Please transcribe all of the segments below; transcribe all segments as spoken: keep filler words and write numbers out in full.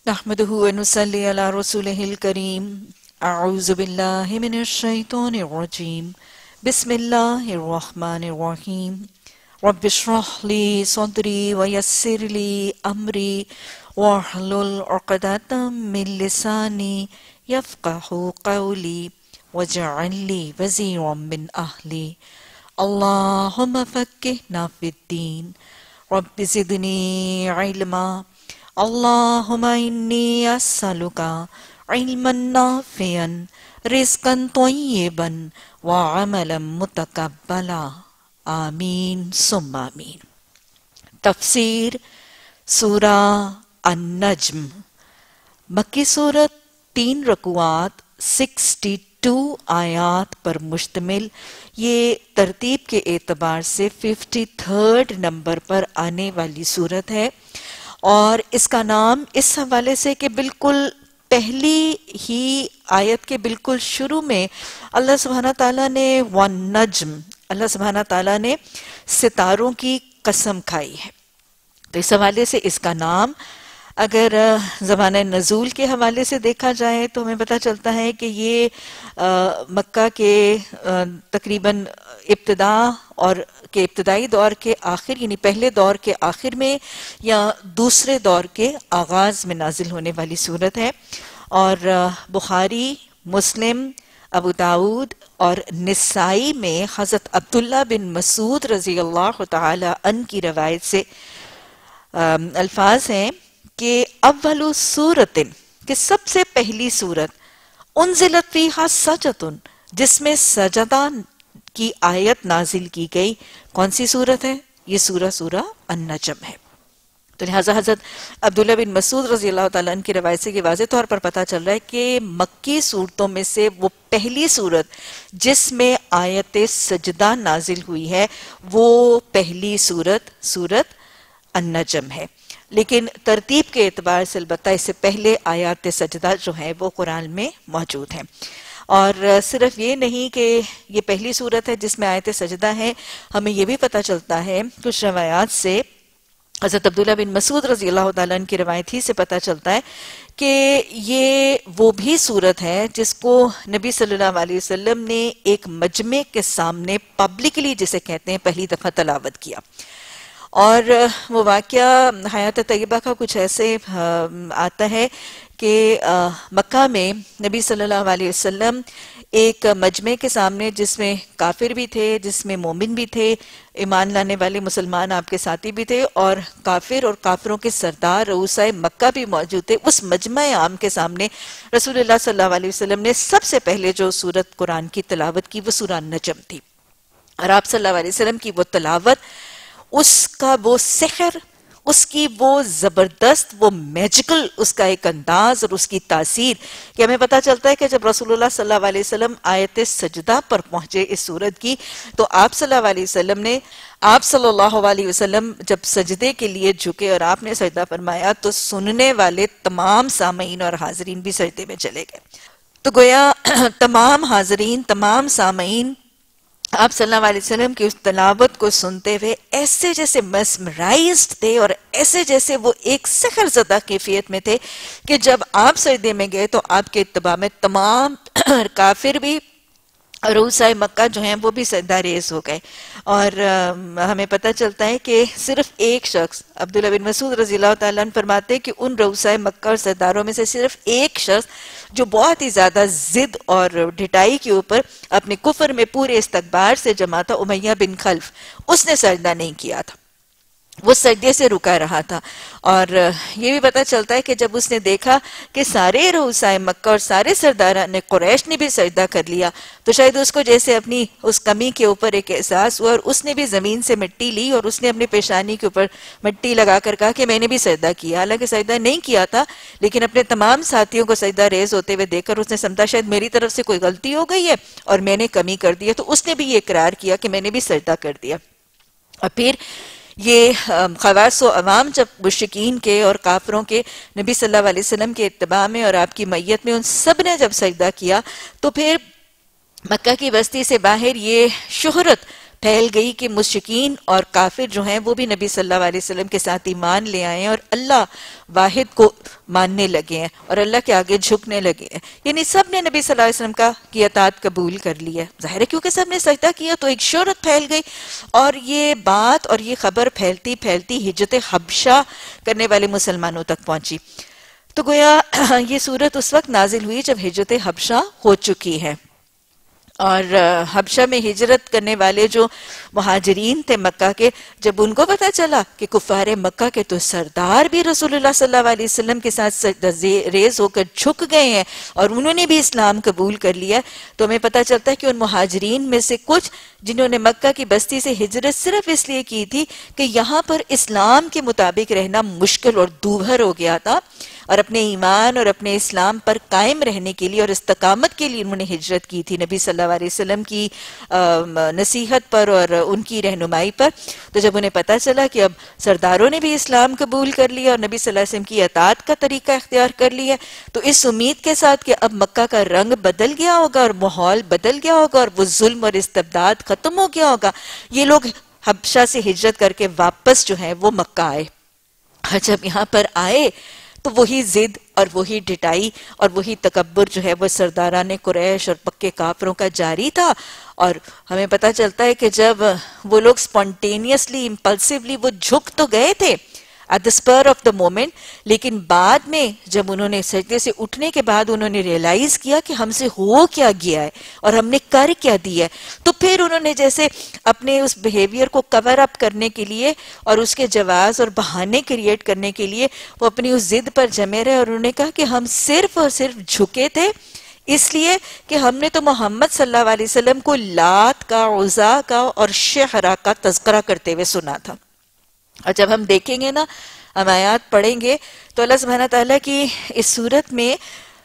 نحمده ونصلي على رسوله الكريم أعوذ بالله من الشيطان الرجيم بسم الله الرحمن الرحيم رب اشرح لي صدري ويسر لي أمري واحلل عقدة من لساني يفقه قولي واجعل لي وزيرا من أهلي اللهم فقهنا في الدين رب زدني علما اللهم إني أسألك علما نافعا رزقا طيبا وعملا متقبلا آمین ثم آمین۔ تفسیر سورہ النجم، مکی صورت، تین رکوعات، سکسٹی ٹو آیات پر مشتمل، یہ ترتیب کے اعتبار سے ففٹی تھرڈ نمبر پر آنے والی صورت ہے، اور اس کا نام اس حوالے سے کہ بالکل پہلی ہی آیت کے بالکل شروع میں اللہ سبحانہ تعالیٰ نے وَالنَّجْم، اللہ سبحانہ تعالیٰ نے ستاروں کی قسم کھائی ہے، تو اس حوالے سے اس کا نام اگر زمانہ نزول کے حوالے سے دیکھا جائے تو ہمیں پتہ چلتا ہے کہ یہ مکہ کے تقریباً ابتدا اور کے ابتدائی دور کے آخر، یعنی پہلے دور کے آخر میں یا دوسرے دور کے آغاز میں نازل ہونے والی صورت ہے، اور بخاری، مسلم، ابو داؤد اور نسائی میں حضرت عبداللہ بن مسعود رضی اللہ تعالی عنہ کی روایت سے الفاظ ہیں کہ اول سورت، کہ سب سے پہلی سورت، انزلت فیہا سجدۃ، جس میں سجدہ کی آیت نازل کی گئی، کون سی سورت ہے؟ یہ سورہ سورہ النجم ہے۔ تو لہٰذا حضرت عبداللہ بن مسعود رضی اللہ تعالیٰ عنہ کی روایت سے یہ واضح طور پر پتہ چل رہا ہے کہ مکی صورتوں میں سے وہ پہلی صورت جس میں آیت سجدہ نازل ہوئی ہے وہ پہلی صورت سورت النجم ہے، لیکن ترتیب کے اعتبار سے البتہ اس سے پہلے آیات سجدہ جو ہیں وہ قرآن میں موجود ہیں۔ اور صرف یہ نہیں کہ یہ پہلی صورت ہے جس میں آیت سجدہ ہے، ہمیں یہ بھی پتہ چلتا ہے کچھ روایات سے، حضرت عبداللہ بن مسعود رضی اللہ تعالیٰ عنہ کی روایت ہی سے پتہ چلتا ہے کہ یہ وہ بھی صورت ہے جس کو نبی صلی اللہ علیہ وسلم نے ایک مجمع کے سامنے پبلکلی، جسے کہتے ہیں، پہلی دفعہ تلاوت کیا، اور وہ واقعہ حیات طیبہ کا کچھ ایسے آتا ہے کہ مکہ میں نبی صلی اللہ علیہ وسلم ایک مجمع کے سامنے، جس میں کافر بھی تھے، جس میں مومن بھی تھے، ایمان لانے والے مسلمان آپ کے ساتھی بھی تھے، اور کافر اور کافروں کے سردار رؤسائے مکہ بھی موجود تھے، اس مجمع عام کے سامنے رسول اللہ صلی اللہ علیہ وسلم نے سب سے پہلے جو سورت قرآن کی تلاوت کی وہ سورہ النجم تھی، اور آپ صلی اللہ علیہ وسلم کی وہ تلاوت، اس کا وہ سحر، اس کی وہ زبردست، وہ میجیکل اس کا ایک انداز اور اس کی تاثیر، کہ ہمیں پتہ چلتا ہے کہ جب رسول اللہ صلی اللہ علیہ وسلم آیت سجدہ پر پہنچے اس سورت کی، تو آپ صلی اللہ علیہ وسلم نے آپ صلی اللہ علیہ وسلم جب سجدے کے لیے جھکے اور آپ نے سجدہ فرمایا تو سننے والے تمام سامعین اور حاضرین بھی سجدے میں چلے گئے، تو گویا تمام حاضرین، تمام سامعین آپ صلی اللہ علیہ وسلم کی اس تلاوت کو سنتے ہوئے ایسے جیسے میسمرائزڈ تھے، اور ایسے جیسے وہ ایک سحر زدہ کیفیت میں تھے کہ جب آپ سجدے میں گئے تو آپ کے اتباع میں تمام کافر بھی، رؤسائے مکہ جو ہیں وہ بھی سجدہ ریز ہو گئے، اور ہمیں پتہ چلتا ہے کہ صرف ایک شخص، عبداللہ بن مسعود رضی اللہ تعالیٰ عنہ فرماتے ہیں کہ ان رؤسائے مکہ اور سرداروں میں سے صرف ایک شخص جو بہت ہی زیادہ ضد اور ڈھٹائی کے اوپر اپنے کفر میں پورے استکبار سے جمع تھا، امیہ بن خلف، اس نے سجدہ نہیں کیا تھا، وہ سجدے سے رکا رہا تھا، اور یہ بھی پتہ چلتا ہے کہ جب اس نے دیکھا کہ سارے رؤسائے مکہ اور سارے سرداران قریش نے بھی سجدہ کر لیا تو شاید اس کو جیسے اپنی اس کمی کے اوپر ایک احساس ہوا، اور اس نے بھی زمین سے مٹی لی اور اس نے اپنی پیشانی کے اوپر مٹی لگا کر کہا کہ میں نے بھی سجدہ کیا، حالانکہ سجدہ نہیں کیا تھا، لیکن اپنے تمام ساتھیوں کو سجدہ ریز ہوتے ہوئے دیکھ کر اس نے سمجھا شاید میری طرف سے کوئی غلطی ہو گئی ہے اور میں نے کمی کر دی ہے، تو اس نے بھی یہ اقرار کیا کہ میں نے بھی سجدہ کر دیا۔ اور پھر یہ خواص و عوام جب مشرکین کے اور کافروں کے نبی صلی اللہ علیہ وسلم کے اتباع میں اور آپ کی میت میں ان سب نے جب سجدہ کیا تو پھر مکہ کی بستی سے باہر یہ شہرت پھیل گئی کہ مشرکین اور کافر جو ہیں وہ بھی نبی صلی اللہ علیہ وسلم کے ساتھ ایمان لے آئے ہیں اور اللہ واحد کو ماننے لگے ہیں اور اللہ کے آگے جھکنے لگے ہیں. یعنی سب نے نبی صلی اللہ علیہ وسلم کا کی اطاعت قبول کر لیا. ظاہر ہے کیونکہ سب نے سجدہ کیا تو ایک شہرت پھیل گئی اور یہ بات اور یہ خبر پھیلتی پھیلتی ہجرت حبشہ کرنے والے مسلمانوں تک پہنچی. تو گویا یہ صورت اس وقت نازل ہوئی جب ہجرت حبشہ ہو چکی ہے. اور حبشہ میں ہجرت کرنے والے جو مہاجرین تھے مکہ کے، جب ان کو پتا چلا کہ کفار مکہ کے تو سردار بھی رسول اللہ صلی اللہ علیہ وسلم کے ساتھ سجدہ ریز ہو کر جھک گئے ہیں اور انہوں نے بھی اسلام قبول کر لیا، تو ہمیں پتا چلتا ہے کہ ان مہاجرین میں سے کچھ جنہوں نے مکہ کی بستی سے ہجرت صرف اس لیے کی تھی کہ یہاں پر اسلام کے مطابق رہنا مشکل اور دوبھر ہو گیا تھا، اور اپنے ایمان اور اپنے اسلام پر قائم رہنے کے لیے اور استقامت کے لیے انہوں نے ہجرت کی تھی نبی صلی اللہ علیہ وسلم کی نصیحت پر اور ان کی رہنمائی پر. تو جب انہیں پتا چلا کہ اب سرداروں نے بھی اسلام قبول کر لیا اور نبی صلی اللہ علیہ وسلم کی اطاعت کا طریقہ اختیار کر لیا، تو اس امید کے ساتھ کہ اب مکہ کا رنگ بدل گیا ہوگا اور ماحول بدل گیا ہوگا اور وہ ظلم اور استبداد ختم ہو گیا ہوگا، یہ لوگ حبشہ سے ہجرت کر کے واپس جو ہیں وہ مکہ آئے. اور جب یہاں پر آئے تو وہی ضد اور وہی ڈٹائی اور وہی تکبر جو ہے وہ سرداران قریش اور پکے کافروں کا جاری تھا. اور ہمیں پتہ چلتا ہے کہ جب وہ لوگ سپونٹینیسلی امپلسیولی وہ جھک تو گئے تھے at the spur of the moment، لیکن بعد میں جب انہوں نے سجدے سے اٹھنے کے بعد انہوں نے ریئلائز کیا کہ ہم سے ہو کیا گیا ہے اور ہم نے کر کیا دیا ہے، تو پھر انہوں نے جیسے اپنے اس بیہیویئر کو کور اپ کرنے کے لیے اور اس کے جواز اور بہانے کریٹ کرنے کے لیے وہ اپنی اس ضد پر جمے رہے اور انہوں نے کہا کہ ہم صرف اور صرف جھکے تھے اس لیے کہ ہم نے تو محمد صلی اللہ علیہ وسلم کو لات کا، عزا کا اور شعرا کا تذکرہ کرتے ہوئے سنا تھا. اور جب ہم دیکھیں گے نا، ہم آیات پڑھیں گے تو اللہ سبحانہ تعالیٰ کی اس صورت میں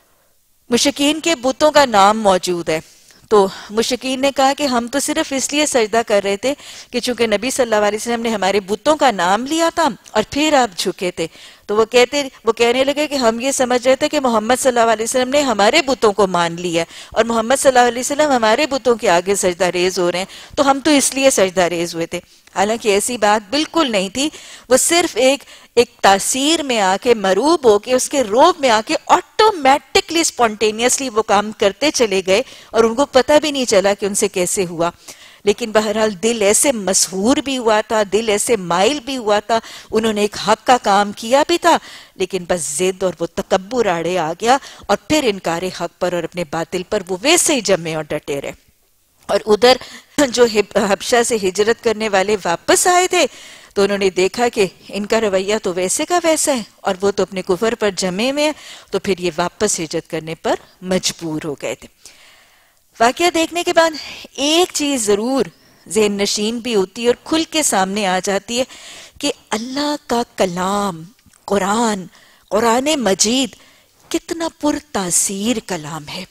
مشرکین کے بتوں کا نام موجود ہے. تو مشرکین نے کہا کہ ہم تو صرف اس لیے سجدہ کر رہے تھے کہ چونکہ نبی صلی اللہ علیہ وسلم نے ہمارے بتوں کا نام لیا تھا اور پھر آپ جھکے تھے. تو وہ کہتے وہ کہنے لگے کہ ہم یہ سمجھ رہے تھے کہ محمد صلی اللہ علیہ وسلم نے ہمارے بتوں کو مان لیا اور محمد صلی اللہ علیہ وسلم ہمارے بتوں کے آگے سجدہ ریز ہو رہے ہیں، تو ہم تو اس لیے سجدہ ریز ہوئے تھے. حالانکہ ایسی بات بالکل نہیں تھی. وہ صرف ایک ایک تاثیر میں آ کے، مروب ہو کے، اس کے روب میں آ کے آٹومیٹکلی سپونٹینیسلی وہ کام کرتے چلے گئے اور ان کو پتہ بھی نہیں چلا کہ ان سے کیسے ہوا. لیکن بہرحال دل ایسے مسحور بھی ہوا تھا، دل ایسے مائل بھی ہوا تھا، انہوں نے ایک حق کا کام کیا بھی تھا، لیکن بس ضد اور وہ تکبر آڑے آ گیا اور پھر انکار حق پر اور اپنے باطل پر وہ ویسے ہی جمے اور ڈٹے رہے. اور ادھر جو حبشہ سے ہجرت کرنے والے واپس آئے تھے تو انہوں نے دیکھا کہ ان کا رویہ تو ویسے کا ویسا ہے اور وہ تو اپنے کفر پر جمے میں، تو پھر یہ واپس ہجرت کرنے پر مجبور ہو گئے تھے. واقعہ دیکھنے کے بعد ایک چیز ضرور ذہن نشین بھی ہوتی ہے اور کھل کے سامنے آ جاتی ہے کہ اللہ کا کلام قرآن قرآن مجید کتنا پر تاثیر کلام ہے.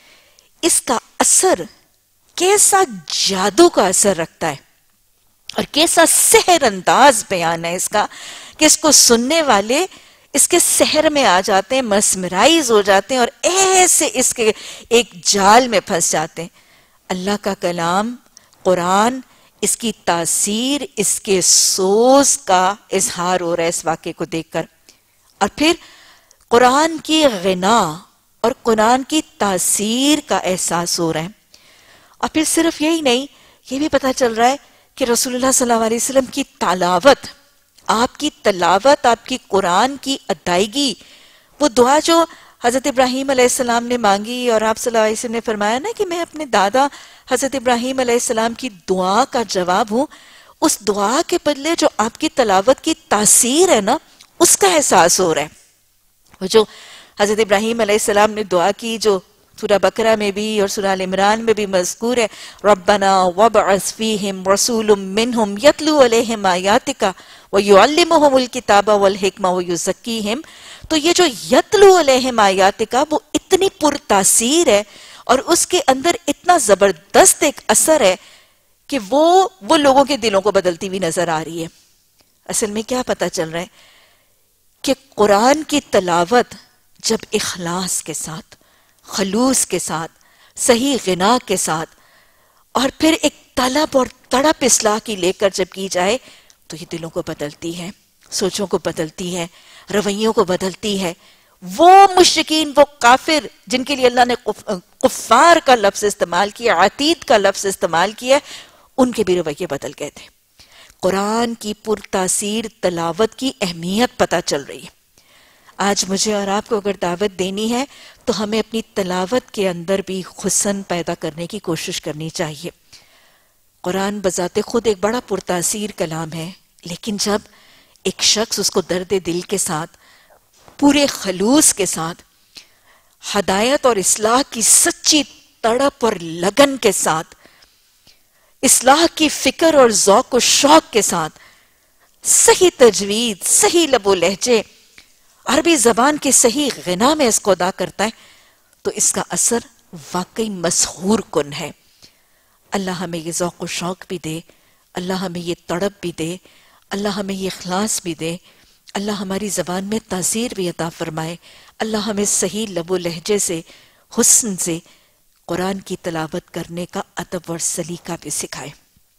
اس کا اثر کیسا جادو کا اثر رکھتا ہے اور کیسا سحر انداز بیان ہے اس کا کہ اس کو سننے والے اس کے سحر میں آ جاتے ہیں، مسمرائز ہو جاتے ہیں اور ایسے اس کے ایک جال میں پھنس جاتے ہیں. اللہ کا کلام قرآن، اس کی تاثیر، اس کے سوز کا اظہار ہو رہا ہے اس واقعے کو دیکھ کر. اور پھر قرآن کی غنا اور قرآن کی تاثیر کا احساس ہو رہا ہے. اور پھر صرف یہی نہیں، یہ بھی پتہ چل رہا ہے کہ رسول اللہ صلی اللہ علیہ وسلم کی تلاوت، آپ کی تلاوت، آپ کی قرآن کی ادائیگی، وہ دعا جو حضرت ابراہیم علیہ السلام نے مانگی اور آپ صلی اللہ علیہ وسلم نے فرمایا نا کہ میں اپنے دادا حضرت ابراہیم علیہ السلام کی دعا کا جواب ہوں، اس دعا کے بدلے جو آپ کی تلاوت کی تاثیر ہے نا، اس کا احساس ہو رہا ہے. وہ جو حضرت ابراہیم علیہ السلام نے دعا کی جو سورہ بقرہ میں بھی اور سورہ ال عمران میں بھی مذکور ہے، ربنا وابعث فیہم رسول منہم یتلو علیہم آیاتک ویعلمہم الکتاب والحکمہ ویزکیہم. تو یہ جو یتلو علیہم آیاتک وہ اتنی پر تاثیر ہے اور اس کے اندر اتنا زبردست ایک اثر ہے کہ وہ وہ لوگوں کے دلوں کو بدلتی ہوئی نظر آ رہی ہے. اصل میں کیا پتہ چل رہا ہے کہ قرآن کی تلاوت جب اخلاص کے ساتھ، خلوص کے ساتھ، صحیح غنا کے ساتھ اور پھر ایک طلب اور تڑپ اصلاح کی لے کر جب کی جائے تو یہ دلوں کو بدلتی ہے، سوچوں کو بدلتی ہے، رویوں کو بدلتی ہے۔ وہ مشرکین، وہ کافر جن کے لیے اللہ نے کفار کا لفظ استعمال کیا، عتید کا لفظ استعمال کیا، ان کے بھی رویے بدل گئے تھے۔ قرآن کی پرتاثیر تلاوت کی اہمیت پتہ چل رہی ہے۔ آج مجھے اور آپ کو اگر دعوت دینی ہے تو ہمیں اپنی تلاوت کے اندر بھی حسن پیدا کرنے کی کوشش کرنی چاہیے۔ قرآن بذات خود ایک بڑا پرتاثیر کلام ہے، لیکن جب ایک شخص اس کو درد دل کے ساتھ، پورے خلوص کے ساتھ، ہدایت اور اصلاح کی سچی تڑپ اور لگن کے ساتھ، اصلاح کی فکر اور ذوق و شوق کے ساتھ، صحیح تجوید، صحیح لب و لہجے، عربی زبان کی صحیح غنا میں اس کو ادا کرتا ہے تو اس کا اثر واقعی مسحور کن ہے۔ اللہ ہمیں یہ ذوق و شوق بھی دے، اللہ ہمیں یہ تڑپ بھی دے، اللہ ہمیں یہ اخلاص بھی دے، اللہ ہماری زبان میں تاثیر بھی عطا فرمائے، اللہ ہمیں صحیح لب و لہجے سے، حسن سے قرآن کی تلاوت کرنے کا ادب اور سلیقہ بھی سکھائے۔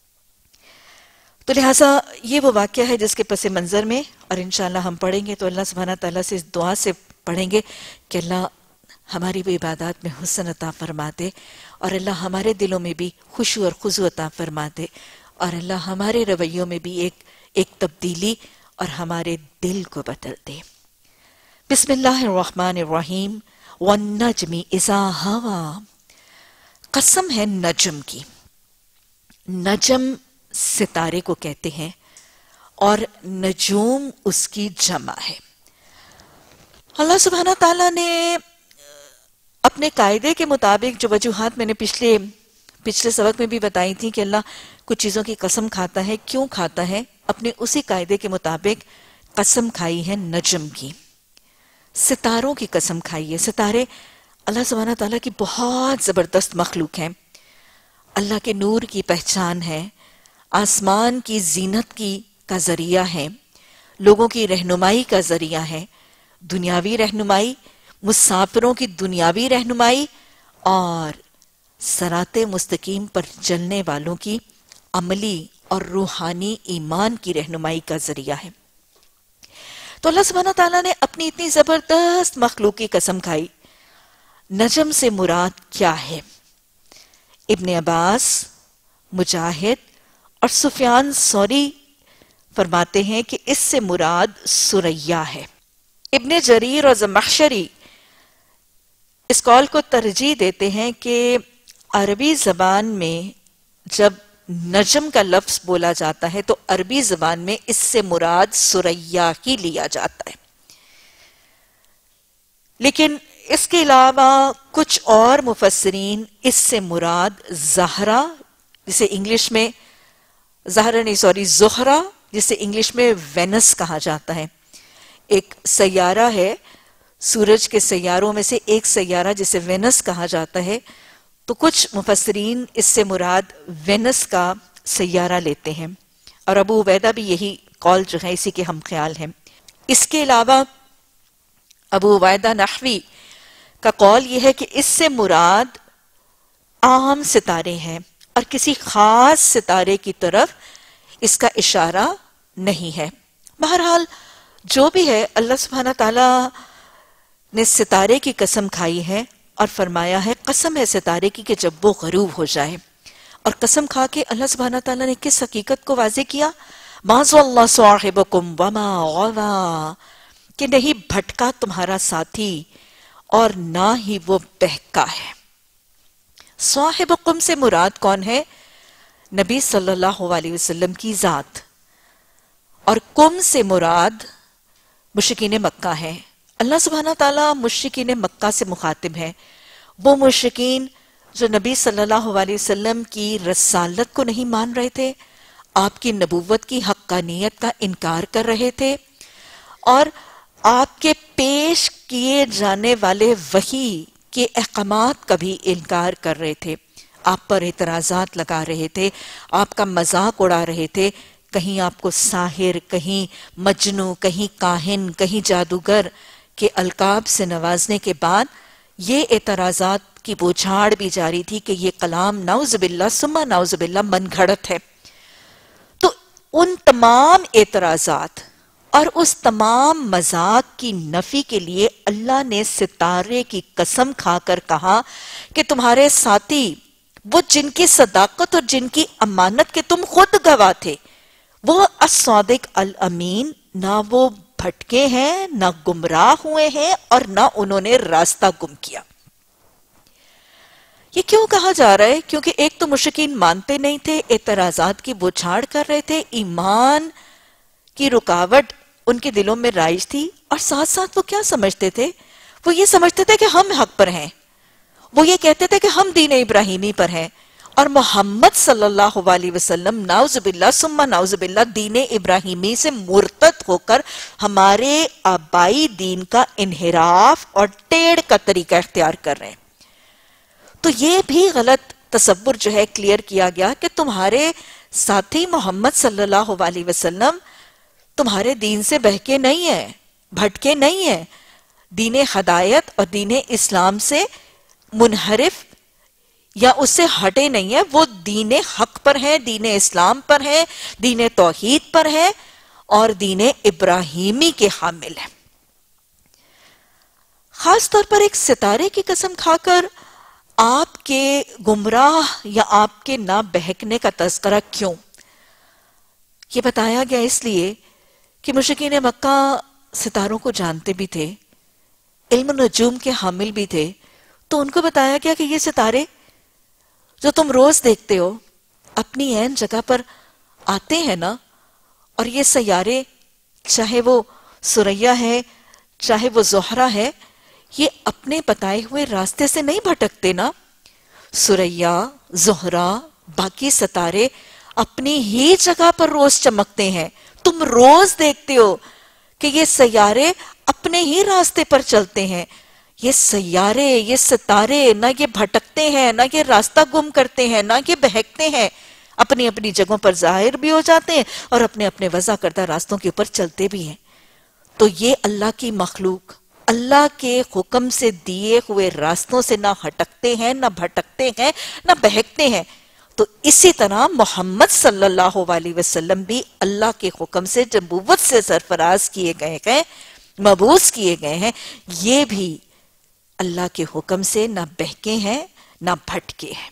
تو لہٰذا یہ وہ واقعہ ہے جس کے پس منظر میں، اور انشاءاللہ ہم پڑھیں گے تو اللہ سبحانہ تعالیٰ سے اس دعا سے پڑھیں گے کہ اللہ ہماری بھی عبادات میں حسن عطا فرما دے، اور اللہ ہمارے دلوں میں بھی خشوع اور خضوع عطا فرما دے، اور اللہ ہمارے رویوں میں بھی ایک ایک تبدیلی اور ہمارے دل کو بدل دے۔ بسم اللہ الرحمن الرحیم۔ وَالنَّجْمِ إِذَا هَوَى، قسم ہے نجم کی۔ نجم ستارے کو کہتے ہیں اور نجوم اس کی جمع ہے۔ اللہ سبحانہ تعالیٰ نے اپنے قاعدے کے مطابق جو وجوہات میں نے پچھلے پچھلے سبق میں بھی بتائی تھی کہ اللہ کچھ چیزوں کی قسم کھاتا ہے، کیوں کھاتا ہے، اپنے اسی قاعدے کے مطابق قسم کھائی ہے نجم کی، ستاروں کی قسم کھائی ہے۔ ستارے اللہ سبحانہ تعالیٰ کی بہت زبردست مخلوق ہیں، اللہ کے نور کی پہچان ہے، آسمان کی زینت کی کا ذریعہ ہے، لوگوں کی رہنمائی کا ذریعہ ہے، دنیاوی رہنمائی، مسافروں کی دنیاوی رہنمائی، اور صراط مستقیم پر چلنے والوں کی عملی اور روحانی ایمان کی رہنمائی کا ذریعہ ہے۔ تو اللہ سبحانہ تعالیٰ نے اپنی اتنی زبردست مخلوق کی قسم کھائی۔ نجم سے مراد کیا ہے؟ ابن عباس، مجاہد اور سفیان ثوری فرماتے ہیں کہ اس سے مراد سریا ہے۔ ابن جریر اور زمخشری اس قول کو ترجیح دیتے ہیں کہ عربی زبان میں جب نجم کا لفظ بولا جاتا ہے تو عربی زبان میں اس سے مراد سریا ہی لیا جاتا ہے، لیکن اس کے علاوہ کچھ اور مفسرین اس سے مراد زہرہ، جسے انگلش میں زہرہ نہیں سوری زہرہ جسے انگلش میں وینس کہا جاتا ہے، ایک سیارہ ہے، سورج کے سیاروں میں سے ایک سیارہ جسے وینس کہا جاتا ہے، تو کچھ مفسرین اس سے مراد وینس کا سیارہ لیتے ہیں، اور ابو عبیدہ بھی یہی قول جو ہے اسی کے ہم خیال ہیں۔ اس کے علاوہ ابو عبیدہ نحوی کا قول یہ ہے کہ اس سے مراد عام ستارے ہیں اور کسی خاص ستارے کی طرف اس کا اشارہ نہیں ہے۔ بہرحال جو بھی ہے، اللہ سبحانہ تعالیٰ نے ستارے کی قسم کھائی ہے اور فرمایا ہے قسم ہے ستارے کی کہ جب وہ غروب ہو جائے، اور قسم کھا کے اللہ سبحانہ تعالیٰ نے کس حقیقت کو واضح کیا؟ مَا ضَلَّ صَاحِبُكُمْ وَمَا غَوَىٰ، کہ نہیں بھٹکا تمہارا ساتھی اور نہ ہی وہ بہکا ہے۔ صاحبکم سے مراد کون ہے؟ نبی صلی اللہ علیہ وسلم کی ذات، اور کم سے مراد مشرکین مکہ ہے۔ اللہ سبحانہ تعالیٰ مشرکین مکہ سے مخاطب ہے، وہ مشرکین جو نبی صلی اللہ علیہ وسلم کی رسالت کو نہیں مان رہے تھے، آپ کی نبوت کی حقانیت کا انکار کر رہے تھے، اور آپ کے پیش کیے جانے والے وحی کے احکامات کا بھی انکار کر رہے تھے، آپ پر اعتراضات لگا رہے تھے، آپ کا مذاق اڑا رہے تھے، کہیں آپ کو ساحر، کہیں مجنو، کہیں کاہن، کہیں جادوگر کے القاب سے نوازنے کے بعد یہ اعتراضات کی بوچھاڑ بھی جاری تھی کہ یہ کلام نعوذ باللہ ثم نعوذ باللہ من گھڑت ہے، ان تمام اعتراضات اور اس تمام مذاق کی نفی کے لیے اللہ نے ستارے کی قسم کھا کر کہا کہ تمہارے ساتھی وہ جن کی صداقت اور جن کی امانت کے تم خود گواہ تھے، وہ الصادق الامین، نہ وہ بھٹکے ہیں، نہ گمراہ ہوئے ہیں، اور نہ انہوں نے راستہ گم کیا۔ یہ کیوں کہا جا رہا ہے؟ کیونکہ ایک تو مشرکین مانتے نہیں تھے، اعتراضات کی بوچھاڑ کر رہے تھے، ایمان کی رکاوٹ ان کے دلوں میں رائج تھی، اور ساتھ ساتھ وہ کیا سمجھتے تھے؟ وہ یہ سمجھتے تھے کہ ہم حق پر ہیں، وہ یہ کہتے تھے کہ ہم دین ابراہیمی پر ہیں، اور محمد صلی اللہ علیہ وسلم نعوذ باللہ ثم نعوذ باللہ دین ابراہیمی سے مرتد ہو کر ہمارے آبائی دین کا انحراف اور ٹیڑھ کا طریقہ اختیار کر رہے ہیں۔ تو یہ بھی غلط تصور جو ہے کلیئر کیا گیا کہ تمہارے ساتھی محمد صلی اللہ علیہ وسلم تمہارے دین سے بہکے نہیں ہیں، بھٹکے نہیں ہیں، دین ہدایت اور دین اسلام سے منحرف یا اس سے ہٹے نہیں ہیں، وہ دین حق پر ہیں، دین اسلام پر ہیں، دین توحید پر ہیں اور دین ابراہیمی کے حامل ہیں۔ خاص طور پر ایک ستارے کی قسم کھا کر آپ کے گمراہ یا آپ کے نہ بہکنے کا تذکرہ کیوں؟ یہ بتایا گیا اس لیے کہ مشرکین مکہ ستاروں کو جانتے بھی تھے، علم نجوم کے حامل بھی تھے، تو ان کو بتایا گیا کہ یہ ستارے جو تم روز دیکھتے ہو اپنی عین جگہ پر آتے ہیں نا، اور یہ سیارے چاہے وہ سریا ہے چاہے وہ زہرہ ہے، یہ اپنے بتائے ہوئے راستے سے نہیں بھٹکتے نا۔ سریا، زہرہ، باقی ستارے اپنی ہی جگہ پر روز چمکتے ہیں، تم روز دیکھتے ہو کہ یہ سیارے اپنے ہی راستے پر چلتے ہیں۔ یہ سیارے، یہ ستارے نہ یہ بھٹکتے ہیں، نہ یہ راستہ گم کرتے ہیں، نہ یہ بہکتے ہیں، اپنی اپنی جگہوں پر ظاہر بھی ہو جاتے ہیں اور اپنے اپنے وضع کردہ راستوں کے اوپر چلتے بھی ہیں۔ تو یہ اللہ کی مخلوق اللہ کے حکم سے دیے ہوئے راستوں سے نہ ہٹکتے ہیں، نہ بھٹکتے ہیں، نہ بہکتے ہیں۔ تو اسی طرح محمد صلی اللہ علیہ وسلم بھی اللہ کے حکم سے نبوت سے سرفراز کیے گئے ہیں، مبعوث کیے گئے ہیں، یہ بھی اللہ کے حکم سے نہ بہکے ہیں نہ بھٹکے ہیں۔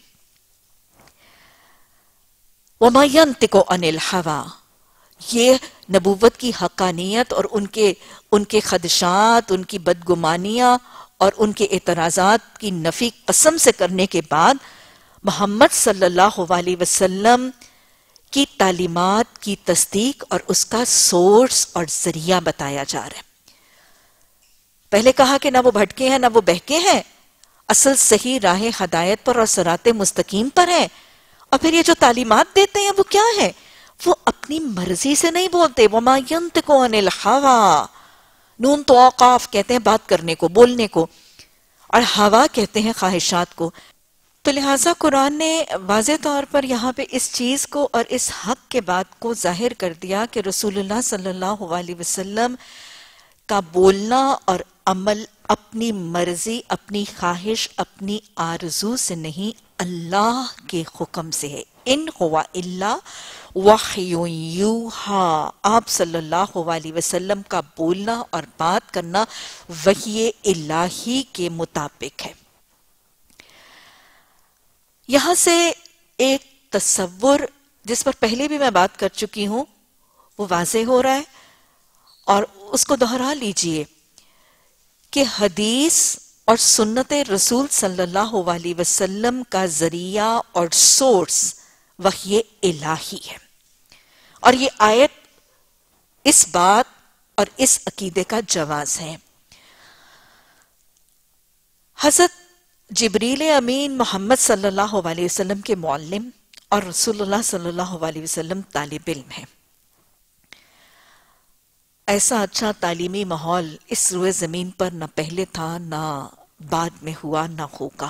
وَمَا يَنْتِقُ عَنِ الْهَوَىٰ، یہ نبوت کی حقانیت اور ان کے ان کے خدشات، ان کی بدگمانیاں اور ان کے اعتراضات کی نفی قسم سے کرنے کے بعد محمد صلی اللہ علیہ وسلم کی تعلیمات کی تصدیق اور اس کا سورس اور ذریعہ بتایا جا رہا ہے۔ پہلے کہا کہ نہ وہ بھٹکے ہیں نہ وہ بہکے ہیں، اصل صحیح راہ ہدایت پر اور صراط مستقیم پر ہیں، اور پھر یہ جو تعلیمات دیتے ہیں وہ کیا ہے؟ وہ اپنی مرضی سے نہیں بولتے۔ وَمَا يَنْتِقُ عَنِ الْهَوَىٰ، نون تو قاف کہتے ہیں بات کرنے کو، بولنے کو، اور ہوا کہتے ہیں خواہشات کو۔ تو لہٰذا قرآن نے واضح طور پر یہاں پہ اس چیز کو اور اس حق کے بات کو ظاہر کر دیا کہ رسول اللہ صلی اللہ علیہ وسلم کا بولنا اور عمل اپنی مرضی، اپنی خواہش، اپنی آرزو سے نہیں، اللہ کے حکم سے ہے۔ ان ہوا الا وحی یوحا، آپ صلی اللہ علیہ وسلم کا بولنا اور بات کرنا وحی الہی کے مطابق ہے۔ یہاں سے ایک تصور جس پر پہلے بھی میں بات کر چکی ہوں وہ واضح ہو رہا ہے، اور اس کو دہرا لیجئے کہ حدیث اور سنت رسول صلی اللہ علیہ وسلم کا ذریعہ اور سورس وحی الہی ہے، اور یہ آیت اس بات اور اس عقیدے کا جواز ہے۔ حضرت جبریل امین محمد صلی اللہ علیہ وسلم کے معلم اور رسول اللہ صلی اللہ علیہ وسلم طالب علم ہیں۔ ایسا اچھا تعلیمی ماحول اس روئے زمین پر نہ پہلے تھا، نہ بعد میں ہوا، نہ ہوگا۔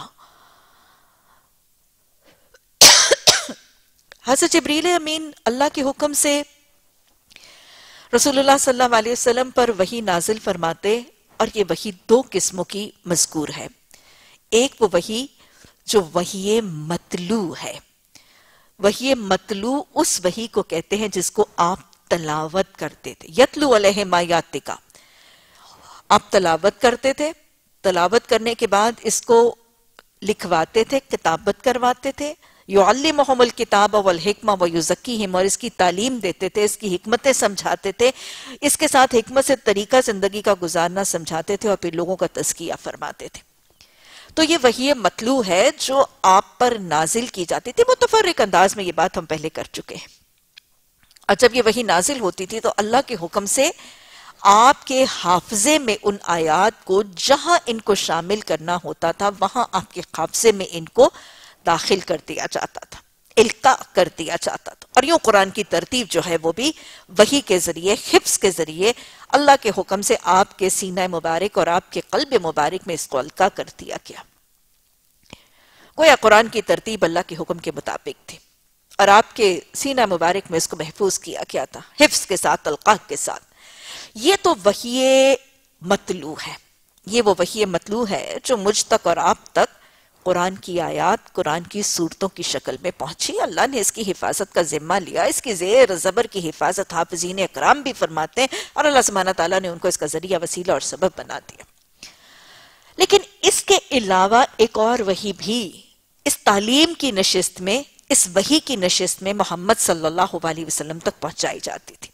حضرت جبریل امین اللہ کے حکم سے رسول اللہ صلی اللہ علیہ وسلم پر وحی نازل فرماتے، اور یہ وحی دو قسموں کی مذکور ہے۔ ایک وہ وحی جو وحی متلو ہے، وحی مطلوع اس وحی کو کہتے ہیں جس کو آپ تلاوت کرتے تھے. یتلو علیہم آیاتک، آپ تلاوت کرتے تھے، تلاوت کرنے کے بعد اس کو لکھواتے تھے، کتابت کرواتے تھے. یعلمہم الکتاب والحکمہ ویزکیہم، اور اس کی تعلیم دیتے تھے، اس کی حکمتیں سمجھاتے تھے، اس کے ساتھ حکمت سے طریقہ زندگی کا گزارنا سمجھاتے تھے، اور پھر لوگوں کا تزکیہ فرماتے تھے. تو یہ وحی مطلوع ہے جو آپ پر نازل کی جاتی تھی. متفرق انداز میں یہ بات ہم پہلے کر چکے ہیں. اور جب یہ وحی نازل ہوتی تھی تو اللہ کے حکم سے آپ کے حافظے میں ان آیات کو جہاں ان کو شامل کرنا ہوتا تھا وہاں آپ کے حافظے میں ان کو داخل کر دیا جاتا تھا، القاء کر دیا جاتا تھا. اور یوں قرآن کی ترتیب جو ہے وہ بھی وحی کے ذریعے، حفظ کے ذریعے اللہ کے حکم سے آپ کے سینہ مبارک اور آپ کے قلب مبارک میں اس کو القاء کر دیا گیا. گویا قرآن کی ترتیب اللہ کے حکم کے مطابق تھی اور آپ کے سینہ مبارک میں اس کو محفوظ کیا گیا تھا، حفظ کے ساتھ، القاء کے ساتھ. یہ تو وحی مطلوع ہے. یہ وہ وحی مطلوع ہے جو مجھ تک اور آپ تک قرآن کی آیات، قرآن کی صورتوں کی شکل میں پہنچی. اللہ نے اس کی حفاظت کا ذمہ لیا، اس کی زیر زبر کی حفاظت حافظین اکرام بھی فرماتے ہیں، اور اللہ سبحانہ تعالیٰ نے ان کو اس کا ذریعہ، وسیلہ اور سبب بنا دیا. لیکن اس کے علاوہ ایک اور وحی بھی اس تعلیم کی نشست میں، اس وحی کی نشست میں محمد صلی اللہ علیہ وسلم تک پہنچائی جاتی تھی.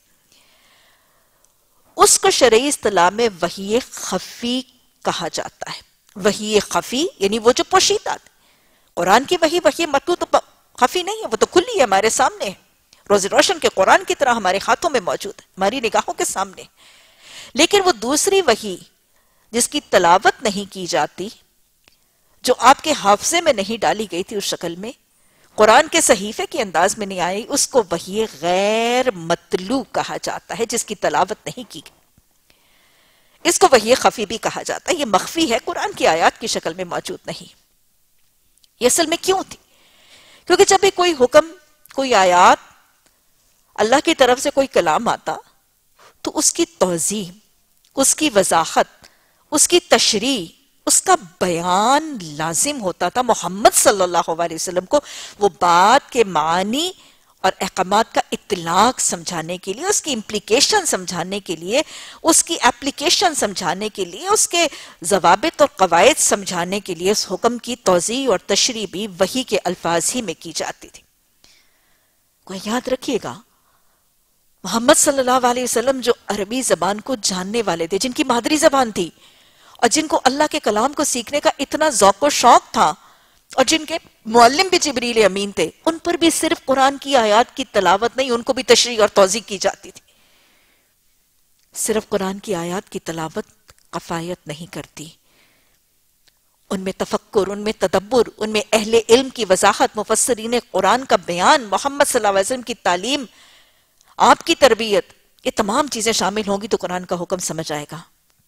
اس کو شرعی اصطلاح میں وحی خفی کہا جاتا ہے. وحی خفی یعنی وہ جو پوشیدہ تھی. قرآن کی وحی وحی مطلوع تو خفی نہیں ہے، وہ تو کھلی ہے، ہمارے سامنے ہے، روز روشن کے قرآن کی طرح ہمارے ہاتھوں میں موجود ہے، ہماری نگاہوں کے سامنے. لیکن وہ دوسری وحی جس کی تلاوت نہیں کی جاتی، جو آپ کے حافظے میں نہیں ڈالی گئی تھی اس شکل میں، قرآن کے صحیفے کے انداز میں نہیں آئی، اس کو وحی غیر مطلوع کہا جاتا ہے، جس کی تلاوت نہیں کی گئی. اس کو وحی خفی بھی کہا جاتا ہے. یہ مخفی ہے، قرآن کی آیات کی شکل میں موجود نہیں. یہ اصل میں کیوں تھی؟ کیونکہ جب بھی کوئی حکم، کوئی آیات، اللہ کی طرف سے کوئی کلام آتا تو اس کی توضیح، اس کی وضاحت، اس کی تشریح، اس کا بیان لازم ہوتا تھا محمد صلی اللہ علیہ وسلم کو، وہ بات کے معنی اور احکامات کا اطلاق سمجھانے کے لیے، اس کی امپلیکیشن سمجھانے کے لیے، اس کی اپلیکیشن سمجھانے کے لیے، اس کے ضوابط اور قواعد سمجھانے کے لیے اس حکم کی توضیح اور تشریح بھی وحی کے الفاظ ہی میں کی جاتی تھی. کوئی یاد رکھیے گا، محمد صلی اللہ علیہ وسلم جو عربی زبان کو جاننے والے تھے، جن کی مادری زبان تھی اور جن کو اللہ کے کلام کو سیکھنے کا اتنا ذوق و شوق تھا، اور جن کے معلم بھی جبریل امین تھے، ان پر بھی صرف قرآن کی آیات کی تلاوت نہیں، ان کو بھی تشریح اور توضیح کی جاتی تھی. صرف قرآن کی آیات کی تلاوت کفایت نہیں کرتی، ان میں تفکر، ان میں تدبر، ان میں اہل علم کی وضاحت، مفسرین قرآن کا بیان، محمد صلی اللہ علیہ وسلم کی تعلیم، آپ کی تربیت، یہ تمام چیزیں شامل ہوں گی تو قرآن کا حکم سمجھ آئے گا.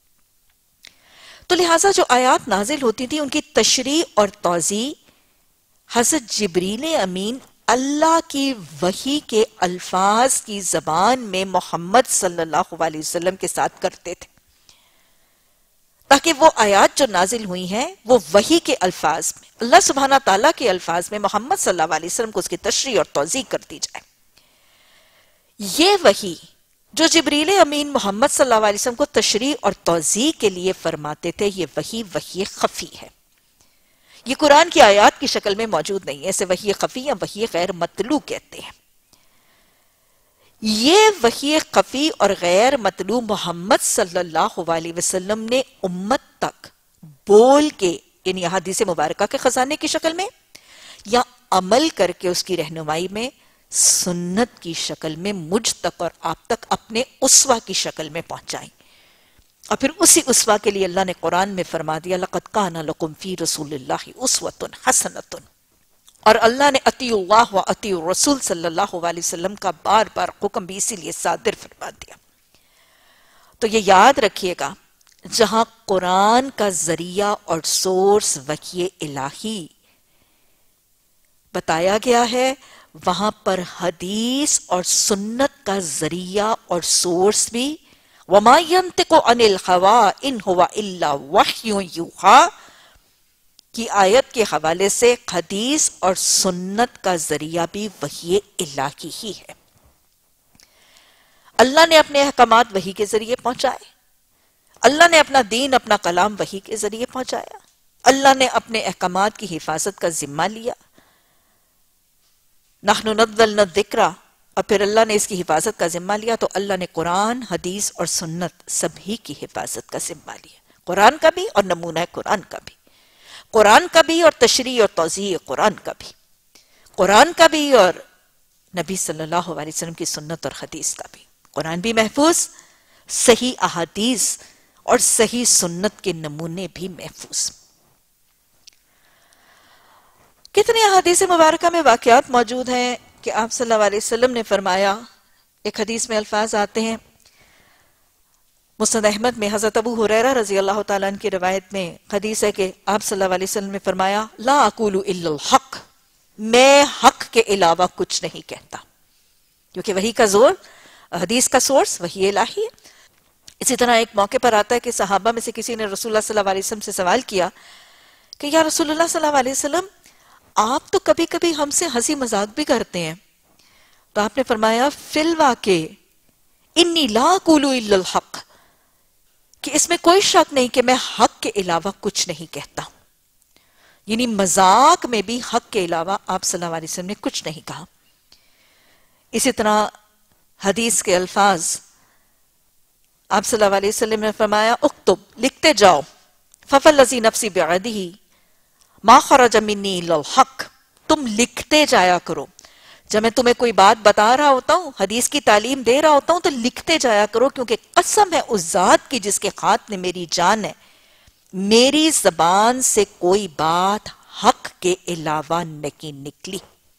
تو لہٰذا جو آیات نازل ہوتی تھی ان کی تشریح اور توضیح حضرت جبریل امین اللہ کی وحی کے الفاظ کی زبان میں محمد صلی اللہ علیہ وسلم کے ساتھ کرتے تھے، تاکہ وہ آیات جو نازل ہوئی ہیں وہ وحی کے الفاظ میں، اللہ سبحانہ تعالیٰ کے الفاظ میں محمد صلی اللہ علیہ وسلم کو اس کی تشریح اور توضیح کر دی جائے. یہ وحی جو جبریل امین محمد صلی اللہ علیہ وسلم کو تشریح اور توضیح کے لیے فرماتے تھے، یہ وحی وحی خفی ہے. یہ قرآن کی آیات کی شکل میں موجود نہیں ہے، اسے وحی خفی یا وحی غیر مطلوع کہتے ہیں. یہ وحی خفی اور غیر مطلوع محمد صلی اللہ علیہ وسلم نے امت تک بول کے، یعنی احادیث مبارکہ کے خزانے کی شکل میں یا عمل کر کے اس کی رہنمائی میں، سنت کی شکل میں مجھ تک اور آپ تک اپنے اسوہ کی شکل میں پہنچائیں. اور پھر اسی اسوہ کے لیے اللہ نے قرآن میں فرما دیا لَقَدْ كَانَ لَكُمْ فِي رَسُولِ اللَّهِ أُسْوَةٌ حَسَنَةٌ. اور اللہ نے اطیعوا اللہ و اطیعوا الرسول صلی اللہ علیہ وسلم کا بار بار حکم بھی اسی لیے صادر فرما دیا. تو یہ یاد رکھیے گا، جہاں قرآن کا ذریعہ اور سورس وحی الہی بتایا گیا ہے، وہاں پر حدیث اور سنت کا ذریعہ اور سورس بھی وَمَا يَنْتِقُ عَنِ الْهَوَىٰ إِنْ هُوَ إِلَّا وَحْيٌ يُوحَىٰ، کی آیت کے حوالے سے حدیث اور سنت کا ذریعہ بھی وحی الہی ہی ہے۔ اللہ نے اپنے احکامات وحی کے ذریعے پہنچائے، اللہ نے اپنا دین، اپنا کلام وحی کے ذریعے پہنچایا، اللہ نے اپنے احکامات کی حفاظت کا ذمہ لیا۔ نحن نزلنا الذکر، اور پھر اللہ نے اس کی حفاظت کا ذمہ لیا، تو اللہ نے قرآن، حدیث اور سنت سبھی کی حفاظت کا ذمہ لیا، قرآن کا بھی اور نمونہ قرآن کا بھی، قرآن کا بھی اور تشریح اور توضیح قرآن کا بھی، قرآن کا بھی اور نبی صلی اللہ علیہ وسلم کی سنت اور حدیث کا بھی۔ قرآن بھی محفوظ، صحیح احادیث اور صحیح سنت کے نمونے بھی محفوظ۔ کتنے احادیث مبارکہ میں واقعات موجود ہیں کہ آپ صلی اللہ علیہ وسلم نے فرمایا، ایک حدیث میں الفاظ آتے ہیں، مسند احمد میں حضرت ابو ہریرہ رضی اللہ تعالیٰ عنہ کی روایت میں حدیث ہے کہ آپ صلی اللہ علیہ وسلم نے فرمایا، لا اقول الا الحق، میں حق کے علاوہ کچھ نہیں کہتا، کیونکہ وحی کا زور، حدیث کا سورس وحی الہی ہے۔ اسی طرح ایک موقع پر آتا ہے کہ صحابہ میں سے کسی نے رسول اللہ صلی اللہ علیہ وسلم سے سوال کیا کہ یا رسول اللہ صلی اللہ علیہ وسلم، آپ تو کبھی کبھی ہم سے ہنسی مذاق بھی کرتے ہیں، تو آپ نے فرمایا، فی الواقع انی لا اقول الا الحق، کہ اس میں کوئی شک نہیں کہ میں حق کے علاوہ کچھ نہیں کہتا ہوں، یعنی مذاق میں بھی حق کے علاوہ آپ صلی اللہ علیہ وسلم نے کچھ نہیں کہا۔ اسی طرح حدیث کے الفاظ، آپ صلی اللہ علیہ وسلم نے فرمایا، اکتب، لکھتے جاؤ، فوالذی نفسی بعدہ ما خرج منی الا الحق، تم لکھتے جایا کرو، جب میں تمہیں کوئی بات بتا رہا ہوتا ہوں، حدیث کی تعلیم دے رہا ہوتا ہوں، تو لکھتے جایا کرو، کیونکہ قسم ہے اس ذات کی جس کے ہاتھ میں میری جان ہے، میری زبان سے کوئی بات حق کے علاوہ نہیں نکلی۔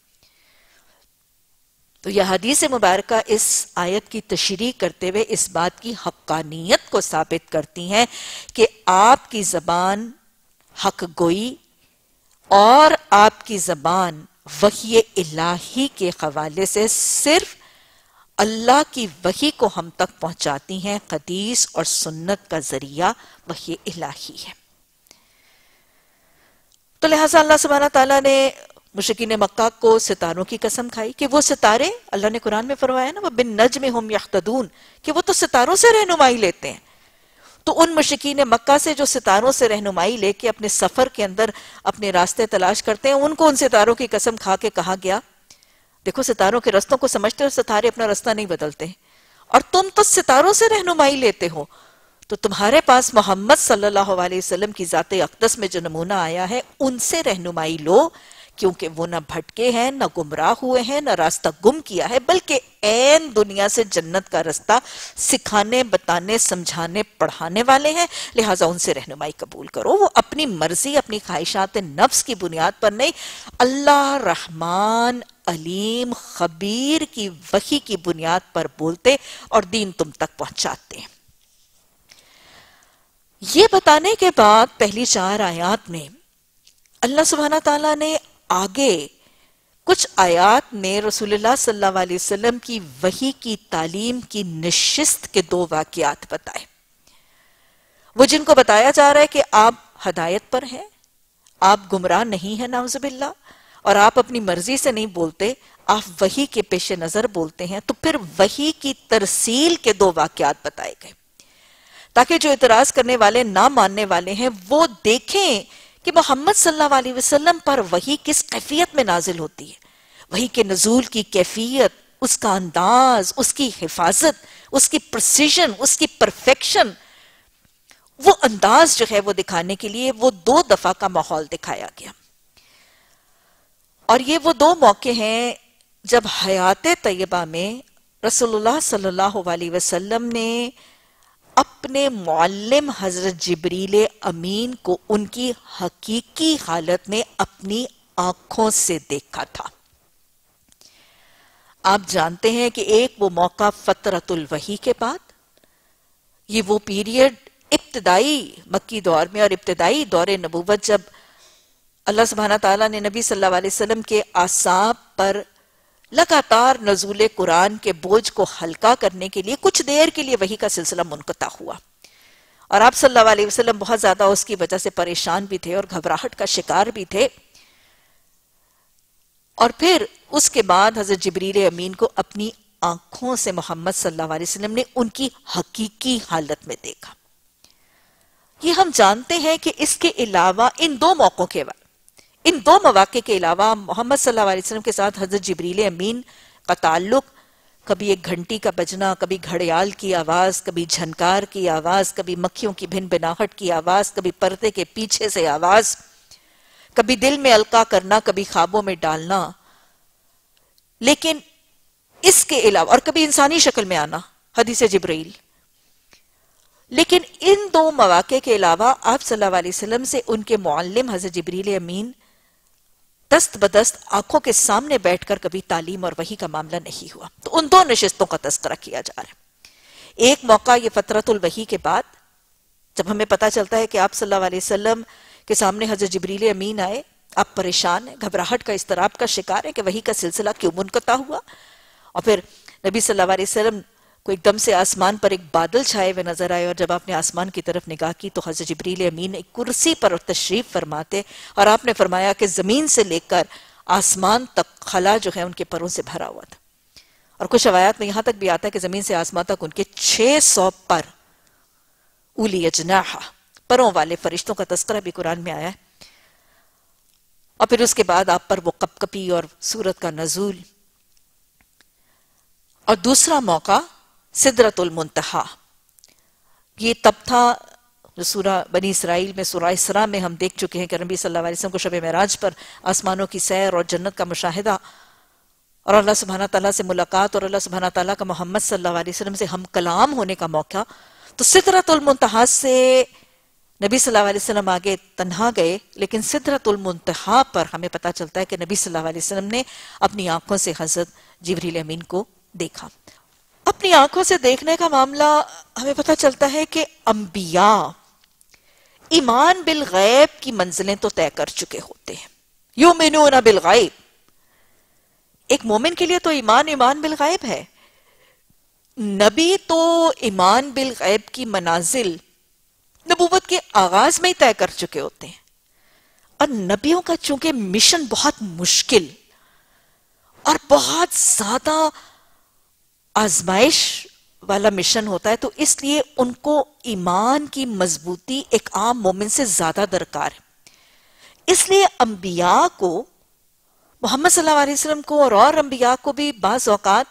تو یہ حدیث مبارکہ اس آیت کی تشریح کرتے ہوئے اس بات کی حقانیت کو ثابت کرتی ہیں کہ آپ کی زبان حق گوئی اور آپ کی زبان وحی الہی کے حوالے سے صرف اللہ کی وحی کو ہم تک پہنچاتی ہیں، حدیث اور سنت کا ذریعہ وحی الہی ہے۔ تو لہٰذا اللہ سبحانہ تعالیٰ نے مشرکین مکہ کو ستاروں کی قسم کھائی کہ وہ ستارے، اللہ نے قرآن میں فرمایا نا، وَبِالنَّجْمِ هُمْ يَهْتَدُونَ، کہ وہ تو ستاروں سے رہنمائی لیتے ہیں۔ تو ان مشرکین مکہ سے جو ستاروں سے رہنمائی لے کے اپنے سفر کے اندر اپنے راستے تلاش کرتے ہیں، ان کو ان ستاروں کی قسم کھا کے کہا گیا، دیکھو ستاروں کے رستوں کو سمجھتے ہو، ستارے اپنا رستہ نہیں بدلتے، اور تم تو ستاروں سے رہنمائی لیتے ہو، تو تمہارے پاس محمد صلی اللہ علیہ وسلم کی ذات اقدس میں جو نمونہ آیا ہے، ان سے رہنمائی لو، کیونکہ وہ نہ بھٹکے ہیں، نہ گمراہ ہوئے ہیں، نہ راستہ گم کیا ہے، بلکہ عین دنیا سے جنت کا راستہ سکھانے، بتانے، سمجھانے، پڑھانے والے ہیں، لہٰذا ان سے رہنمائی قبول کرو۔ وہ اپنی مرضی، اپنی خواہشات نفس کی بنیاد پر نہیں، اللہ رحمان علیم خبیر کی وحی کی بنیاد پر بولتے اور دین تم تک پہنچاتے ہیں۔ یہ بتانے کے بعد پہلی چار آیات میں اللہ سبحانہ تعالیٰ نے آگے کچھ آیات میں رسول اللہ صلی اللہ علیہ وسلم کی وحی کی تعلیم کی نشست کے دو واقعات بتائے، وہ جن کو بتایا جا رہا ہے کہ آپ ہدایت پر ہیں، آپ گمراہ نہیں ہیں نعوذ باللہ، اور آپ اپنی مرضی سے نہیں بولتے، آپ وحی کے پیش نظر بولتے ہیں، تو پھر وحی کی ترسیل کے دو واقعات بتائے گئے، تاکہ جو اعتراض کرنے والے، نہ ماننے والے ہیں، وہ دیکھیں کہ محمد صلی اللہ علیہ وسلم پر وحی کس کیفیت میں نازل ہوتی ہے، وحی کے نزول کی کیفیت، اس کا انداز، اس کی حفاظت، اس کی پرسیژن، اس کی پرفیکشن، وہ انداز جو ہے وہ دکھانے کے لیے وہ دو دفعہ کا ماحول دکھایا گیا۔ اور یہ وہ دو موقع ہیں جب حیات طیبہ میں رسول اللہ صلی اللہ علیہ وسلم نے اپنے معلم حضرت جبریل امین کو ان کی حقیقی حالت میں اپنی آنکھوں سے دیکھا تھا۔ آپ جانتے ہیں کہ ایک وہ موقع فترۃ الوحی کے بعد، یہ وہ پیریڈ ابتدائی مکی دور میں اور ابتدائی دور نبوت، جب اللہ سبحانہ تعالیٰ نے نبی صلی اللہ علیہ وسلم کے اعصاب پر لگاتار نزول قرآن کے بوجھ کو ہلکا کرنے کے لیے کچھ دیر کے لیے وحی کا سلسلہ منقطع ہوا، اور آپ صلی اللہ علیہ وسلم بہت زیادہ اس کی وجہ سے پریشان بھی تھے اور گھبراہٹ کا شکار بھی تھے. اور پھر اس کے بعد حضرت جبریل امین کو اپنی آنکھوں سے محمد صلی اللہ علیہ وسلم نے ان کی حقیقی حالت میں دیکھا. یہ ہم جانتے ہیں کہ اس کے علاوہ ان دو موقعوں کے بعد ان دو مواقع کے علاوہ محمد صلی اللہ علیہ وسلم کے ساتھ حضرت جبریل امین کا تعلق کبھی ایک گھنٹی کا بجنا، کبھی گھڑیال کی آواز، کبھی جھنکار کی آواز، کبھی مکھیوں کی بھن بناہٹ کی آواز، کبھی پردے کے پیچھے سے آواز، کبھی دل میں القا کرنا، کبھی خوابوں میں ڈالنا، لیکن اس کے علاوہ اور کبھی انسانی شکل میں آنا، حدیث جبرائیل. لیکن ان دو مواقع کے علاوہ آپ صلی اللہ علیہ وسلم سے ان کے معلم حضرت جبریل امین دست بدست آنکھوں کے سامنے بیٹھ کر کبھی تعلیم اور وحی کا معاملہ نہیں ہوا. تو ان دو نشستوں کا تذکرہ کیا جا رہا ہے. ایک موقع یہ فترۃ الوحی کے بعد جب ہمیں پتہ چلتا ہے کہ آپ صلی اللہ علیہ وسلم کے سامنے حضرت جبریل امین آئے، آپ پریشان ہیں، گھبراہٹ کا اضطراب کا شکار ہے کہ وحی کا سلسلہ کیوں منقطع ہوا. اور پھر نبی صلی اللہ علیہ وسلم کو ایک دم سے آسمان پر ایک بادل چھائے ہوئے نظر آئے، اور جب آپ نے آسمان کی طرف نگاہ کی تو حضرت جبریل امین ایک کرسی پر تشریف فرماتے، اور آپ نے فرمایا کہ زمین سے لے کر آسمان تک خلا جو ہے ان کے پروں سے بھرا ہوا تھا. اور کچھ روایات میں یہاں تک بھی آتا ہے کہ زمین سے آسمان تک ان کے چھ سو پر اولی اجناح پروں والے فرشتوں کا تذکرہ بھی قرآن میں آیا ہے. اور پھر اس کے بعد آپ پر وہ کپکپی اور سورت کا نزول. اور دوسرا موقع سدرۃ المنتہا، یہ تب تھا جو سورہ بنی اسرائیل میں، سورہ اسراء میں ہم دیکھ چکے ہیں کہ نبی صلی اللہ علیہ وسلم کو شب معراج پر آسمانوں کی سیر اور جنت کا مشاہدہ اور اللہ سبحانہ تعالیٰ سے ملاقات اور اللہ سبحانہ تعالیٰ کا محمد صلی اللہ علیہ وسلم سے ہم کلام ہونے کا موقع. تو سدرۃ المنتہا سے نبی صلی اللہ علیہ وسلم آگے تنہا گئے، لیکن سدرۃ المنتہا پر ہمیں پتہ چلتا ہے کہ نبی صلی اللہ علیہ وسلم نے اپنی آنکھوں سے حضرت جبریل امین کو دیکھا. اپنی آنکھوں سے دیکھنے کا معاملہ ہمیں پتہ چلتا ہے کہ انبیاء ایمان بالغیب کی منزلیں تو طے کر چکے ہوتے ہیں. یؤمنون بالغیب، ایک مومن کے لیے تو ایمان ایمان بالغیب ہے. نبی تو ایمان بالغیب کی منازل نبوت کے آغاز میں ہی طے کر چکے ہوتے ہیں. اور نبیوں کا چونکہ مشن بہت مشکل اور بہت زیادہ آزمائش والا مشن ہوتا ہے، تو اس لیے ان کو ایمان کی مضبوطی ایک عام مومن سے زیادہ درکار ہے. اس لیے انبیاء کو، محمد صلی اللہ علیہ وسلم کو اور اور انبیاء کو بھی بعض اوقات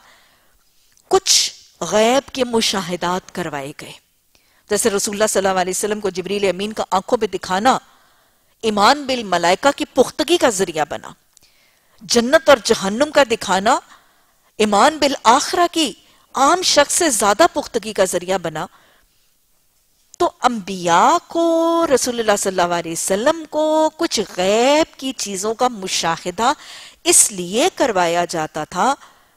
کچھ غیب کے مشاہدات کروائے گئے. جیسے رسول اللہ صلی اللہ علیہ وسلم کو جبریل امین کا آنکھوں پہ دکھانا ایمان بالملائکہ کی پختگی کا ذریعہ بنا. جنت اور جہنم کا دکھانا ایمان بالآخرہ کی عام شخص سے زیادہ پختگی کا ذریعہ بنا. تو انبیاء کو، رسول اللہ صلی اللہ علیہ وسلم کو کچھ غیب کی چیزوں کا مشاہدہ اس لیے کروایا جاتا تھا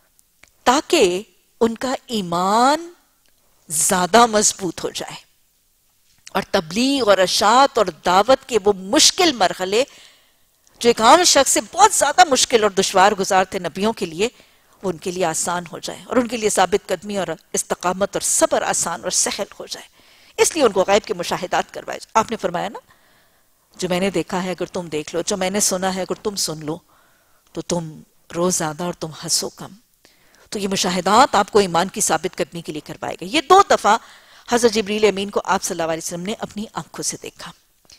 تاکہ ان کا ایمان زیادہ مضبوط ہو جائے، اور تبلیغ اور اشاعت اور دعوت کے وہ مشکل مرحلے جو ایک عام شخص سے بہت زیادہ مشکل اور دشوار گزار تھے نبیوں کے لیے، وہ ان کے لیے آسان ہو جائے، اور ان کے لیے ثابت قدمی اور استقامت اور صبر آسان اور سہل ہو جائے. اس لیے ان کو غیب کے مشاہدات کروائے. آپ نے فرمایا نا، جو میں نے دیکھا ہے اگر تم دیکھ لو، جو میں نے سنا ہے اگر تم سن لو، تو تم رو زیادہ اور تم ہنسو کم. تو یہ مشاہدات آپ کو ایمان کی ثابت قدمی کے لیے کروائے گئے. یہ دو دفعہ حضرت جبریل امین کو آپ صلی اللہ علیہ وسلم نے اپنی آنکھوں سے دیکھا.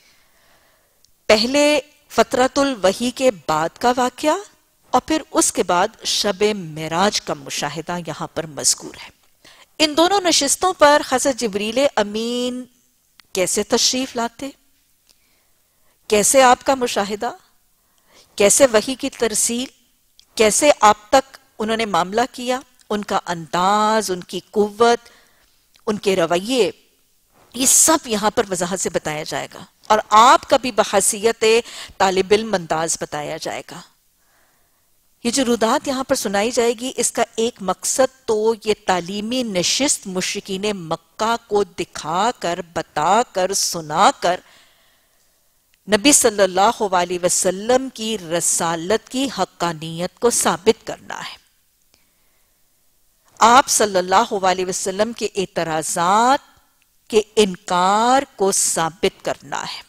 پہلے فترۃ الوحی کے بعد کا واقعہ، اور پھر اس کے بعد شب معراج کا مشاہدہ یہاں پر مذکور ہے. ان دونوں نشستوں پر حضرت جبریل امین کیسے تشریف لاتے، کیسے آپ کا مشاہدہ، کیسے وحی کی ترسیل، کیسے آپ تک انہوں نے معاملہ کیا، ان کا انداز، ان کی قوت، ان کے رویے، یہ سب یہاں پر وضاحت سے بتایا جائے گا. اور آپ کا بھی بحیثیت طالب علم انداز بتایا جائے گا. یہ جو رودات یہاں پر سنائی جائے گی، اس کا ایک مقصد تو یہ تعلیمی نشست مشرکین مکہ کو دکھا کر، بتا کر، سنا کر نبی صلی اللہ علیہ وسلم کی رسالت کی حقانیت کو ثابت کرنا ہے. آپ صلی اللہ علیہ وسلم کے اعتراضات کہ انکار کو ثابت کرنا ہے۔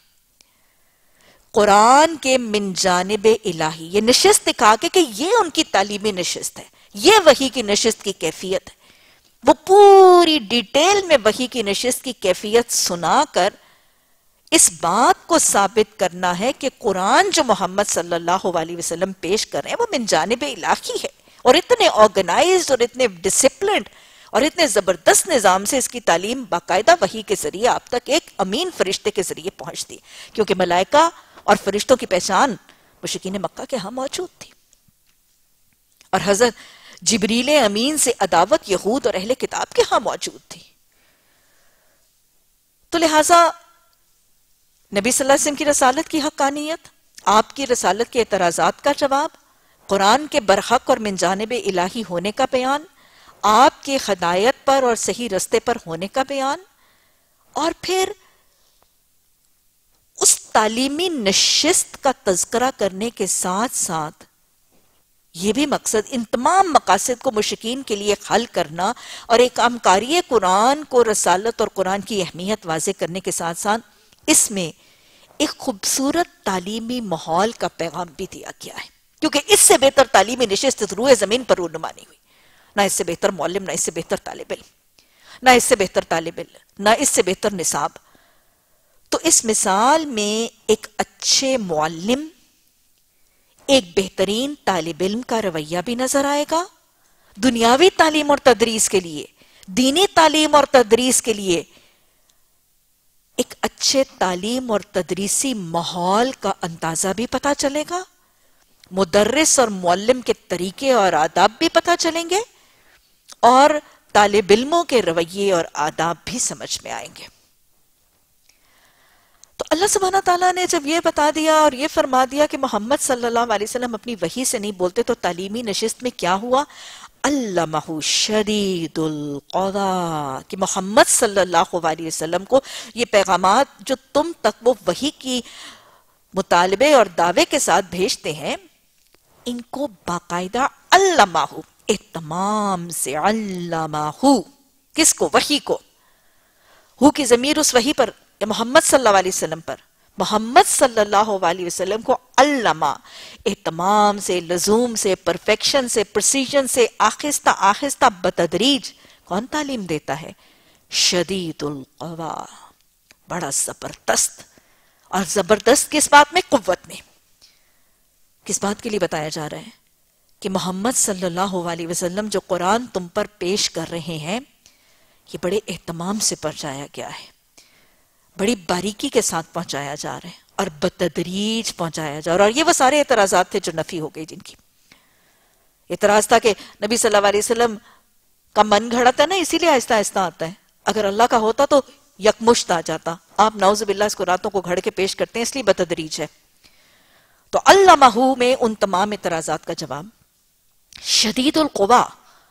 قرآن کے من جانب الہی، یہ نشست دکھا کے کہ یہ ان کی تعلیمی نشست ہے، یہ وحی کی نشست کی کیفیت ہے، وہ پوری ڈیٹیل میں وحی کی نشست کی کیفیت سنا کر اس بات کو ثابت کرنا ہے کہ قرآن جو محمد صلی اللہ علیہ وسلم پیش کر رہے ہیں وہ من جانب الہی ہے، اور اتنے آرگنائزڈ اور اتنے ڈسپلنڈ اور اتنے زبردست نظام سے اس کی تعلیم باقاعدہ وحی کے ذریعے آپ تک ایک امین فرشتے کے ذریعے پہنچتی، کیونکہ ملائکہ اور فرشتوں کی پہچان مشرکین مکہ کے ہاں موجود تھی، اور حضرت جبریل امین سے عداوت یہود اور اہل کتاب کے ہاں موجود تھی۔ تو لہٰذا نبی صلی اللہ علیہ وسلم کی رسالت کی حقانیت، آپ کی رسالت کے اعتراضات کا جواب، قرآن کے برحق اور من جانب الہی ہونے کا بیان، آپ کے ہدایت پر اور صحیح رستے پر ہونے کا بیان، اور پھر اس تعلیمی نشست کا تذکرہ کرنے کے ساتھ ساتھ یہ بھی مقصد، ان تمام مقاصد کو مشرکین کے لیے حل کرنا اور ایک امکاری قرآن کو رسالت اور قرآن کی اہمیت واضح کرنے کے ساتھ ساتھ اس میں ایک خوبصورت تعلیمی ماحول کا پیغام بھی دیا گیا ہے، کیونکہ اس سے بہتر تعلیمی نشست روئے زمین پر رونما نہیں ہوئی، نہ اس سے بہتر معلم، نہ اس سے بہتر طالب علم، نہ اس سے بہتر طالب علم، نہ اس سے بہتر نصاب۔ تو اس مثال میں ایک اچھے معلم، ایک بہترین طالب علم کا رویہ بھی نظر آئے گا، دنیاوی تعلیم اور تدریس کے لیے، دینی تعلیم اور تدریس کے لیے ایک اچھے تعلیم اور تدریسی ماحول کا اندازہ بھی پتہ چلے گا، مدرس اور معلم کے طریقے اور آداب بھی پتہ چلیں گے، اور طالب علموں کے رویے اور آداب بھی سمجھ میں آئیں گے۔ تو اللہ سبحانہ تعالیٰ نے جب یہ بتا دیا اور یہ فرما دیا کہ محمد صلی اللہ علیہ وسلم اپنی وحی سے نہیں بولتے، تو تعلیمی نشست میں کیا ہوا؟ علمہ شدید القویٰ، کہ محمد صلی اللہ علیہ وسلم کو یہ پیغامات جو تم تک وہ وحی کی مطالبے اور دعوے کے ساتھ بھیجتے ہیں، ان کو باقاعدہ علمہ، اہتمام سے علمہ، کس کو؟ وحی کو۔ ہو کی ضمیر اس وحی پر، محمد صلی اللہ علیہ وسلم پر، محمد صلی اللہ علیہ وسلم کو علمہ، اہتمام سے، لزوم سے، پرفیکشن سے، پرسیجن سے، آہستہ آہستہ بتدریج کون تعلیم دیتا ہے؟ شدید القویٰ، بڑا زبردست۔ اور زبردست کس بات میں؟ قوت میں۔ کس بات کے لیے بتایا جا رہا ہے؟ کہ محمد صلی اللہ علیہ وسلم جو قرآن تم پر پیش کر رہے ہیں، یہ بڑے اہتمام سے پہنچایا گیا ہے، بڑی باریکی کے ساتھ پہنچایا جا رہا ہے، اور بتدریج پہنچایا جا رہا ہے۔ اور یہ وہ سارے اعتراضات تھے جو نفی ہو گئی، جن کی اعتراض تھا کہ نبی صلی اللہ علیہ وسلم کا من گھڑتا ہے نا، اسی لیے آہستہ آہستہ آتا ہے، اگر اللہ کا ہوتا تو یکمشت آ جاتا، آپ نعوذ باللہ اس کو راتوں کو گھڑ کے پیش کرتے ہیں، اس لیے بتدریج ہے۔ تو علمہ میں ان تمام اعتراضات کا جواب شدید القویٰ۔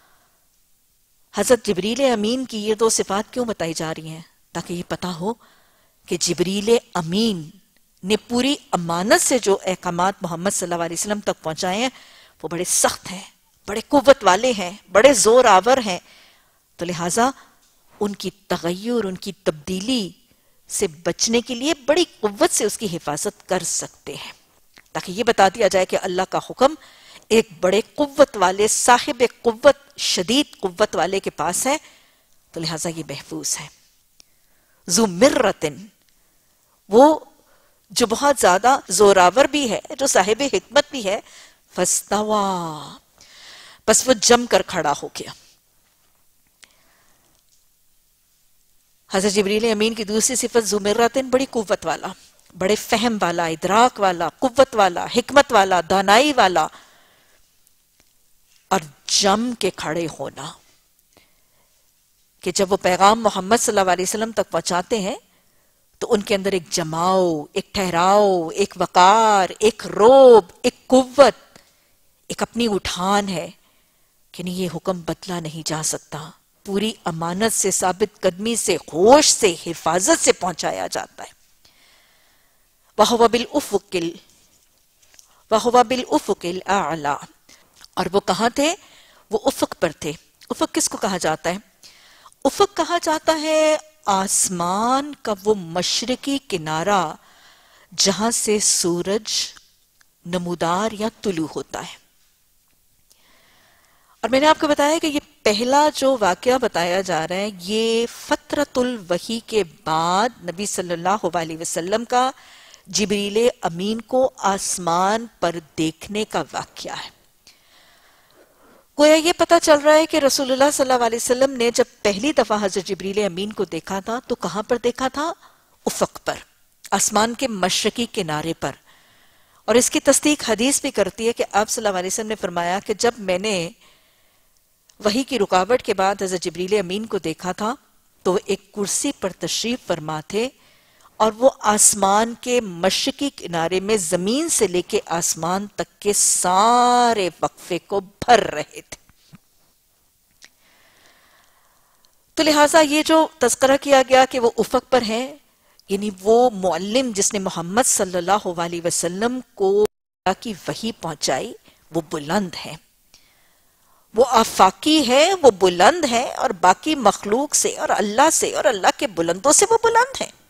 حضرت جبریل امین کی یہ دو صفات کیوں بتائی جا رہی ہیں؟ تاکہ یہ پتا ہو کہ جبریل امین نے پوری امانت سے جو احکامات محمد صلی اللہ علیہ وسلم تک پہنچائے ہیں وہ بڑے سخت ہیں، بڑے قوت والے ہیں، بڑے زور آور ہیں، تو لہٰذا ان کی تغیر، ان کی تبدیلی سے بچنے کے لیے بڑی قوت سے اس کی حفاظت کر سکتے ہیں، تاکہ یہ بتا دیا جائے کہ اللہ کا حکم ایک بڑے قوت والے، صاحب قوت، شدید قوت والے کے پاس ہے، تو لہٰذا یہ محفوظ ہے۔ ذو مرتن، وہ جو بہت زیادہ زوراور بھی ہے، جو صاحب حکمت بھی ہے، فاستوى، بس وہ جم کر کھڑا ہو گیا۔ حضرت جبریل امین کی دوسری صفت ذو مرتن، بڑی قوت والا، بڑے فہم والا، ادراک والا، قوت والا، حکمت والا، دانائی والا، اور جم کے کھڑے ہونا، کہ جب وہ پیغام محمد صلی اللہ علیہ وسلم تک پہنچاتے ہیں تو ان کے اندر ایک جماؤ، ایک ٹھہراؤ، ایک وقار، ایک روب، ایک قوت، ایک اپنی اٹھان ہے کہ نہیں، یہ حکم بدلا نہیں جا سکتا، پوری امانت سے، ثابت قدمی سے، ہوش سے، حفاظت سے پہنچایا جاتا ہے۔ وَهُوَ بِالْأُفُقِ ال- وَهُوَ بِالْأُفُقِ الْأَعْلَى، اور وہ کہاں تھے؟ وہ افق پر تھے۔ افق کس کو کہا جاتا ہے؟ افق کہا جاتا ہے آسمان کا وہ مشرقی کنارہ جہاں سے سورج نمودار یا طلوع ہوتا ہے. اور میں نے آپ کو بتایا کہ یہ پہلا جو واقعہ بتایا جا رہا ہے یہ فترۃ الوحی کے بعد نبی صلی اللہ علیہ وسلم کا جبریل امین کو آسمان پر دیکھنے کا واقعہ ہے. گویا یہ پتہ چل رہا ہے کہ رسول اللہ صلی اللہ علیہ وسلم نے جب پہلی دفعہ حضرت جبریل امین کو دیکھا تھا تو کہاں پر دیکھا تھا؟ افق پر، آسمان کے مشرقی کنارے پر. اور اس کی تصدیق حدیث بھی کرتی ہے کہ آپ صلی اللہ علیہ وسلم نے فرمایا کہ جب میں نے وحی کی رکاوٹ کے بعد حضرت جبریل امین کو دیکھا تھا تو وہ ایک کرسی پر تشریف فرما تھے اور وہ آسمان کے مشرقی کنارے میں زمین سے لے کے آسمان تک کے سارے وقفے کو بھر رہے تھے. تو لہٰذا یہ جو تذکرہ کیا گیا کہ وہ افق پر ہیں، یعنی وہ معلم جس نے محمد صلی اللہ علیہ وسلم کو اللہ کی وحی پہنچائی وہ بلند ہے، وہ آفاقی ہے، وہ بلند ہے، اور باقی مخلوق سے اور اللہ سے اور اللہ کے بلندوں سے وہ بلند ہیں.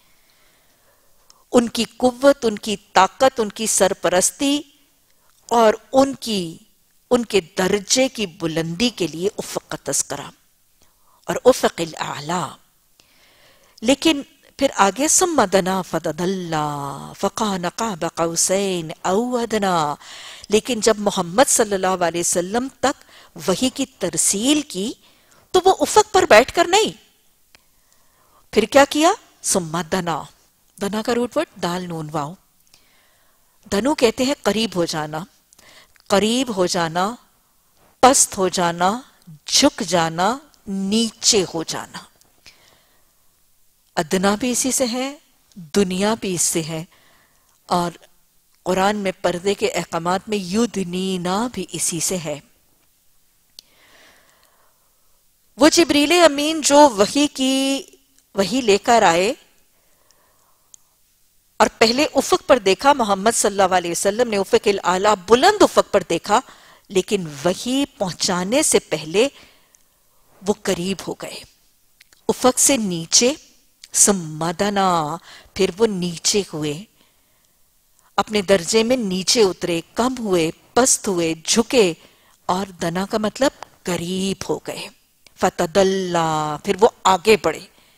ان کی قوت، ان کی طاقت، ان کی سرپرستی اور ان کی ان کے درجے کی بلندی کے لیے افق کا تذکرہ اور افق الاعلی. لیکن پھر آگے ثم دنا فتدلی فکان قاب قوسین او ادنی، لیکن جب محمد صلی اللہ علیہ وسلم تک وحی کی ترسیل کی تو وہ افق پر بیٹھ کر نہیں، پھر کیا کیا؟ ثم دنا، دنا کا روٹ ورڈ دال نون واو. دنو کہتے ہیں قریب ہو جانا، قریب ہو جانا، پست ہو جانا، جھک جانا، نیچے ہو جانا. ادنا بھی اسی سے ہے، دنیا بھی اس سے ہے، اور قرآن میں پردے کے احکامات میں یدنینا بھی اسی سے ہے. وہ جبریل امین جو وحی کی وحی لے کر آئے اور پہلے افق پر دیکھا، محمد صلی اللہ علیہ وسلم نے افق الاعلی بلند افق پر دیکھا، لیکن وحی پہنچانے سے پہلے وہ قریب ہو گئے افق سے نیچے. ثم دنا، پھر وہ نیچے ہوئے، اپنے درجے میں نیچے اترے، کم ہوئے، پست ہوئے، جھکے، اور دنا کا مطلب قریب ہو گئے. فتدلی، پھر وہ آگے بڑھے.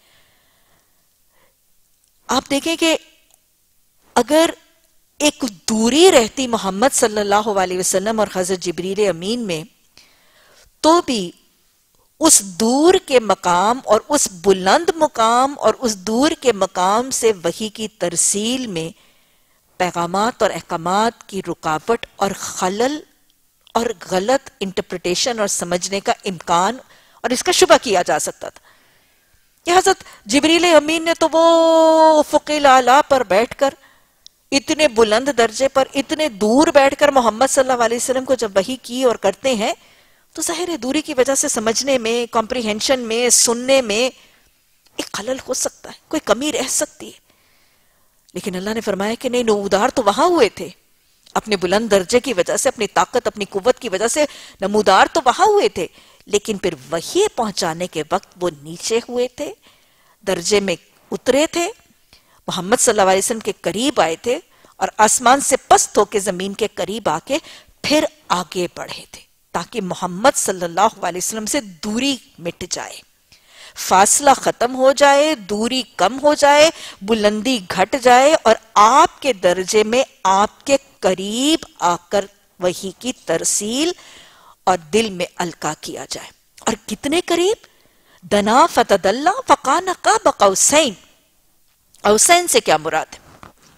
آپ دیکھیں کہ اگر ایک دوری رہتی محمد صلی اللہ علیہ وسلم اور حضرت جبریل امین میں تو بھی اس دور کے مقام اور اس بلند مقام اور اس دور کے مقام سے وحی کی ترسیل میں پیغامات اور احکامات کی رکاوٹ اور خلل اور غلط انٹرپریٹیشن اور سمجھنے کا امکان اور اس کا شبہ کیا جا سکتا تھا. یہ حضرت جبریل امین نے تو وہ افق الاعلی پر بیٹھ کر، اتنے بلند درجے پر، اتنے دور بیٹھ کر محمد صلی اللہ علیہ وسلم کو جب وحی کی اور کرتے ہیں تو ظاہر ہے دوری کی وجہ سے سمجھنے میں، کمپریہنشن میں، سننے میں ایک خلل ہو سکتا ہے، کوئی کمی رہ سکتی ہے. لیکن اللہ نے فرمایا کہ نہیں، نمودار تو وہاں ہوئے تھے، اپنے بلند درجے کی وجہ سے، اپنی طاقت، اپنی قوت کی وجہ سے نمودار تو وہاں ہوئے تھے، لیکن پھر وحی پہنچانے کے وقت وہ نیچے ہوئے تھے، درجے میں اترے تھے، محمد صلی اللہ علیہ وسلم کے قریب آئے تھے، اور آسمان سے پست ہو کے زمین کے قریب آ کے پھر آگے بڑھے تھے تاکہ محمد صلی اللہ علیہ وسلم سے دوری مٹ جائے، فاصلہ ختم ہو جائے، دوری کم ہو جائے، بلندی گھٹ جائے، اور آپ کے درجے میں آپ کے قریب آ کر وحی کی ترسیل اور دل میں القا کیا جائے. اور کتنے قریب؟ دنا فتدلی فکان قاب قوسین. قوسین سے کیا مراد ہے؟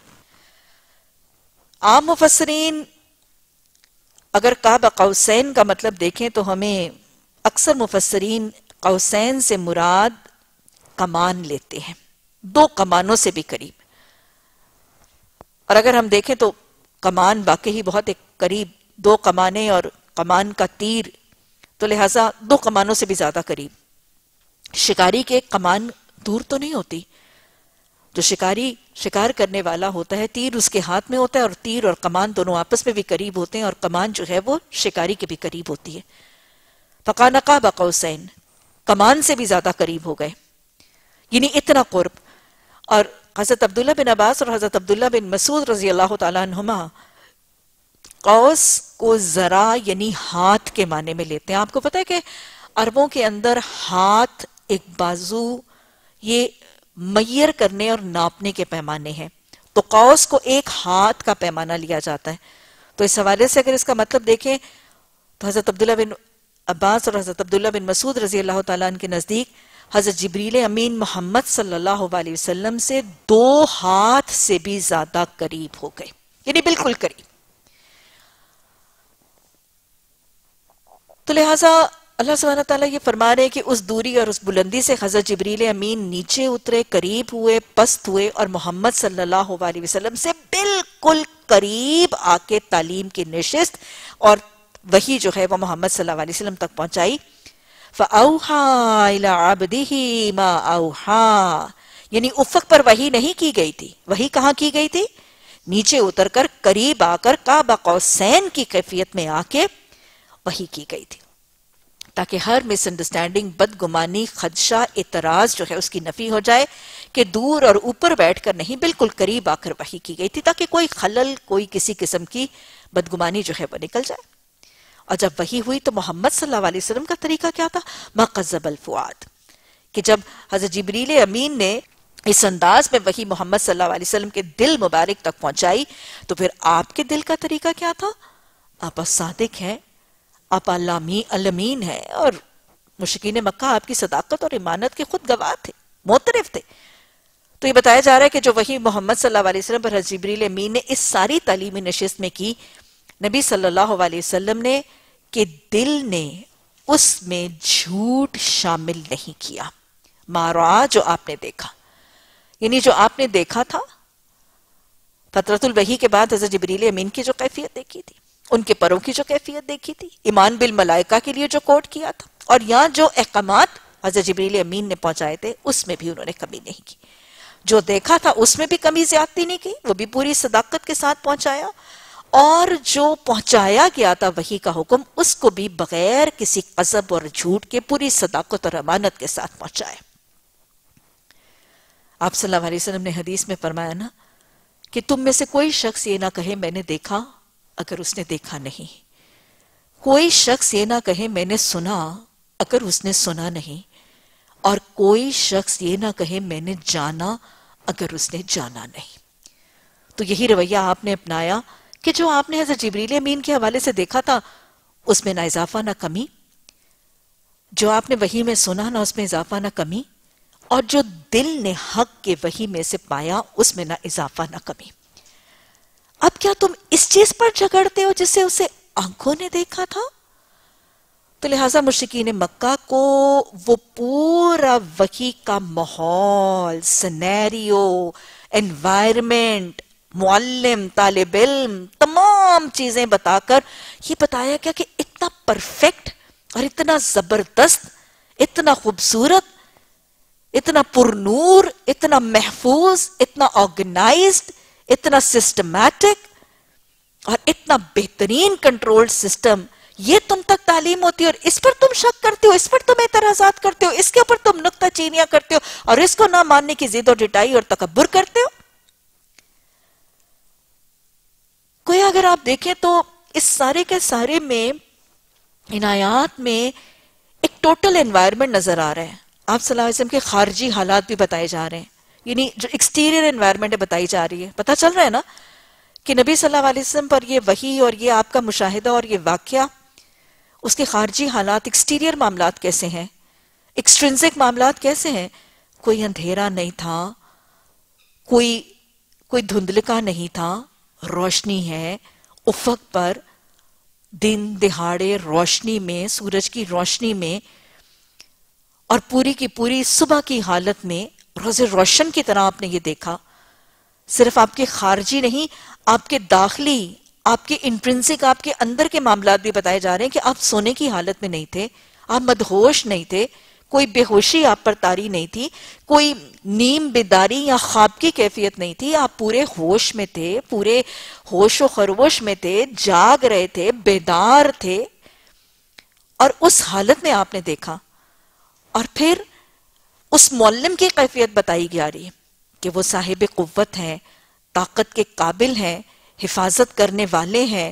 عام مفسرین اگر قاب قوسین کا مطلب دیکھیں تو ہمیں اکثر مفسرین قوسین سے مراد کمان لیتے ہیں، دو کمانوں سے بھی قریب. اور اگر ہم دیکھیں تو کمان واقعی بہت ایک قریب، دو کمانیں اور کمان کا تیر، تو لہٰذا دو کمانوں سے بھی زیادہ قریب. شکاری کے کمان دور تو نہیں ہوتی، جو شکاری شکار کرنے والا ہوتا ہے تیر اس کے ہاتھ میں ہوتا ہے، اور تیر اور کمان دونوں آپس میں بھی قریب ہوتے ہیں، اور کمان جو ہے وہ شکاری کے بھی قریب ہوتی ہے. فَقَانَ قَابَ قَوْسَيْن، کمان سے بھی زیادہ قریب ہو گئے. یعنی اتنا قرب. اور حضرت عبداللہ بن عباس اور حضرت عبداللہ بن مسعود رضی اللہ تعالیٰ عنہما قوس کو ذرا یعنی ہاتھ کے معنی میں لیتے ہیں. آپ کو پتہ ہے کہ عربوں کے اندر ہاتھ، ایک بازو، یہ میئر کرنے اور ناپنے کے پیمانے ہیں. تو قوس کو ایک ہاتھ کا پیمانہ لیا جاتا ہے. تو اس حوالے سے اگر اس کا مطلب دیکھیں تو حضرت عبداللہ بن عباس اور حضرت عبداللہ بن مسعود رضی اللہ تعالیٰ عنہ کے نزدیک حضرت جبریل امین محمد صلی اللہ علیہ وسلم سے دو ہاتھ سے بھی زیادہ قریب ہو گئے، یعنی بالکل قریب. تو لہٰذا اللہ سبحانہ تعالیٰ یہ فرما رہے ہیں کہ اس دوری اور اس بلندی سے حضرت جبریل امین نیچے اترے، قریب ہوئے، پست ہوئے اور محمد صلی اللہ علیہ وسلم سے بالکل قریب آ کے تعلیم کی نشست اور وحی جو ہے وہ محمد صلی اللہ علیہ وسلم تک پہنچائی. فَأَوْحَا إِلَىٰ عَبْدِهِ مَا أَوْحَا، یعنی افق پر وحی نہیں کی گئی تھی. وحی کہاں کی گئی تھی؟ نیچے اتر کر قریب آ کر قاب قوسین کی کیفیت میں آ کے وحی کی گئی تھی، تاکہ ہر مس انڈرسٹینڈنگ، بدگمانی، خدشہ، اعتراض جو ہے اس کی نفی ہو جائے کہ دور اور اوپر بیٹھ کر نہیں، بالکل قریب آ کر وحی کی گئی تھی، تاکہ کوئی خلل، کوئی کسی قسم کی بدگمانی جو ہے وہ نکل جائے. اور جب وحی ہوئی تو محمد صلی اللہ علیہ وسلم کا طریقہ کیا تھا؟ ما قذب الفؤاد، کہ جب حضرت جبریل امین نے اس انداز میں وحی محمد صلی اللہ علیہ وسلم کے دل مبارک تک پہنچائی تو پھر آپ کے دل کا طریقہ کیا تھا؟ آپ صادق ہیں، آپ علمین ہیں، اور مشرکین مکہ آپ کی صداقت اور امانت کے خود گواہ تھے، معترف تھے. تو یہ بتایا جا رہا ہے کہ جو وحی محمد صلی اللہ علیہ وسلم پر حضرت جبریل امین نے اس ساری تعلیمی نشست میں کی، نبی صلی اللہ علیہ وسلم نے کہ دل نے اس میں جھوٹ شامل نہیں کیا. مارا، جو آپ نے دیکھا، یعنی جو آپ نے دیکھا تھا فترۃ الوحی کے بعد حضرت جبریل امین کی جو کیفیت دیکھی تھی، ان کے پروں کی جو کیفیت دیکھی تھی، ایمان بالملائکہ کے لیے جو کوٹ کیا تھا، اور یہاں جو احکامات حضرت جبریل امین نے پہنچائے تھے اس میں بھی انہوں نے کمی نہیں کی. جو دیکھا تھا اس میں بھی کمی زیادتی نہیں کی، وہ بھی پوری صداقت کے ساتھ پہنچایا، اور جو پہنچایا گیا تھا وحی کا حکم اس کو بھی بغیر کسی قذب اور جھوٹ کے پوری صداقت اور امانت کے ساتھ پہنچایا. آپ صلی اللہ علیہ وسلم نے حدیث میں فرمایا نا کہ تم میں سے کوئی شخص یہ نہ کہے میں نے دیکھا اگر اس نے دیکھا نہیں، کوئی شخص یہ نہ کہے میں نے سنا اگر اس نے سنا نہیں، اور کوئی شخص یہ نہ کہے میں نے جانا اگر اس نے جانا نہیں. تو یہی رویہ آپ نے اپنایا کہ جو آپ نے حضرت جبریل امین کے حوالے سے دیکھا تھا اس میں نہ اضافہ نہ کمی، جو آپ نے وحی میں سنا نہ اس میں اضافہ نہ کمی، اور جو دل نے حق کے وحی میں سے پایا اس میں نہ اضافہ نہ کمی. اب کیا تم اس چیز پر جھگڑتے ہو جسے اسے آنکھوں نے دیکھا تھا؟ تو لہٰذا مشرکین مکہ کو وہ پورا وحی کا ماحول، سینیریو، انوائرمنٹ، معلم، طالب علم، تمام چیزیں بتا کر یہ بتایا گیا کہ اتنا پرفیکٹ اور اتنا زبردست، اتنا خوبصورت، اتنا پرنور، اتنا محفوظ، اتنا آرگنائزڈ، اتنا سسٹمیٹک اور اتنا بہترین کنٹرول سسٹم، یہ تم تک تعلیم ہوتی ہے اور اس پر تم شک کرتے ہو، اس پر تم اعتراضات کرتے ہو، اس کے اوپر تم نکتہ چینیاں کرتے ہو اور اس کو نہ ماننے کی ضد اور ڈٹائی اور تکبر کرتے ہو. کوئی اگر آپ دیکھیں تو اس سارے کے سارے میں ان آیات میں ایک ٹوٹل انوائرمنٹ نظر آ رہا ہے. آپ صلی اللہ علیہ وسلم کے خارجی حالات بھی بتائے جا رہے ہیں، یعنی جو ایکسٹیریئر انوائرمنٹ بتائی جا رہی ہے. پتہ چل رہا ہے نا کہ نبی صلی اللہ علیہ وسلم پر یہ وحی اور یہ آپ کا مشاہدہ اور یہ واقعہ، اس کے خارجی حالات، ایکسٹیریئر معاملات کیسے ہیں، ایکسٹرنزک معاملات کیسے ہیں. کوئی اندھیرا نہیں تھا، کوئی کوئی دھندلکا نہیں تھا، روشنی ہے افق پر، دن دہاڑے روشنی میں، سورج کی روشنی میں، اور پوری کی پوری صبح کی حالت میں روز روشن کی طرح آپ نے یہ دیکھا. صرف آپ کے خارجی نہیں، آپ کے داخلی، آپ کے انٹرنسک، آپ کے اندر کے معاملات بھی بتائے جا رہے ہیں کہ آپ سونے کی حالت میں نہیں تھے، آپ مدہوش نہیں تھے، کوئی بے ہوشی آپ پر طاری نہیں تھی، کوئی نیم بیداری یا خواب کی کیفیت نہیں تھی، آپ پورے ہوش میں تھے، پورے ہوش و خروش میں تھے، جاگ رہے تھے، بیدار تھے، اور اس حالت میں آپ نے دیکھا. اور پھر اس معلم کی کیفیت بتائی جا رہی ہے کہ وہ صاحب قوت ہیں، طاقت کے قابل ہیں، حفاظت کرنے والے ہیں،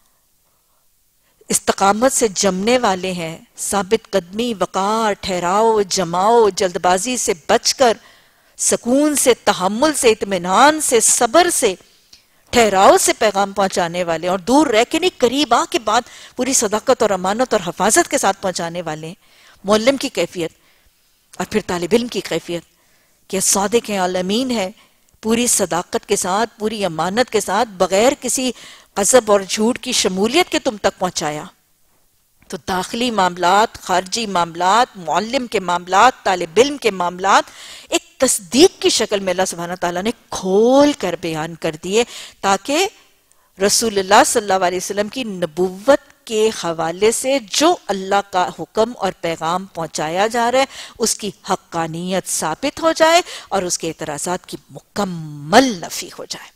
استقامت سے جمنے والے ہیں، ثابت قدمی، وقار، ٹھہراؤ، جماؤ، جلد بازی سے بچ کر، سکون سے، تحمل سے، اطمینان سے، صبر سے، ٹھہراؤ سے پیغام پہنچانے والے، اور دور رہ کے نہیں قریب آ کے بات پوری صداقت اور امانت اور حفاظت کے ساتھ پہنچانے والے ہیں۔ معلم کی کیفیت، اور پھر طالب علم کی کیفیت کہ صادق ہیں، الامین ہے، پوری صداقت کے ساتھ، پوری امانت کے ساتھ، بغیر کسی قذب اور جھوٹ کی شمولیت کے تم تک پہنچایا۔ تو داخلی معاملات، خارجی معاملات، معلم کے معاملات، طالب علم کے معاملات ایک تصدیق کی شکل میں اللہ سبحانہ تعالیٰ نے کھول کر بیان کر دیے، تاکہ رسول اللہ صلی اللہ علیہ وسلم کی نبوت کے حوالے سے جو اللہ کا حکم اور پیغام پہنچایا جا رہا ہے اس کی حقانیت ثابت ہو جائے اور اس کے اعتراضات کی مکمل نفی ہو جائے۔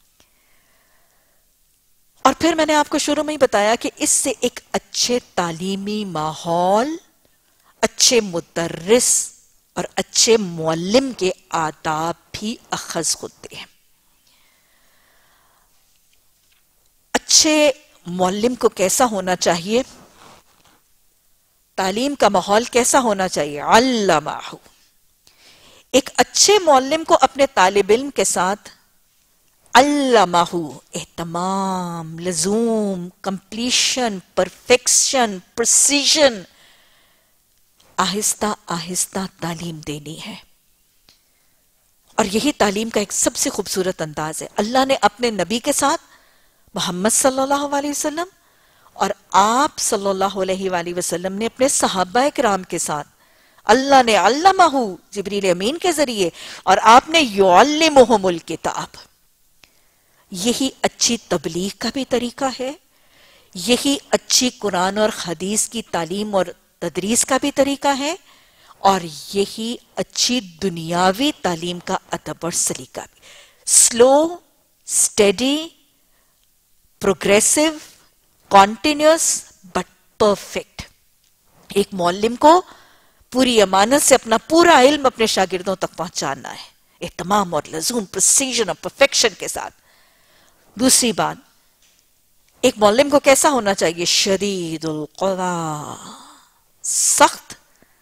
اور پھر میں نے آپ کو شروع میں ہی بتایا کہ اس سے ایک اچھے تعلیمی ماحول، اچھے مدرس اور اچھے معلم کے آداب بھی اخذ ہوتے ہیں۔ اچھے معلم کو کیسا ہونا چاہیے؟ تعلیم کا ماحول کیسا ہونا چاہیے؟ علمہ، ایک اچھے معلم کو اپنے طالب علم کے ساتھ علمہ، اہتمام، لزوم، کمپلیشن، پرفیکشن، پرسیژن، آہستہ آہستہ تعلیم دینی ہے۔ اور یہی تعلیم کا ایک سب سے خوبصورت انداز ہے۔ اللہ نے اپنے نبی کے ساتھ محمد صلی اللہ علیہ وسلم اور آپ صلی اللہ علیہ وآلہ وسلم نے اپنے صحابہ کرام کے ساتھ، اللہ نے علمہ جبریل امین کے ذریعے اور آپ نے یعلمہم الکتاب، یہی اچھی تبلیغ کا بھی طریقہ ہے، یہی اچھی قرآن اور حدیث کی تعلیم اور تدریس کا بھی طریقہ ہے، اور یہی اچھی دنیاوی تعلیم کا ادب اور سلیقہ بھی۔ Slow, steady, progressive, continuous but perfect. ایک معلم کو پوری امانت سے اپنا پورا علم اپنے شاگردوں تک پہنچانا ہے، اہتمام اور لزوم، پریسیژن اور پرفیکشن کے ساتھ۔ دوسری بات، ایک معلم کو کیسا ہونا چاہیے؟ شدید القوا، سخت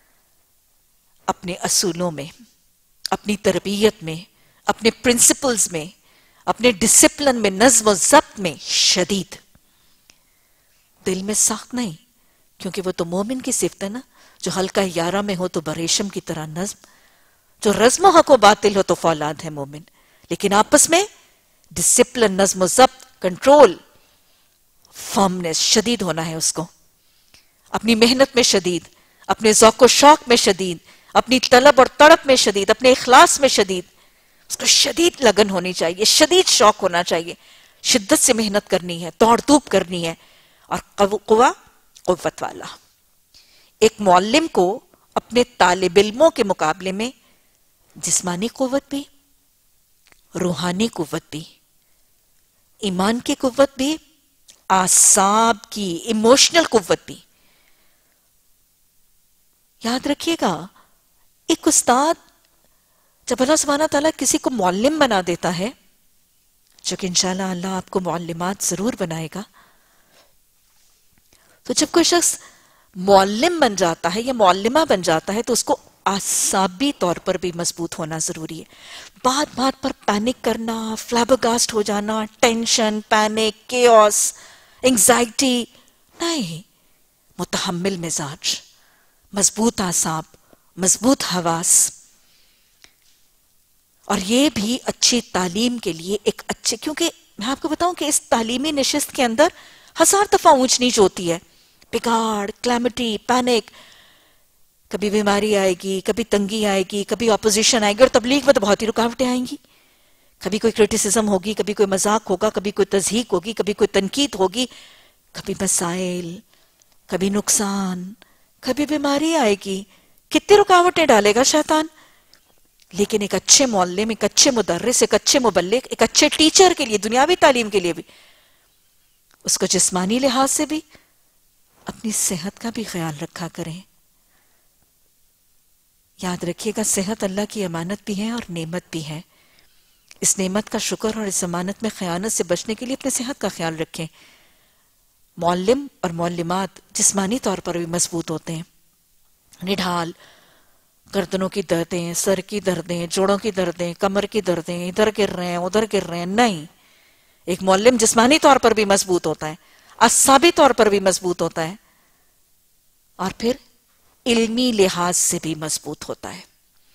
اپنے اصولوں میں، اپنی تربیت میں، اپنے پرنسپلز میں، اپنے ڈسپلن میں، نظم و ضبط میں شدید، دل میں سخت نہیں، کیونکہ وہ تو مومن کی صفت ہے نا، جو حلقہ یارہ میں ہو تو بریشم کی طرح نظم، جو رزم و حق و باطل ہو تو فولاد ہے مومن، لیکن آپس میں ڈسپلن، نظم و ضبط، کنٹرول، فرمنس، شدید ہونا ہے اس کو، اپنی محنت میں شدید، اپنے ذوق و شوق میں شدید، اپنی طلب اور تڑپ میں شدید، اپنے اخلاص میں شدید، اس کو شدید لگن ہونی چاہیے، شدید شوق ہونا چاہیے، شدت سے محنت کرنی ہے، دوڑ دھوپ کرنی ہے، اور قوہ قوت والا۔ ایک معلم کو اپنے طالب علموں کے مقابلے میں جسمانی قوت بھی، روحانی قوت بھی، ایمان کی قوت بھی، اعصاب کی، ایموشنل قوت بھی۔ یاد رکھیے گا، ایک استاد جب اللہ سبحانہ تعالیٰ کسی کو معلم بنا دیتا ہے، جو کہ انشاءاللہ اللہ آپ کو معلمات ضرور بنائے گا، تو جب کوئی شخص معلم بن جاتا ہے یا معلمہ بن جاتا ہے تو اس کو اعصابی طور پر بھی مضبوط ہونا ضروری ہے۔ بات بات پر پینک کرنا، فلیبرگاسٹ ہو جانا، ٹینشن، پینک، کیوس، انگزائٹی نہیں، متحمل مزاج، مضبوط اعصاب، مضبوط حواس۔ اور یہ بھی اچھی تعلیم کے لیے ایک اچھے، کیونکہ میں آپ کو بتاؤں کہ اس تعلیمی نشست کے اندر ہزار دفعہ اونچ نیچ ہوتی ہے، بگاڑ، کلیمٹی، پینک، کبھی بیماری آئے گی، کبھی تنگی آئے گی، کبھی اپوزیشن آئے گی، اور تبلیغ میں تو بہت ہی رکاوٹیں آئیں گی، کبھی کوئی کرٹیسزم ہوگی، کبھی کوئی مذاق ہوگا، کبھی کوئی تضحیق ہوگی، کبھی کوئی تنقید ہوگی، کبھی مسائل، کبھی نقصان، کبھی بیماری آئے گی، کتنی رکاوٹیں ڈالے گا شیطان۔ لیکن ایک اچھے معلم، ایک اچھے مدرس، ایک اچھے مبلغ، ایک اچھے ٹیچر کے لیے، دنیاوی تعلیم کے لیے بھی، اس کو جسمانی لحاظ سے بھی اپنی صحت کا بھی خیال رکھا کریں۔ یاد رکھیے گا صحت اللہ کی امانت بھی ہے اور نعمت بھی ہے. اس نعمت کا شکر اور اس امانت میں خیانت سے بچنے کے لیے اپنے صحت کا خیال رکھیں. معلم اور معلمات جسمانی طور پر بھی مضبوط ہوتے ہیں. نڈھال، گردنوں کی دردیں، سر کی دردیں، جوڑوں کی دردیں، کمر کی دردیں، ادھر گر رہے ہیں ادھر گر رہے ہیں، نہیں. ایک معلم جسمانی طور پر بھی مضبوط ہوتا ہے، اعصابی طور پر بھی مضبوط ہوتا ہے، اور پھر علمی لحاظ سے بھی مضبوط ہوتا ہے.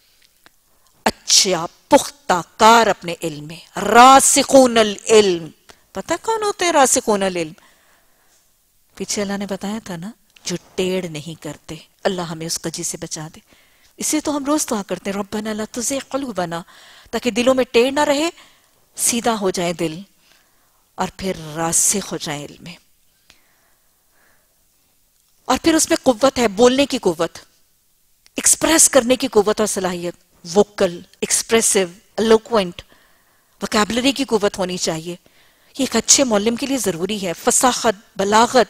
اچھا پختہ کار اپنے علم میں، راسخون العلم. پتہ کون ہوتے ہیں راسخون العلم؟ پیچھے اللہ نے بتایا تھا نا، جو ٹیڑھ نہیں کرتے. اللہ ہمیں اس قجی سے بچا دے. اسے تو ہم روز دعا کرتے ہیں، ربنا لا تزغ قلوبنا، تاکہ دلوں میں ٹیڑھ نہ رہے، سیدھا ہو جائے دل اور پھر راسخ ہو جائے علم میں. اور پھر اس میں قوت ہے، بولنے کی قوت، ایکسپریس کرنے کی قوت اور صلاحیت، ووکل، ایکسپریسو، الوکوینٹ، وکیبلری کی قوت ہونی چاہیے. یہ ایک اچھے معلم کے لیے ضروری ہے. فصاحت، بلاغت.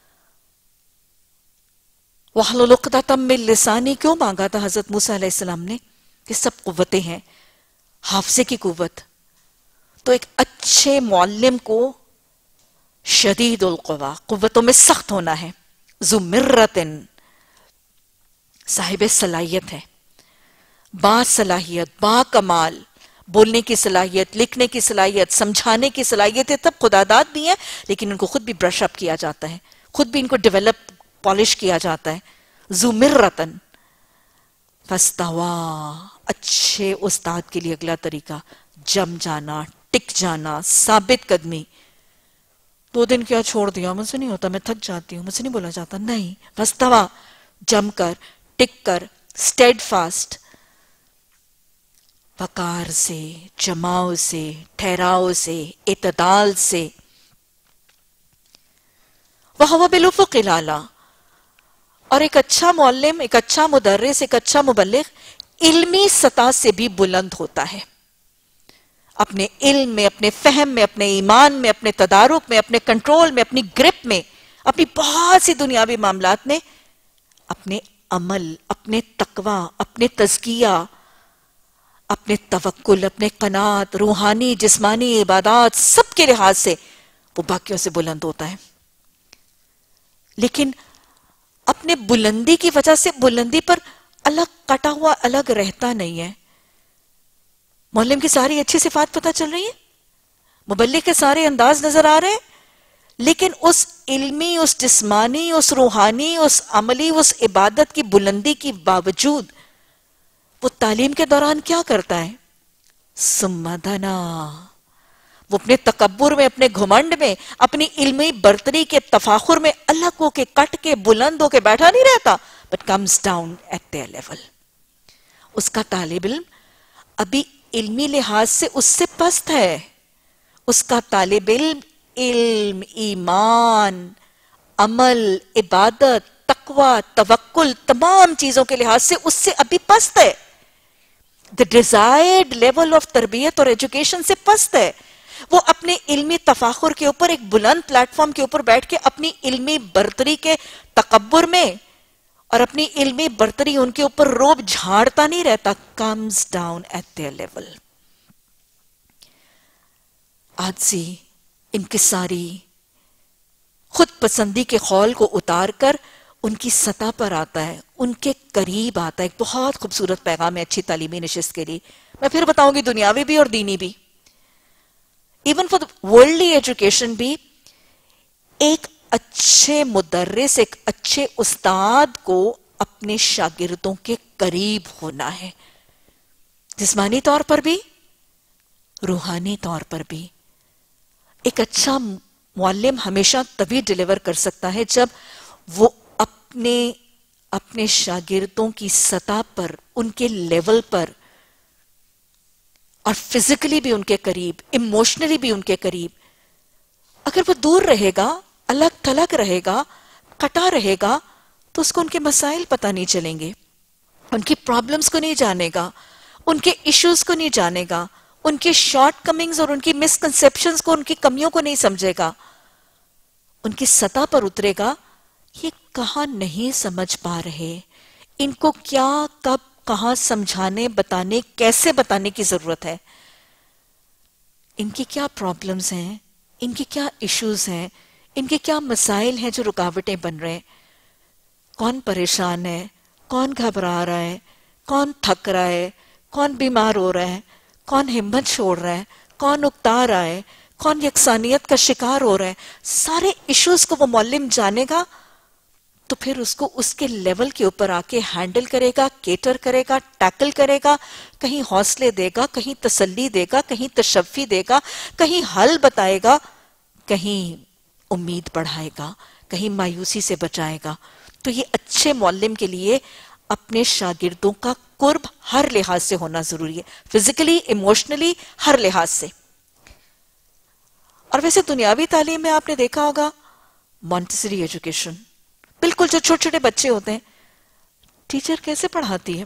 وَحْلُلْ عُقْدَةً مِّن لِّسَانِي کیوں مانگا تھا حضرت موسیٰ علیہ السلام نے؟ یہ سب قوتیں ہیں. حافظے کی قوت. تو ایک اچھے معلم کو شدید القوا، قوتوں میں سخت ہونا ہے. ذو مرتن، صاحب صلاحیت ہے، با صلاحیت، با کمال، بولنے کی صلاحیت، لکھنے کی صلاحیت، سمجھانے کی صلاحیت. تب خداداد بھی ہیں لیکن ان کو خود بھی برش اپ کیا جاتا ہے، خود بھی ان کو ڈیولپ، پالش کیا جاتا ہے. ذو مرتن فاستوى. اچھے استاد کے لیے اگلا طریقہ جم جانا، ٹک جانا، ثابت قدمی. دو دن کیا چھوڑ دیا، مجھ سے نہیں ہوتا، میں تھک جاتی ہوں، مجھ سے نہیں بولا جاتا. نہیں، فاستوى، جم کر، ٹک کر، اسٹیڈ فاسٹ. وقار سے، جماؤ سے، ٹھہراؤ سے، اعتدال سے. وَهُوَ بِالْأُفُقِ الْأَعْلَىٰ. اور ایک اچھا معلم، ایک اچھا مدرس، ایک اچھا مبلغ علمی سطح سے بھی بلند ہوتا ہے. اپنے علم میں، اپنے فہم میں، اپنے ایمان میں، اپنے تدارک میں، اپنے کنٹرول میں، اپنی گرپ میں، اپنی بہت سی دنیاوی معاملات میں، اپنے عمل، اپنے تقوی، اپنے تزکیہ، اپنے توکل، اپنے قناعت، روحانی جسمانی عبادات، سب کے لحاظ سے وہ باقیوں سے بلند ہوتا ہے. لیکن اپنے بلندی کی وجہ سے بلندی پر الگ کٹا ہوا الگ رہتا نہیں ہے. معلم کی ساری اچھی صفات پتہ چل رہی ہیں، مبلغ کے سارے انداز نظر آ رہے ہیں، لیکن اس علمی، اس جسمانی، اس روحانی، اس عملی، اس عبادت کی بلندی کی باوجود وہ تعلیم کے دوران کیا کرتا ہے؟ ثم دنا. وہ اپنے تکبر میں، اپنے گھمنڈ میں، اپنی علمی برتری کے تفاخر میں الگ ہو کے، کٹ کے، بلند ہو کے بیٹھا نہیں رہتا، but comes down at their level. اس کا طالب علم ابھی علمی لحاظ سے اس سے پست ہے. اس کا طالب علم علم، ایمان، عمل، عبادت، تقوی، توکل، تمام چیزوں کے لحاظ سے اس سے ابھی پست ہے. the desired level of تربیت اور ایجوکیشن سے پست ہے. وہ اپنے علمی تفاخر کے اوپر ایک بلند پلیٹ فارم کے اوپر بیٹھ کے اپنی علمی برتری کے تکبر میں اور اپنی علمی برتری ان کے اوپر روب جھاڑتا نہیں رہتا. comes down at their level. عاجزی، انکساری، خود پسندی کے خول کو اتار کر ان کی سطح پر آتا ہے، ان کے قریب آتا ہے. ایک بہت خوبصورت پیغام ہے اچھی تعلیمی نشست کے لیے. میں پھر بتاؤں گی دنیاوی بھی اور دینی بھی. ایون فار ورلڈلی ایجوکیشن بھی ایک اچھے مدرس، ایک اچھے استاد کو اپنے شاگردوں کے قریب ہونا ہے، جسمانی طور پر بھی، روحانی طور پر بھی. ایک اچھا معلم ہمیشہ تبھی ڈیلیور کر سکتا ہے جب وہ اپنے اپنے شاگردوں کی سطح پر، ان کے لیول پر، اور فزیکلی بھی ان کے قریب، ایموشنلی بھی ان کے قریب. اگر وہ دور رہے گا، الگ تھلگ رہے گا، کٹا رہے گا، تو اس کو ان کے مسائل پتہ نہیں چلیں گے، ان کی پرابلمز کو نہیں جانے گا، ان کے ایشوز کو نہیں جانے گا، ان کے شارٹ کمنگز اور ان کی مسکنسیپشنز کو، ان کی کمیوں کو نہیں سمجھے گا. ان کی سطح پر اترے گا، یہ کہاں نہیں سمجھ پا رہے، ان کو کیا کب کہاں سمجھانے بتانے کیسے بتانے کی ضرورت ہے، ان کی کیا پرابلمز ہیں، ان کی کیا ایشوز ہیں، ان کے کیا مسائل ہیں جو رکاوٹیں بن رہے ہیں، کون پریشان ہے، کون گھبرا رہا ہے، کون تھک رہا ہے، کون بیمار ہو رہا ہے، کون ہمت چھوڑ رہا ہے، کون اکتا رہا ہے، کون یکسانیت کا شکار ہو رہا ہے، سارے ایشوز کو وہ معلم جانے گا تو پھر اس کو اس کے لیول کے اوپر آ کے ہینڈل کرے گا، کیٹر کرے گا، ٹیکل کرے گا، کہیں حوصلے دے گا، کہیں تسلی دے گا، کہیں تشفی دے گا، کہیں حل بتائے گا، کہیں امید بڑھائے گا، کہیں مایوسی سے بچائے گا. تو یہ اچھے معلم کے لیے اپنے شاگردوں کا قرب ہر لحاظ سے ہونا ضروری ہے، فزیکلی، ایموشنلی، ہر لحاظ سے. اور ویسے دنیاوی تعلیم میں آپ نے دیکھا ہوگا مونٹیسری ایجوکیشن، بالکل جو چھوٹے چھوٹے بچے ہوتے ہیں ٹیچر کیسے پڑھاتی ہے،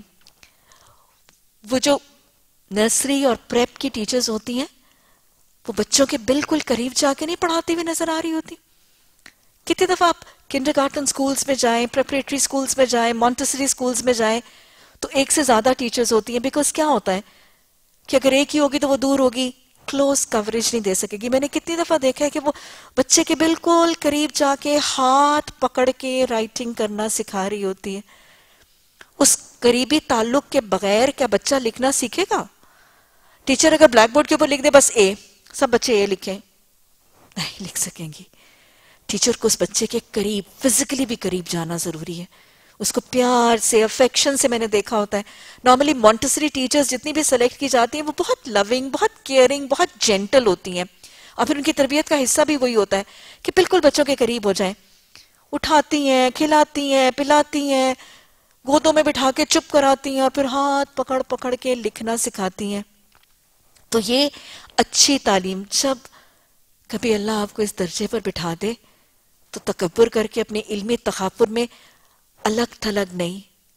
وہ جو نرسری اور پریپ کی ٹیچرز ہوتی ہیں وہ بچوں کے بالکل قریب جا کے نہیں پڑھاتی ہوئی نظر آ رہی ہوتی. کتنی دفعہ آپ کنڈر گارٹن سکولز میں جائیں، پریپریٹری سکولز میں جائیں، مونٹیسری سکولز میں جائیں تو ایک سے زیادہ ٹیچرز ہوتی ہیں، بیکاز کیا ہوتا ہے کہ اگر ایک ہی ہوگی تو وہ دور ہوگی، کلوز کوریج نہیں دے سکے گی. میں نے کتنی دفعہ دیکھا ہے کہ وہ بچے کے بالکل قریب جا کے ہاتھ پکڑ کے رائٹنگ کرنا سکھا رہی ہوتی ہے. اس قریبی تعلق کے بغیر کیا بچہ لکھنا سیکھے گا؟ ٹیچر اگر بلیک بورڈ کے اوپر لکھ دے بس اے، سب بچے اے لکھیں، نہیں لکھ سکیں گی. ٹیچر کو اس بچے کے قریب، فزیکلی بھی قریب جانا ضروری ہے، اس کو پیار سے، افیکشن سے. میں نے دیکھا ہوتا ہے نارملی مونٹیسری ٹیچرز جتنی بھی سلیکٹ کی جاتی ہیں وہ بہت لونگ، بہت کیئرنگ، بہت جینٹل ہوتی ہیں، اور پھر ان کی تربیت کا حصہ بھی وہی ہوتا ہے کہ بالکل بچوں کے قریب ہو جائیں، اٹھاتی ہیں، کھلاتی ہیں، پلاتی ہیں، گودوں میں بٹھا کے چپ کراتی ہیں، اور پھر ہاتھ پکڑ پکڑ کے لکھنا سکھاتی ہیں. تو یہ اچھی تعلیم. جب کبھی اللہ آپ کو اس درجے پر بٹھا دے تو تکبر کر کے اپنے علمی تخاپر میں الگ تھلگ نہیں،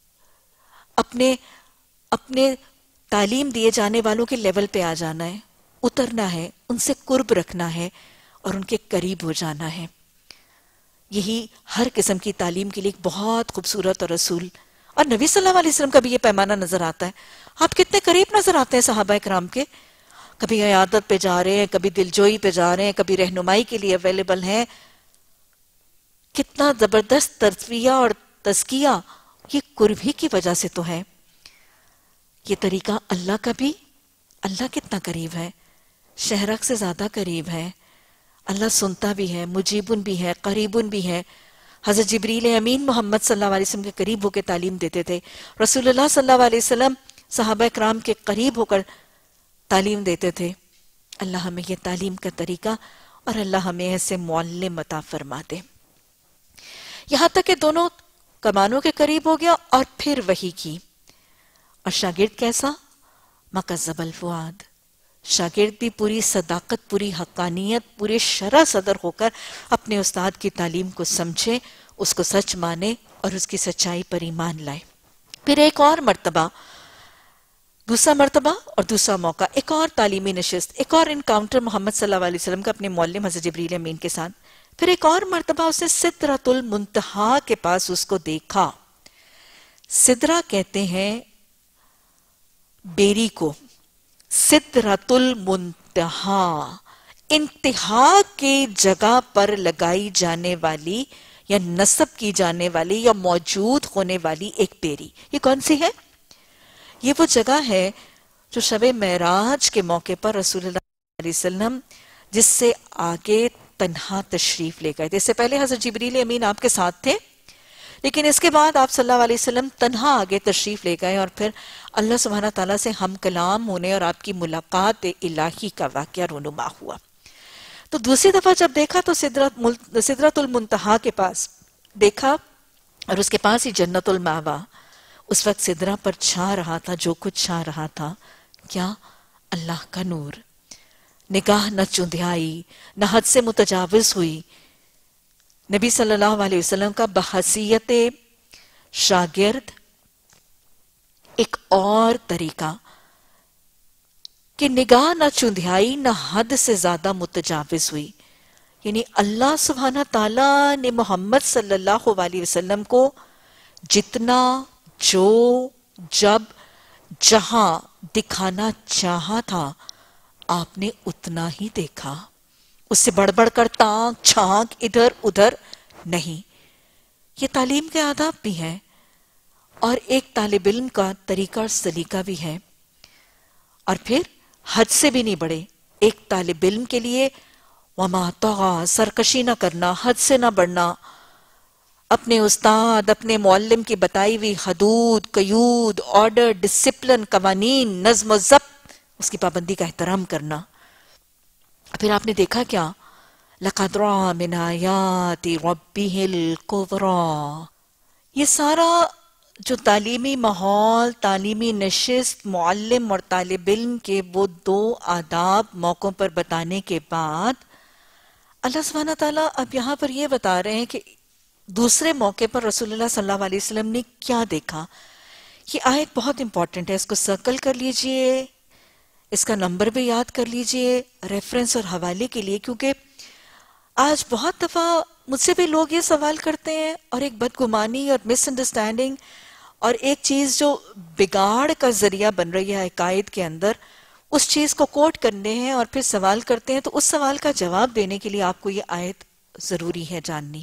اپنے اپنے تعلیم دیے جانے والوں کے لیول پہ آ جانا ہے، اترنا ہے، ان سے قرب رکھنا ہے اور ان کے قریب ہو جانا ہے. یہی ہر قسم کی تعلیم کے لیے ایک بہت خوبصورت اور رسول اور نبی صلی اللہ علیہ وسلم کا بھی یہ پیمانہ نظر آتا ہے. آپ کتنے قریب نظر آتے ہیں صحابہ کرام کے، کبھی عیادت پہ جا رہے ہیں، کبھی دلجوئی پہ جا رہے ہیں، کبھی رہنمائی کے لیے اویلیبل ہیں. کتنا زبردست تربیہ اور تزکیہ یہ قرب ہی کی وجہ سے تو ہے. یہ طریقہ اللہ کا بھی، اللہ کتنا قریب ہے، شہرک سے زیادہ قریب ہے. اللہ سنتا بھی ہے، مجیبن بھی ہے، قریبن بھی ہے. حضرت جبریل امین محمد صلی اللہ علیہ وسلم کے قریب ہو کے تعلیم دیتے تھے. رسول اللہ صلی اللہ علیہ وسلم صحابہ کرام کے قریب ہو کر تعلیم دیتے تھے. اللہ ہمیں یہ تعلیم کا طریقہ اور اللہ ہمیں ایسے معلم عطا فرما دے. یہاں تک کہ دونوں کمانوں کے قریب ہو گیا اور پھر وحی کی. اور شاگرد کیسا؟ مکذب الفؤاد. شاگرد بھی پوری صداقت، پوری حقانیت، پورے شرح صدر ہو کر اپنے استاد کی تعلیم کو سمجھے، اس کو سچ مانے اور اس کی سچائی پر ایمان لائے. پھر ایک اور مرتبہ، دوسرا مرتبہ اور دوسرا موقع، ایک اور تعلیمی نشست، ایک اور انکاؤنٹر محمد صلی اللہ علیہ وسلم کا اپنے معلم حضرت جبریل امین کے ساتھ. پھر ایک اور مرتبہ اس نے سدرۃ المنتہا کے پاس اس کو دیکھا. سدرہ کہتے ہیں بیری کو، سدرۃ المنتہا انتہا کی جگہ پر لگائی جانے والی یا نصب کی جانے والی یا موجود ہونے والی ایک بیری. یہ کون سی ہے؟ یہ وہ جگہ ہے جو شب معراج کے موقع پر رسول اللہ علیہ وسلم جس سے آگے تنہا تشریف لے گئے تھے. اس سے پہلے حضرت جبریل امین آپ کے ساتھ تھے، لیکن اس کے بعد آپ صلی اللہ علیہ وسلم تنہا آگے تشریف لے گئے اور پھر اللہ سبحانہ تعالیٰ سے ہم کلام ہونے اور آپ کی ملاقات الہی کا واقعہ رونما ہوا. تو دوسری دفعہ جب دیکھا تو سدرۃ المنتہا کے پاس دیکھا اور اس کے پاس ہی جنت المأوا. اس وقت سدرہ پر چھا رہا تھا جو کچھ چھا رہا تھا، کیا؟ اللہ کا نور. نگاہ نہ چندھیائی، نہ حد سے متجاوز ہوئی. نبی صلی اللہ علیہ وسلم کا بحیثیت شاگرد ایک اور طریقہ کہ نگاہ نہ چندھیائی، نہ حد سے زیادہ متجاوز ہوئی. یعنی اللہ سبحانہ تعالیٰ نے محمد صلی اللہ علیہ وسلم کو جتنا جو جب جہاں دکھانا چاہا تھا آپ نے اتنا ہی دیکھا، اس سے بڑھ بڑھ کر تانک چھانک ادھر ادھر نہیں۔ یہ تعلیم کے آداب بھی ہیں اور ایک طالب علم کا طریقہ اور سلیقہ بھی ہے، اور پھر حد سے بھی نہیں بڑھے۔ ایک طالب علم کے لیے وما طغى، سرکشی نہ کرنا، حد سے نہ بڑھنا، اپنے استاد اپنے معلم کی بتائی ہوئی حدود، قیود، آرڈر، ڈسپلن، قوانین، نظم و ضبط، اس کی پابندی کا احترام کرنا۔ پھر آپ نے دیکھا کیا؟ لَقَدْ رَأَىٰ مِنْ آيَاتِ رَبِّهِ الْكُبْرَىٰ۔ یہ سارا جو تعلیمی ماحول، تعلیمی نشست، معلم اور طالب علم کے وہ دو آداب موقعوں پر بتانے کے بعد اللہ سبحانہ تعالیٰ اب یہاں پر یہ بتا رہے ہیں کہ دوسرے موقع پر رسول اللہ صلی اللہ علیہ وسلم نے کیا دیکھا۔ یہ آیت بہت امپورٹنٹ ہے، اس کو سرکل کر لیجئے، اس کا نمبر بھی یاد کر لیجئے ریفرنس اور حوالے کے لیے، کیونکہ آج بہت دفعہ مجھ سے بھی لوگ یہ سوال کرتے ہیں اور ایک بدگمانی اور مس انڈرسٹینڈنگ اور ایک چیز جو بگاڑ کا ذریعہ بن رہی ہے عقائد کے اندر، اس چیز کو کوٹ کرنے ہیں اور پھر سوال کرتے ہیں، تو اس سوال کا جواب دینے کے لیے آپ کو یہ آیت ضروری ہے جاننی۔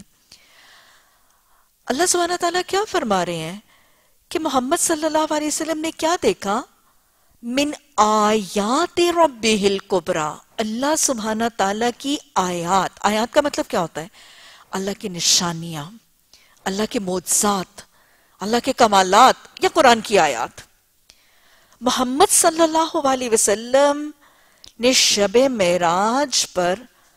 اللہ سبحانہ تعالیٰ کیا فرما رہے ہیں کہ محمد صلی اللہ علیہ وسلم نے کیا دیکھا؟ من آیات ربہ الکبریٰ، اللہ سبحانہ تعالیٰ کی آیات۔ آیات کا مطلب کیا ہوتا ہے؟ اللہ کی نشانیاں، اللہ کے معجزات، اللہ کے کمالات، یا قرآن کی آیات۔ محمد صلی اللہ علیہ وسلم نے شب معراج پر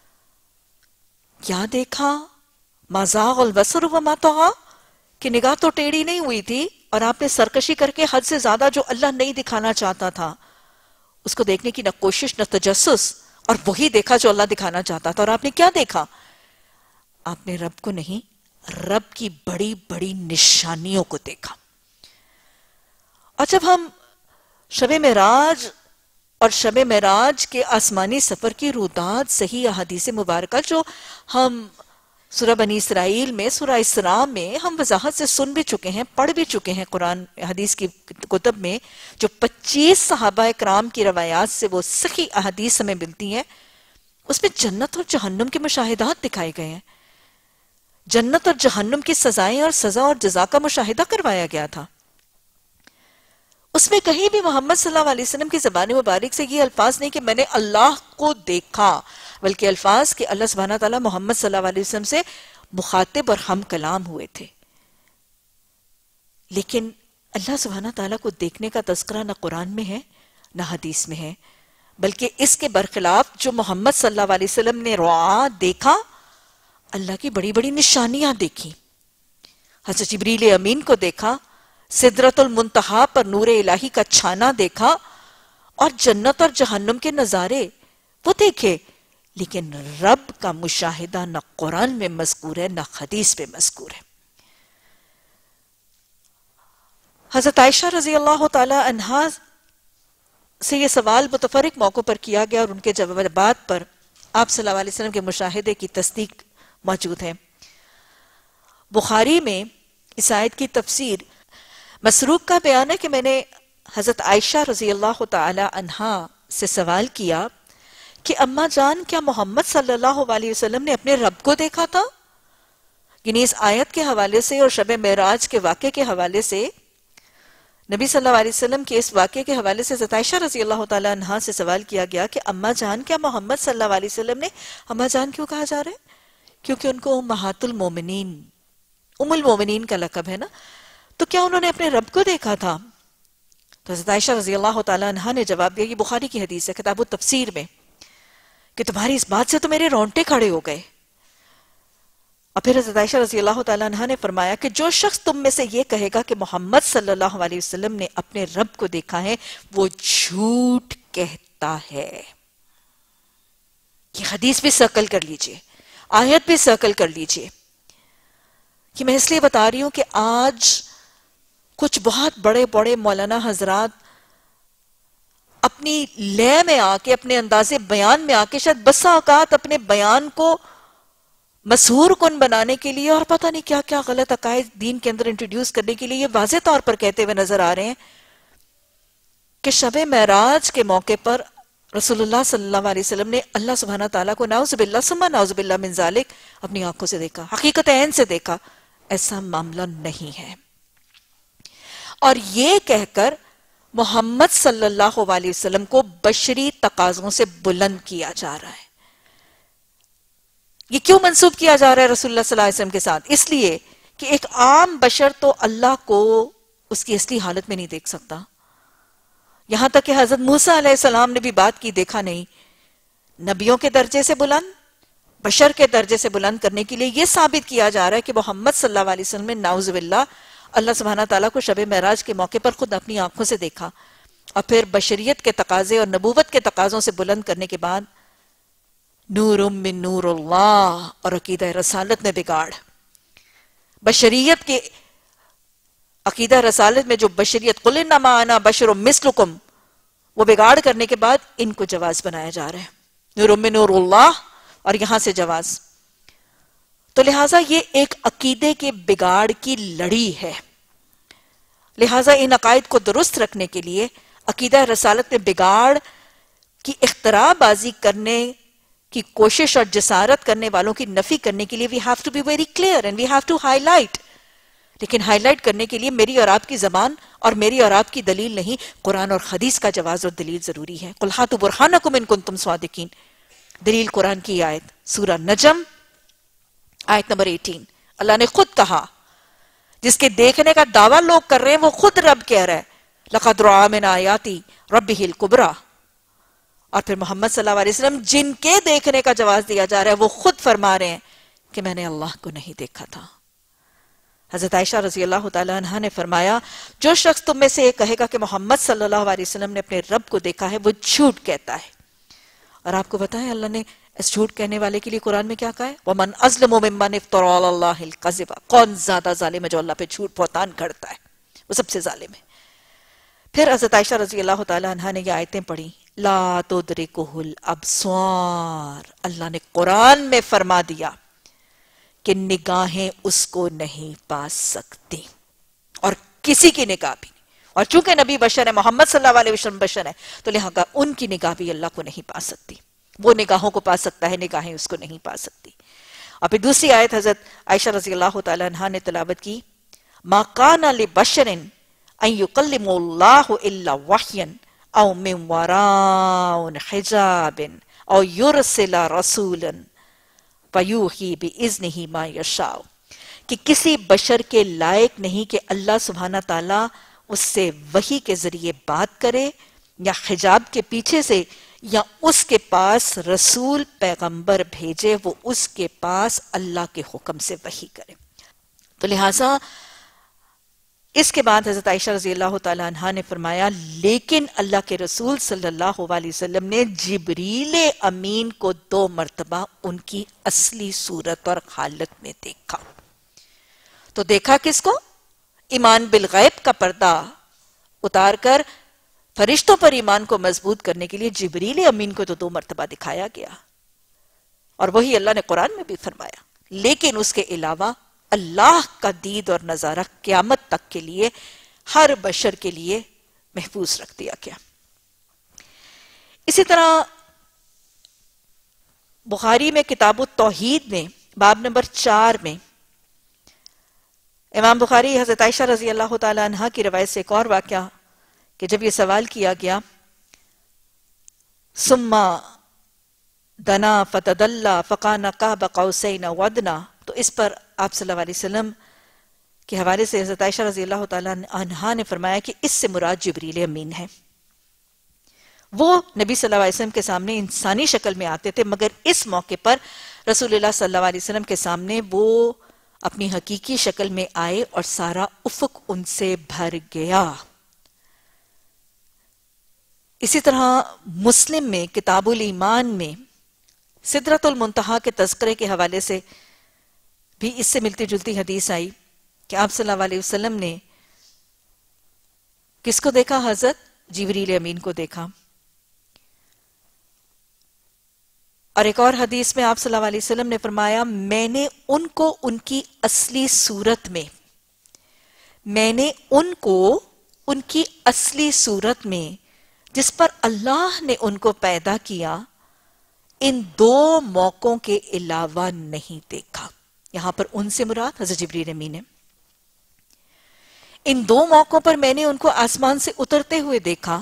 کیا دیکھا؟ ما زاغ البصر وما طغى، کہ نگاہ تو ٹیڑھی نہیں ہوئی تھی اور آپ نے سرکشی کر کے حد سے زیادہ جو اللہ نہیں دکھانا چاہتا تھا اس کو دیکھنے کی نہ کوشش نہ تجسس، اور وہی دیکھا جو اللہ دکھانا چاہتا تھا۔ اور آپ نے کیا دیکھا؟ آپ نے رب کو نہیں، رب کی بڑی بڑی نشانیوں کو دیکھا۔ اور جب ہم شب معراج اور شب معراج کے آسمانی سفر کی روداد صحیح احادیث مبارکہ جو ہم سورہ بنی اسرائیل میں، سورہ اسراء میں ہم وضاحت سے سن بھی چکے ہیں، پڑھ بھی چکے ہیں قرآن حدیث کی کتب میں، جو پچیس صحابہ کرام کی روایات سے وہ صحیح احادیث ہمیں ملتی ہیں، اس میں جنت اور جہنم کے مشاہدات دکھائے گئے ہیں۔ جنت اور جہنم کی سزائیں اور سزا اور جزا کا مشاہدہ کروایا گیا تھا۔ اس میں کہیں بھی محمد صلی اللہ علیہ وسلم کی زبان مبارک سے یہ الفاظ نہیں کہ میں نے اللہ کو دیکھا، بلکہ الفاظ کہ اللہ سبحانہ تعالیٰ محمد صلی اللہ علیہ وسلم سے مخاطب اور ہم کلام ہوئے تھے۔ لیکن اللہ سبحانہ تعالیٰ کو دیکھنے کا تذکرہ نہ قرآن میں ہے نہ حدیث میں ہے، بلکہ اس کے برخلاف جو محمد صلی اللہ علیہ وسلم نے رعا دیکھا، اللہ کی بڑی بڑی نشانیاں دیکھی۔ حضرت جبریل امین کو دیکھا، سدرۃ المنتہا پر نور الہی کا چھانا دیکھا، اور جنت اور جہنم کے نظارے وہ دیکھے، لیکن رب کا مشاہدہ نہ قرآن میں مذکور ہے نہ حدیث میں مذکور ہے۔ حضرت عائشہ رضی اللہ تعالی عنہا سے یہ سوال متفرق موقع پر کیا گیا اور ان کے جوابات پر آپ صلی اللہ علیہ وسلم کے مشاہدے کی تصدیق موجود ہے۔ بخاری میں اس آیت کی تفسیر مسروق کا بیان ہے کہ میں نے حضرت عائشہ رضی اللہ تعالی عنہا سے سوال کیا کہ اماں جان کیا محمد صلی اللہ علیہ وسلم نے اپنے رب کو دیکھا تھا؟ یعنی اس آیت کے حوالے سے اور شب معراج کے واقعے کے حوالے سے، نبی صلی اللہ علیہ وسلم کے اس واقعے کے حوالے سے حضرت عائشہ رضی اللہ تعالی عنہا سے سوال کیا گیا کہ اماں جان کیا محمد صلی اللہ علیہ وسلم نے، اماں جان کیوں کہا جا رہا ہے؟ کیونکہ ان کو امہات المومنین، ام المومنین کا لقب ہے نا، تو کیا انہوں نے اپنے رب کو دیکھا تھا؟ تو حضرت عائشہ رضی اللہ تعالی عنہا نے جواب دیا، یہ بخاری کی حدیث ہے کتاب التفسیر میں، کہ تمہاری اس بات سے تو میرے رونٹے کھڑے ہو گئے۔ اور پھر حضرت عائشہ رضی اللہ تعالی عنہا نے فرمایا کہ جو شخص تم میں سے یہ کہے گا کہ محمد صلی اللہ علیہ وسلم نے اپنے رب کو دیکھا ہے، وہ جھوٹ کہتا ہے۔ یہ حدیث بھی سرکل کر لیجئے، آیت بھی سرکل کر لیجئے۔ کہ میں اس لیے بتا رہی ہوں کہ آج کچھ بہت بڑے بڑے مولانا حضرات اپنی لے میں آ کے، اپنے انداز بیان میں آ کے، شاید بسا اوقات اپنے بیان کو مسحور کن بنانے کے لیے اور پتہ نہیں کیا کیا غلط عقائد دین کے اندر انٹروڈیوس کرنے کے لیے یہ واضح طور پر کہتے ہوئے نظر آ رہے ہیں کہ شب معراج کے موقع پر رسول اللہ صلی اللہ علیہ وسلم نے اللہ سبحانہ تعالیٰ کو نعوذ باللہ ثم نعوذ باللہ من ذالک اپنی آنکھوں سے دیکھا، حقیقت عین سے دیکھا. ایسا معاملہ نہیں ہے. اور یہ کہہ کر محمد صلی اللہ علیہ وسلم کو بشری تقاضوں سے بلند کیا جا رہا ہے. یہ کیوں منسوب کیا جا رہا ہے رسول اللہ صلی اللہ علیہ وسلم کے ساتھ؟ اس لیے کہ ایک عام بشر تو اللہ کو اس کی اصلی حالت میں نہیں دیکھ سکتا. یہاں تک کہ حضرت موسیٰ علیہ السلام نے بھی بات کی، دیکھا نہیں. نبیوں کے درجے سے بلند، بشر کے درجے سے بلند کرنے کے لیے یہ ثابت کیا جا رہا ہے کہ محمد صلی اللہ علیہ وسلم نے نعوذ باللہ اللہ سبحانہ تعالیٰ کو شب معراج کے موقع پر خود اپنی آنکھوں سے دیکھا. اور پھر بشریت کے تقاضے اور نبوت کے تقاضوں سے بلند کرنے کے بعد نور من نور اللہ اور عقیدہ رسالت میں بگاڑ. بشریت کے عقیدہ رسالت میں جو بشریت قل انما انا بشر مثلکم، وہ بگاڑ کرنے کے بعد ان کو جواز بنایا جا رہا ہے. نور من نور اللہ اور یہاں سے جواز. تو لہٰذا یہ ایک عقیدے کے بگاڑ کی لڑی ہے. لہٰذا ان عقائد کو درست رکھنے کے لیے عقیدہ رسالت میں بگاڑ کی اختراع بازی کرنے کی کوشش اور جسارت کرنے والوں کی نفی کرنے کے لیے we have to be very clear and we have to highlight. لیکن ہائی لائٹ کرنے کے لیے میری اور آپ کی زبان اور میری اور آپ کی دلیل نہیں، قرآن اور حدیث کا جواز اور دلیل ضروری ہے. قُلْ هَاتُوا بُرْهَانَكُمْ إِن كُنتُمْ صَادِقِينَ. دلیل قرآن کی آیت سورہ نجم آیت نمبر اٹھارہ. اللہ نے خود کہا، جس کے دیکھنے کا دعویٰ لوگ کر رہے ہیں وہ خود رب کہہ رہا ہے لَقَدْ رَأَىٰ مِنْ آيَاتِ رَبِّهِ الْكُبْرَىٰ. اور پھر محمد صلی اللہ علیہ وسلم جن کے دیکھنے کا جواز دیا جا رہا ہے وہ خود فرما رہے ہیں کہ میں نے اللہ کو نہیں دیکھا تھا. حضرت عائشہ رضی اللہ تعالیٰ عنہ نے فرمایا، جو شخص تم میں سے یہ کہے گا کہ محمد صلی اللہ علیہ وسلم نے اپنے رب کو دیکھا ہے وہ جھوٹ کہتا ہے. اور آپ کو بتائیں اللہ نے اس جھوٹ کہنے والے کے لیے قرآن میں کیا کہا ہے؟ وَمَنْ أَظْلَمُ مِمَّنِ افْتَرَىٰ عَلَى اللَّهِ الْكَذِبَ. کون زیادہ ظالم ہے جو اللہ پہ جھوٹ بہتان کرتا ہے؟ وہ سب سے ظالم ہے. پھر حضرت عائشہ رضی اللہ تعالیٰ عنہ نے یہ آیتیں پڑھی، لا تدرکہ الابصار. اللہ نے قرآن میں فرما دیا کہ نگاہیں اس کو نہیں پا سکتی، اور کسی کی نگاہ بھی نہیں. اور چونکہ نبی بشر ہے، محمد صلی اللہ علیہ وسلم بشر ہے، تو لہذا ان کی نگاہ بھی اللہ کو نہیں پا سکتی. وہ نگاہوں کو پا سکتا ہے، نگاہیں اس کو نہیں پا سکتی. اور پھر دوسری آیت حضرت عائشہ رضی اللہ تعالی عنہا نے تلاوت کی، ما کان لبشر ان یکلم اللہ الا وحیا او من وراء حجاب او یرسل رسولا فیوحی باذنہ ما یشاء. کہ کسی بشر کے لائق نہیں کہ اللہ سبحانہ تعالیٰ اس سے وحی کے ذریعے بات کرے، یا حجاب کے پیچھے سے، یا اس کے پاس رسول پیغمبر بھیجے، وہ اس کے پاس اللہ کے حکم سے وحی کرے. تو لہٰذا اس کے بعد حضرت عائشہ رضی اللہ تعالی عنہا نے فرمایا، لیکن اللہ کے رسول صلی اللہ علیہ وسلم نے جبریل امین کو دو مرتبہ ان کی اصلی صورت اور حالت میں دیکھا. تو دیکھا کس کو؟ ایمان بالغیب کا پردہ اتار کر فرشتوں پر ایمان کو مضبوط کرنے کے لیے جبریل امین کو تو دو مرتبہ دکھایا گیا، اور وہی اللہ نے قرآن میں بھی فرمایا. لیکن اس کے علاوہ اللہ کا دید اور نظارہ قیامت تک کے لیے ہر بشر کے لیے محفوظ رکھ دیا گیا. اسی طرح بخاری میں کتاب التوحید میں باب نمبر چار میں امام بخاری حضرت عائشہ رضی اللہ تعالی عنہ کی روایت سے ایک اور واقعہ، کہ جب یہ سوال کیا گیا ثم دنا فتدلى فكان قاب قوسين وادنى، تو اس پر آپ صلی اللہ علیہ وسلم کے حوالے سے حضرت عائشہ رضی اللہ تعالی عنہا نے فرمایا کہ اس سے مراد جبریل امین ہے. وہ نبی صلی اللہ علیہ وسلم کے سامنے انسانی شکل میں آتے تھے، مگر اس موقع پر رسول اللہ صلی اللہ علیہ وسلم کے سامنے وہ اپنی حقیقی شکل میں آئے اور سارا افق ان سے بھر گیا. اسی طرح مسلم میں کتاب الایمان میں سدرۃ المنتہا کے تذکرے کے حوالے سے بھی اس سے ملتی جلتی حدیث آئی کہ آپ صلی اللہ علیہ وسلم نے کس کو دیکھا؟ حضرت جبریل امین کو دیکھا. اور ایک اور حدیث میں آپ صلی اللہ علیہ وسلم نے فرمایا میں نے ان کو ان کی اصلی صورت میں میں نے ان کو ان کی اصلی صورت میں جس پر اللہ نے ان کو پیدا کیا ان دو موقعوں کے علاوہ نہیں دیکھا. یہاں پر ان سے مراد حضرت جبریل امین ہے. ان دو موقعوں پر میں نے ان کو آسمان سے اترتے ہوئے دیکھا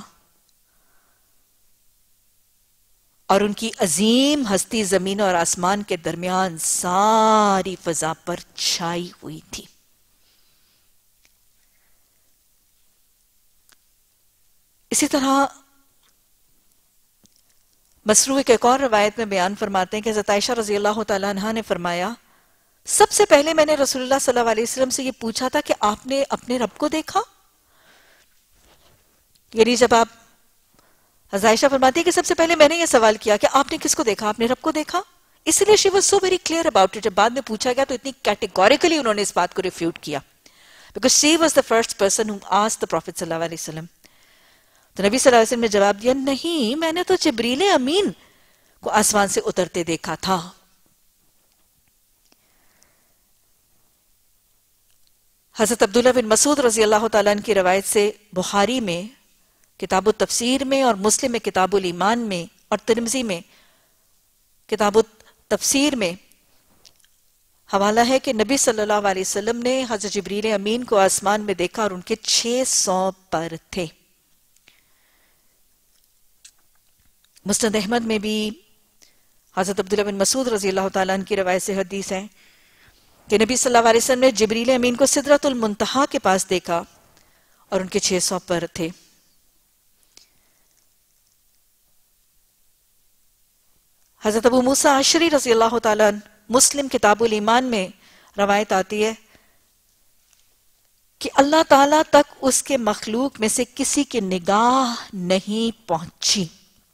اور ان کی عظیم ہستی زمین اور آسمان کے درمیان ساری فضا پر چھائی ہوئی تھی. اسی طرح مسروع کے ایک اور روایت میں بیان فرماتے ہیں کہ حضرت عائشہ رضی اللہ تعالیٰ عنہ نے فرمایا سب سے پہلے میں نے رسول اللہ صلی اللہ علیہ وسلم سے یہ پوچھا تھا کہ آپ نے اپنے رب کو دیکھا. یعنی جب آپ حضرت عائشہ فرماتی ہے کہ سب سے پہلے میں نے یہ سوال کیا کہ آپ نے کس کو دیکھا؟ آپ نے رب کو دیکھا. اس لیے she was so very clear about it. جب بعد میں پوچھا گیا تو اتنی کیٹیگوریکلی انہوں نے اس بات کو ریفیوٹ کیا because she was the first person who asked the Prophet صلی اللہ علیہ وسلم. تو نبی صلی اللہ علیہ وسلم نے جواب دیا نہیں میں نے تو جبریل امین کو آسمان سے اترتے دیکھا تھا. حضرت عبداللہ بن مسعود رضی اللہ تعالیٰ عنہ کی روایت سے بخاری میں کتاب التفسیر میں اور مسلم میں کتاب الایمان میں اور ترمذی میں کتاب التفسیر میں حوالہ ہے کہ نبی صلی اللہ علیہ وسلم نے حضرت جبریل امین کو آسمان میں دیکھا اور ان کے چھ سو پر تھے. مسند احمد میں بھی حضرت عبداللہ بن مسعود رضی اللہ تعالیٰ عنہ کی روایت سے حدیث ہے کہ نبی صلی اللہ علیہ وسلم نے جبریل امین کو سدرۃ المنتہا کے پاس دیکھا اور ان کے چھ سو پر تھے. حضرت ابو موسیٰ اشعری رضی اللہ تعالیٰ عنہ مسلم کتاب الایمان میں روایت آتی ہے کہ اللہ تعالیٰ تک اس کے مخلوق میں سے کسی کی نگاہ نہیں پہنچی.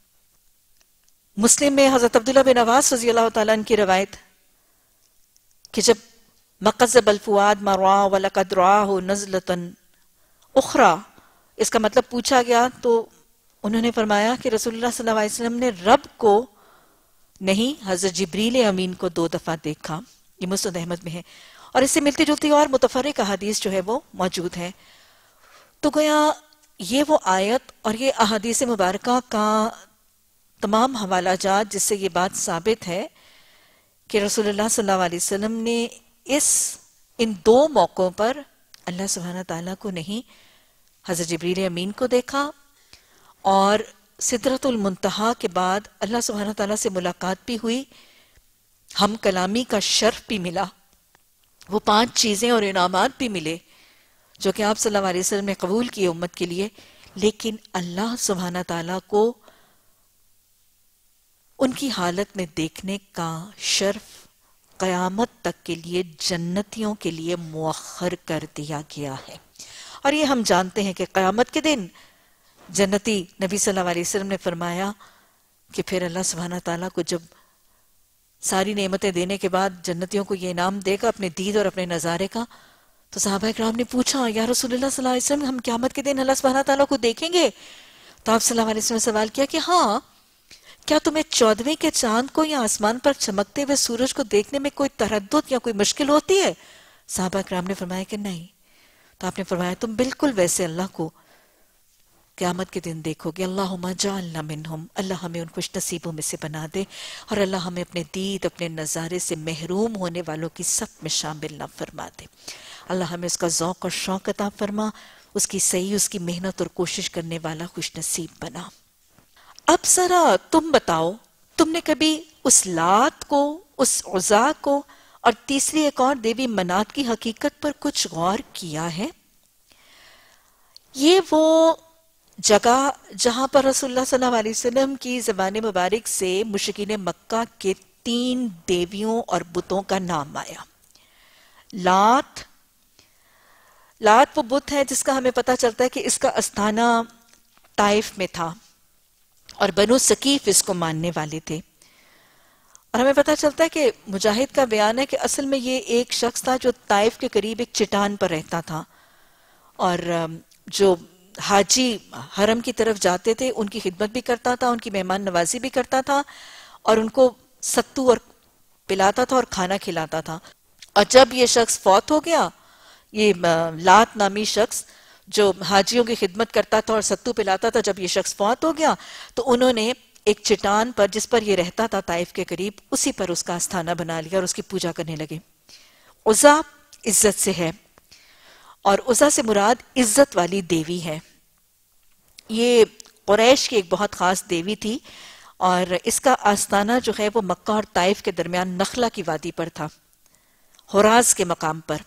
مسلم میں حضرت عبداللہ بن عباس رضی اللہ تعالیٰ عنہ کی روایت کہ جب مقذب الفؤاد ما رآ وَلَقَدْ رآہ نَزْلَةً اخرى اس کا مطلب پوچھا گیا تو انہوں نے فرمایا کہ رسول اللہ صلی اللہ علیہ وسلم نے رب کو نہیں حضرت جبریل امین کو دو دفعہ دیکھا. یہ مسند احمد میں ہے اور اس سے ملتی جلتی اور متفرق احادیث جو ہے وہ موجود ہے. تو گویا یہ وہ آیت اور یہ احادیث مبارکہ کا تمام حوالہ جات جس سے یہ بات ثابت ہے کہ رسول اللہ صلی اللہ علیہ وسلم نے اس ان دو موقعوں پر اللہ سبحانہ تعالیٰ کو نہیں حضرت جبریل امین کو دیکھا اور سدرۃ المنتہا کے بعد اللہ سبحانہ تعالیٰ سے ملاقات بھی ہوئی, ہم کلامی کا شرف بھی ملا, وہ پانچ چیزیں اور انعامات بھی ملے جو کہ آپ صلی اللہ علیہ وسلم نے قبول کیے امت کے لیے. لیکن اللہ سبحانہ تعالیٰ کو ان کی حالت میں دیکھنے کا شرف قیامت تک کے لیے جنتیوں کے لیے مؤخر کر دیا گیا ہے. اور یہ ہم جانتے ہیں کہ قیامت کے دن جنتی نبی صلی اللہ علیہ وسلم نے فرمایا کہ پھر اللہ سبحانہ تعالیٰ کو جب ساری نعمتیں دینے کے بعد جنتیوں کو یہ انعام دے گا اپنے دید اور اپنے نظارے کا, تو صحابہ اکرام نے پوچھا یا رسول اللہ صلی اللہ علیہ وسلم ہم قیامت کے دن اللہ سبحانہ تعالیٰ کو دیکھیں گے؟ تو آپ صلی اللہ علیہ وسلم نے سوال کیا کہ ہاں کیا تمہیں چودھویں کے چاند کو یا آسمان پر چمکتے ہوئے سورج کو دیکھنے میں کوئی تردد یا کوئی مشکل ہوتی ہے؟ صحابہ اکرام نے فرمایا کہ نہیں. تو آپ نے فرمایا تم بالکل ویسے اللہ کو قیامت کے دن دیکھو گے. اللہم جعلنا منہم, اللہ ہمیں ان خوش نصیبوں میں سے بنا دے اور اللہ ہمیں اپنے دید اپنے نظارے سے محروم ہونے والوں کی سب میں شامل نہ فرما دے. اللہ ہمیں اس کا ذوق اور شوق عطا فرما, اس کی صحیح اس کی محنت اور کوشش کرنے والا خوش نصیب بنا. اب ذرا تم بتاؤ, تم نے کبھی اس لات کو, اس عزا کو اور تیسری ایک اور دیوی منات کی حقیقت پر کچھ غور کیا ہے؟ یہ وہ جگہ جہاں پر رسول اللہ صلی اللہ علیہ وسلم کی زبان مبارک سے مشرکین مکہ کے تین دیویوں اور بتوں کا نام آیا. لات لات وہ بت ہے جس کا ہمیں پتہ چلتا ہے کہ اس کا استھانہ طائف میں تھا اور بنو ثقیف اس کو ماننے والے تھے. اور ہمیں پتہ چلتا ہے کہ مجاہد کا بیان ہے کہ اصل میں یہ ایک شخص تھا جو طائف کے قریب ایک چٹان پر رہتا تھا اور جو حاجی حرم کی طرف جاتے تھے ان کی خدمت بھی کرتا تھا, ان کی مہمان نوازی بھی کرتا تھا اور ان کو ستو اور پلاتا تھا اور کھانا کھلاتا تھا. اور جب یہ شخص فوت ہو گیا، یہ لات نامی شخص جو حاجیوں کی خدمت کرتا تھا اور ستو پلاتا تھا، جب یہ شخص فوت ہو گیا تو انہوں نے ایک چٹان پر جس پر یہ رہتا تھا طائف کے قریب، اسی پر اس کا آستانہ بنا لیا اور اس کی پوجا کرنے لگے. عزا عزت سے ہے، اور عزا سے مراد عزت والی دیوی ہے. یہ قریش کی ایک بہت خاص دیوی تھی، اور اس کا آستانہ جو ہے وہ مکہ اور طائف کے درمیان نخلا کی وادی پر تھا، حراز کے مقام پر.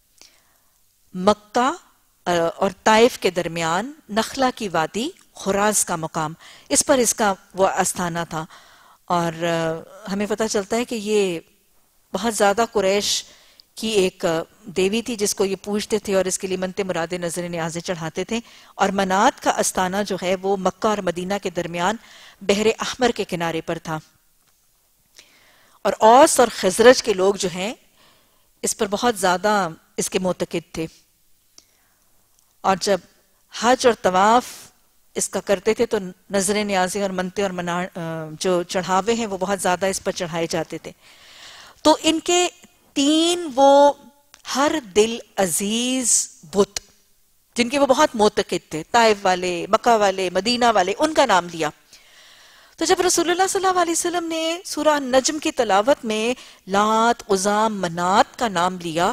مکہ اور طائف کے درمیان نخلا کی وادی، حراز کا مقام، اس پر اس کا وہ آستانہ تھا. اور ہمیں پتہ چلتا ہے کہ یہ بہت زیادہ قریش کی ایک دیوی تھی جس کو یہ پوجتے تھے اور اس کے لیے منت مراد نظر نیازیں چڑھاتے تھے. اور منات کا آستانہ جو ہے وہ مکہ اور مدینہ کے درمیان بحر احمر کے کنارے پر تھا. اور اوس اور خزرج کے لوگ جو ہیں اس پر بہت زیادہ اس کے معتقد تھے، اور جب حج اور طواف اس کا کرتے تھے تو نظر نیازیں اور منتے اور منا جو چڑھاوے ہیں وہ بہت زیادہ اس پر چڑھائے جاتے تھے. تو ان کے تین وہ ہر دل عزیز بت جن کے وہ بہت معتقد تھے، طائف والے، مکہ والے، مدینہ والے، ان کا نام لیا. تو جب رسول اللہ صلی اللہ علیہ وسلم نے سورہ النجم کی تلاوت میں لات، عزا، منات کا نام لیا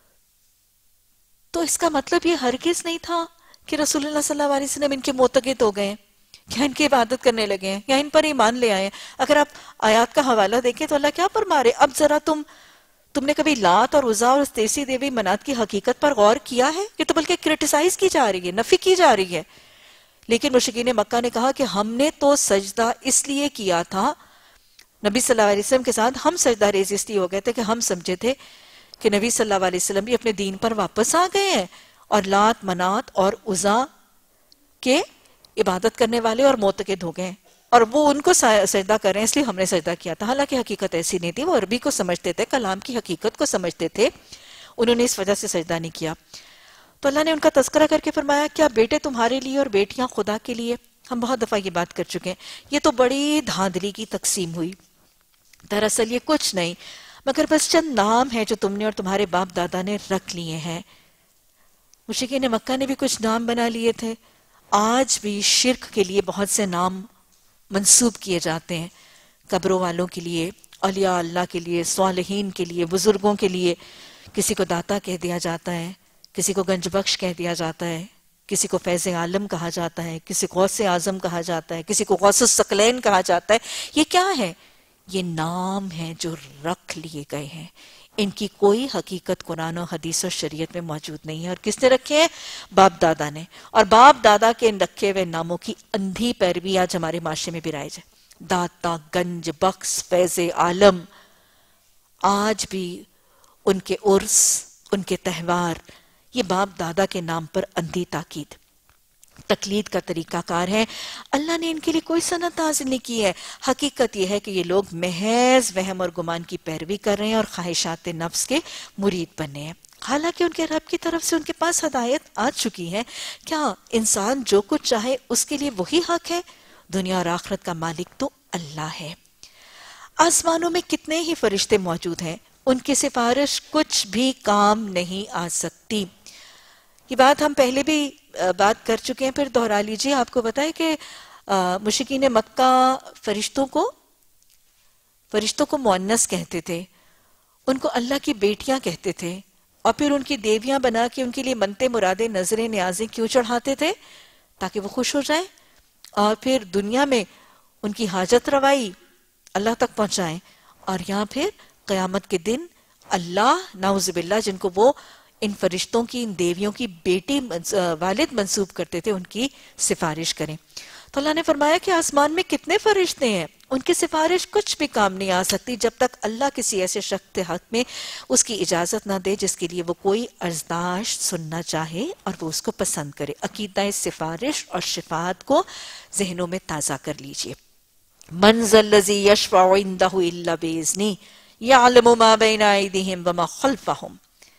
تو اس کا مطلب یہ ہرگز نہیں تھا کہ رسول اللہ صلی اللہ علیہ وسلم ان کے معتقد ہو گئے یا ان کی عبادت کرنے لگے ہیں یا ان پر ایمان لے آئے. اگر آپ آیات کا حوالہ دیکھیں تو اللہ کیا فرما رہے، اب ذرا تم تم نے کبھی لات اور عزا اور تیسی دیوی منات کی حقیقت پر غور کیا ہے؟ یہ تو بلکہ کرٹیسائز کی جا رہی ہے، نفی کی جا رہی ہے. لیکن مشرکین مکہ نے کہا کہ ہم نے تو سجدہ اس لیے کیا تھا، نبی صلی اللہ علیہ وسلم کے ساتھ ہم سجدہ ریز اس لیے ہو گئے تھے کہ ہم سمجھے تھے کہ نبی صلی اللہ علیہ وسلم بھی اپنے دین پر واپس آ گئے ہیں اور لات، منات اور عزا کے عبادت کرنے والے اور معتقد ہو گئے، اور وہ ان کو سجدہ کر رہے ہیں اس لیے ہم نے سجدہ کیا تھا. حالانکہ حقیقت ایسی نہیں تھی، وہ عربی کو سمجھتے تھے، کلام کی حقیقت کو سمجھتے تھے، انہوں نے اس وجہ سے سجدہ نہیں کیا. تو اللہ نے ان کا تذکرہ کر کے فرمایا کیا بیٹے تمہارے لیے اور بیٹیاں خدا کے لیے؟ ہم بہت دفعہ یہ بات کر چکے ہیں. یہ تو بڑی دھاندلی کی تقسیم ہوئی. دراصل یہ کچھ نہیں مگر بس چند نام ہیں جو تم نے اور تمہارے باپ دادا نے رکھ لیے ہیں. مشرکین مکہ نے بھی کچھ نام بنا لیے تھے. آج بھی شرک کے لیے بہت سے نام منسوب کیے جاتے ہیں، قبروں والوں کے لیے، اولیاء اللہ کے لیے، صالحین کے لیے، بزرگوں کے لیے. کسی کو داتا کہہ دیا جاتا ہے، کسی کو گنج بخش کہہ دیا جاتا ہے، کسی کو فیض عالم کہا جاتا ہے، کسی کو غوث اعظم کہا جاتا ہے، کسی کو غوث الثقلین کہا جاتا ہے. یہ کیا ہے؟ یہ نام ہیں جو رکھ لیے گئے ہیں. ان کی کوئی حقیقت قرآن و حدیث اور شریعت میں موجود نہیں ہے. اور کس نے رکھے ہیں؟ باپ دادا نے. اور باپ دادا کے ان رکھے ہوئے ناموں کی اندھی پیروی آج ہمارے معاشرے میں بھی رائج ہے. داتا، گنج بخش، فیض عالم، آج بھی ان کے عرس، ان کے تہوار، یہ باپ دادا کے نام پر اندھی تاکید، تقلید کا طریقہ کار ہے. اللہ نے ان کے لیے کوئی سند نازل نہیں کی ہے. حقیقت یہ ہے کہ یہ لوگ محض وہم اور گمان کی پیروی کر رہے ہیں اور خواہشات نفس کے مرید بنے ہیں. حالانکہ ان کے رب کی طرف سے ان کے پاس ہدایت آ چکی ہے. کیا انسان جو کچھ چاہے اس کے لیے وہی حق ہے؟ دنیا اور آخرت کا مالک تو اللہ ہے. آسمانوں میں کتنے ہی فرشتے موجود ہیں، ان کی سفارش کچھ بھی کام نہیں آ سکتی. یہ بات ہم پہلے بھی بات کر چکے ہیں، پھر دہرا لیجئے. آپ کو بتائے کہ مشرکین مکہ فرشتوں کو فرشتوں کو مؤنث کہتے تھے، ان کو اللہ کی بیٹیاں کہتے تھے، اور پھر ان کی دیویاں بنا کے ان کے لیے منتے مرادے نظریں نیازیں کیوں چڑھاتے تھے؟ تاکہ وہ خوش ہو جائیں اور پھر دنیا میں ان کی حاجت روائی اللہ تک پہنچائیں، اور یہاں پھر قیامت کے دن اللہ نعوذ باللہ جن کو وہ ان فرشتوں کی، ان دیویوں کی بیٹی والد منسوب کرتے تھے، ان کی سفارش کریں. تو اللہ نے فرمایا کہ آسمان میں کتنے فرشتے ہیں، ان کی سفارش کچھ بھی کام نہیں آ سکتی جب تک اللہ کسی ایسے شخص کے حق میں اس کی اجازت نہ دے جس کے لیے وہ کوئی عرضداشت سننا چاہے اور وہ اس کو پسند کرے. عقیدہ سفارش اور شفاعت کو ذہنوں میں تازہ کر لیجئے. من ذا الذی یشفع عنده الا باذنہ یعلم ما بین ایدیہم وما خلفہم.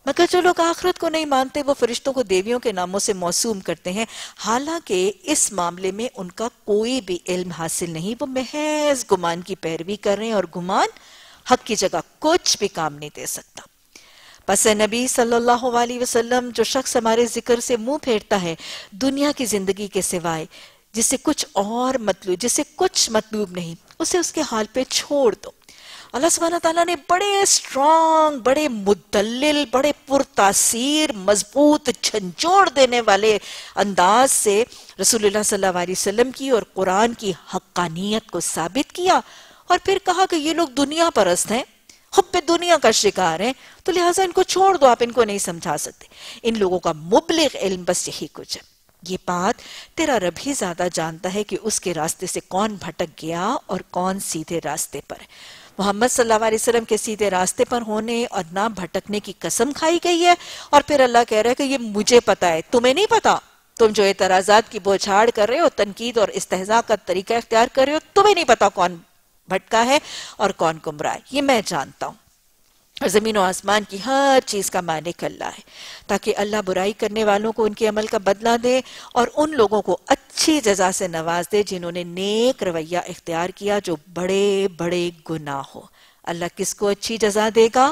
مگر جو لوگ آخرت کو نہیں مانتے وہ فرشتوں کو دیویوں کے ناموں سے موسوم کرتے ہیں، حالانکہ اس معاملے میں ان کا کوئی بھی علم حاصل نہیں، وہ محض گمان کی پیروی کر رہے ہیں، اور گمان حق کی جگہ کچھ بھی کام نہیں دے سکتا۔ پس نبی صلی اللہ علیہ وسلم، جو شخص ہمارے ذکر سے منہ پھیرتا ہے دنیا کی زندگی کے سوائے، جسے کچھ اور مطلوب جسے کچھ مطلوب نہیں، اسے اس کے حال پہ چھوڑ دو۔ اللہ سبحانہ تعالیٰ نے بڑے سٹرونگ، بڑے مدلل، بڑے پرتاثیر، مضبوط، جھنجھوڑ دینے والے انداز سے رسول اللہ صلی اللہ علیہ وسلم کی اور قرآن کی حقانیت کو ثابت کیا، اور پھر کہا کہ یہ لوگ دنیا پرست ہیں، حب دنیا کا شکار ہیں، تو لہٰذا ان کو چھوڑ دو، آپ ان کو نہیں سمجھا سکتے۔ ان لوگوں کا مبلغ علم بس یہی کچھ ہے۔ یہ بات تیرا رب ہی زیادہ جانتا ہے کہ اس کے راستے سے کون بھٹک گیا اور کون سیدھے راستے پر ہے۔ محمد صلی اللہ علیہ وسلم کے سیدھے راستے پر ہونے اور نہ بھٹکنے کی قسم کھائی گئی ہے، اور پھر اللہ کہہ رہا ہے کہ یہ مجھے پتا ہے، تمہیں نہیں پتا۔ تم جو اعتراضات کی بوچھاڑ کر رہے ہو، تنقید اور استہزاء کا طریقہ اختیار کر رہے ہو، تمہیں نہیں پتا کون بھٹکا ہے اور کون گمراہ ہے، یہ میں جانتا ہوں۔ اور زمین و آسمان کی ہر چیز کا مالک اللہ ہے، تاکہ اللہ برائی کرنے والوں کو ان کے عمل کا بدلہ دے اور ان لوگوں کو اچھی جزا سے نواز دے جنہوں نے نیک رویہ اختیار کیا جو بڑے بڑے گناہ ہو۔ اللہ کس کو اچھی جزا دے گا؟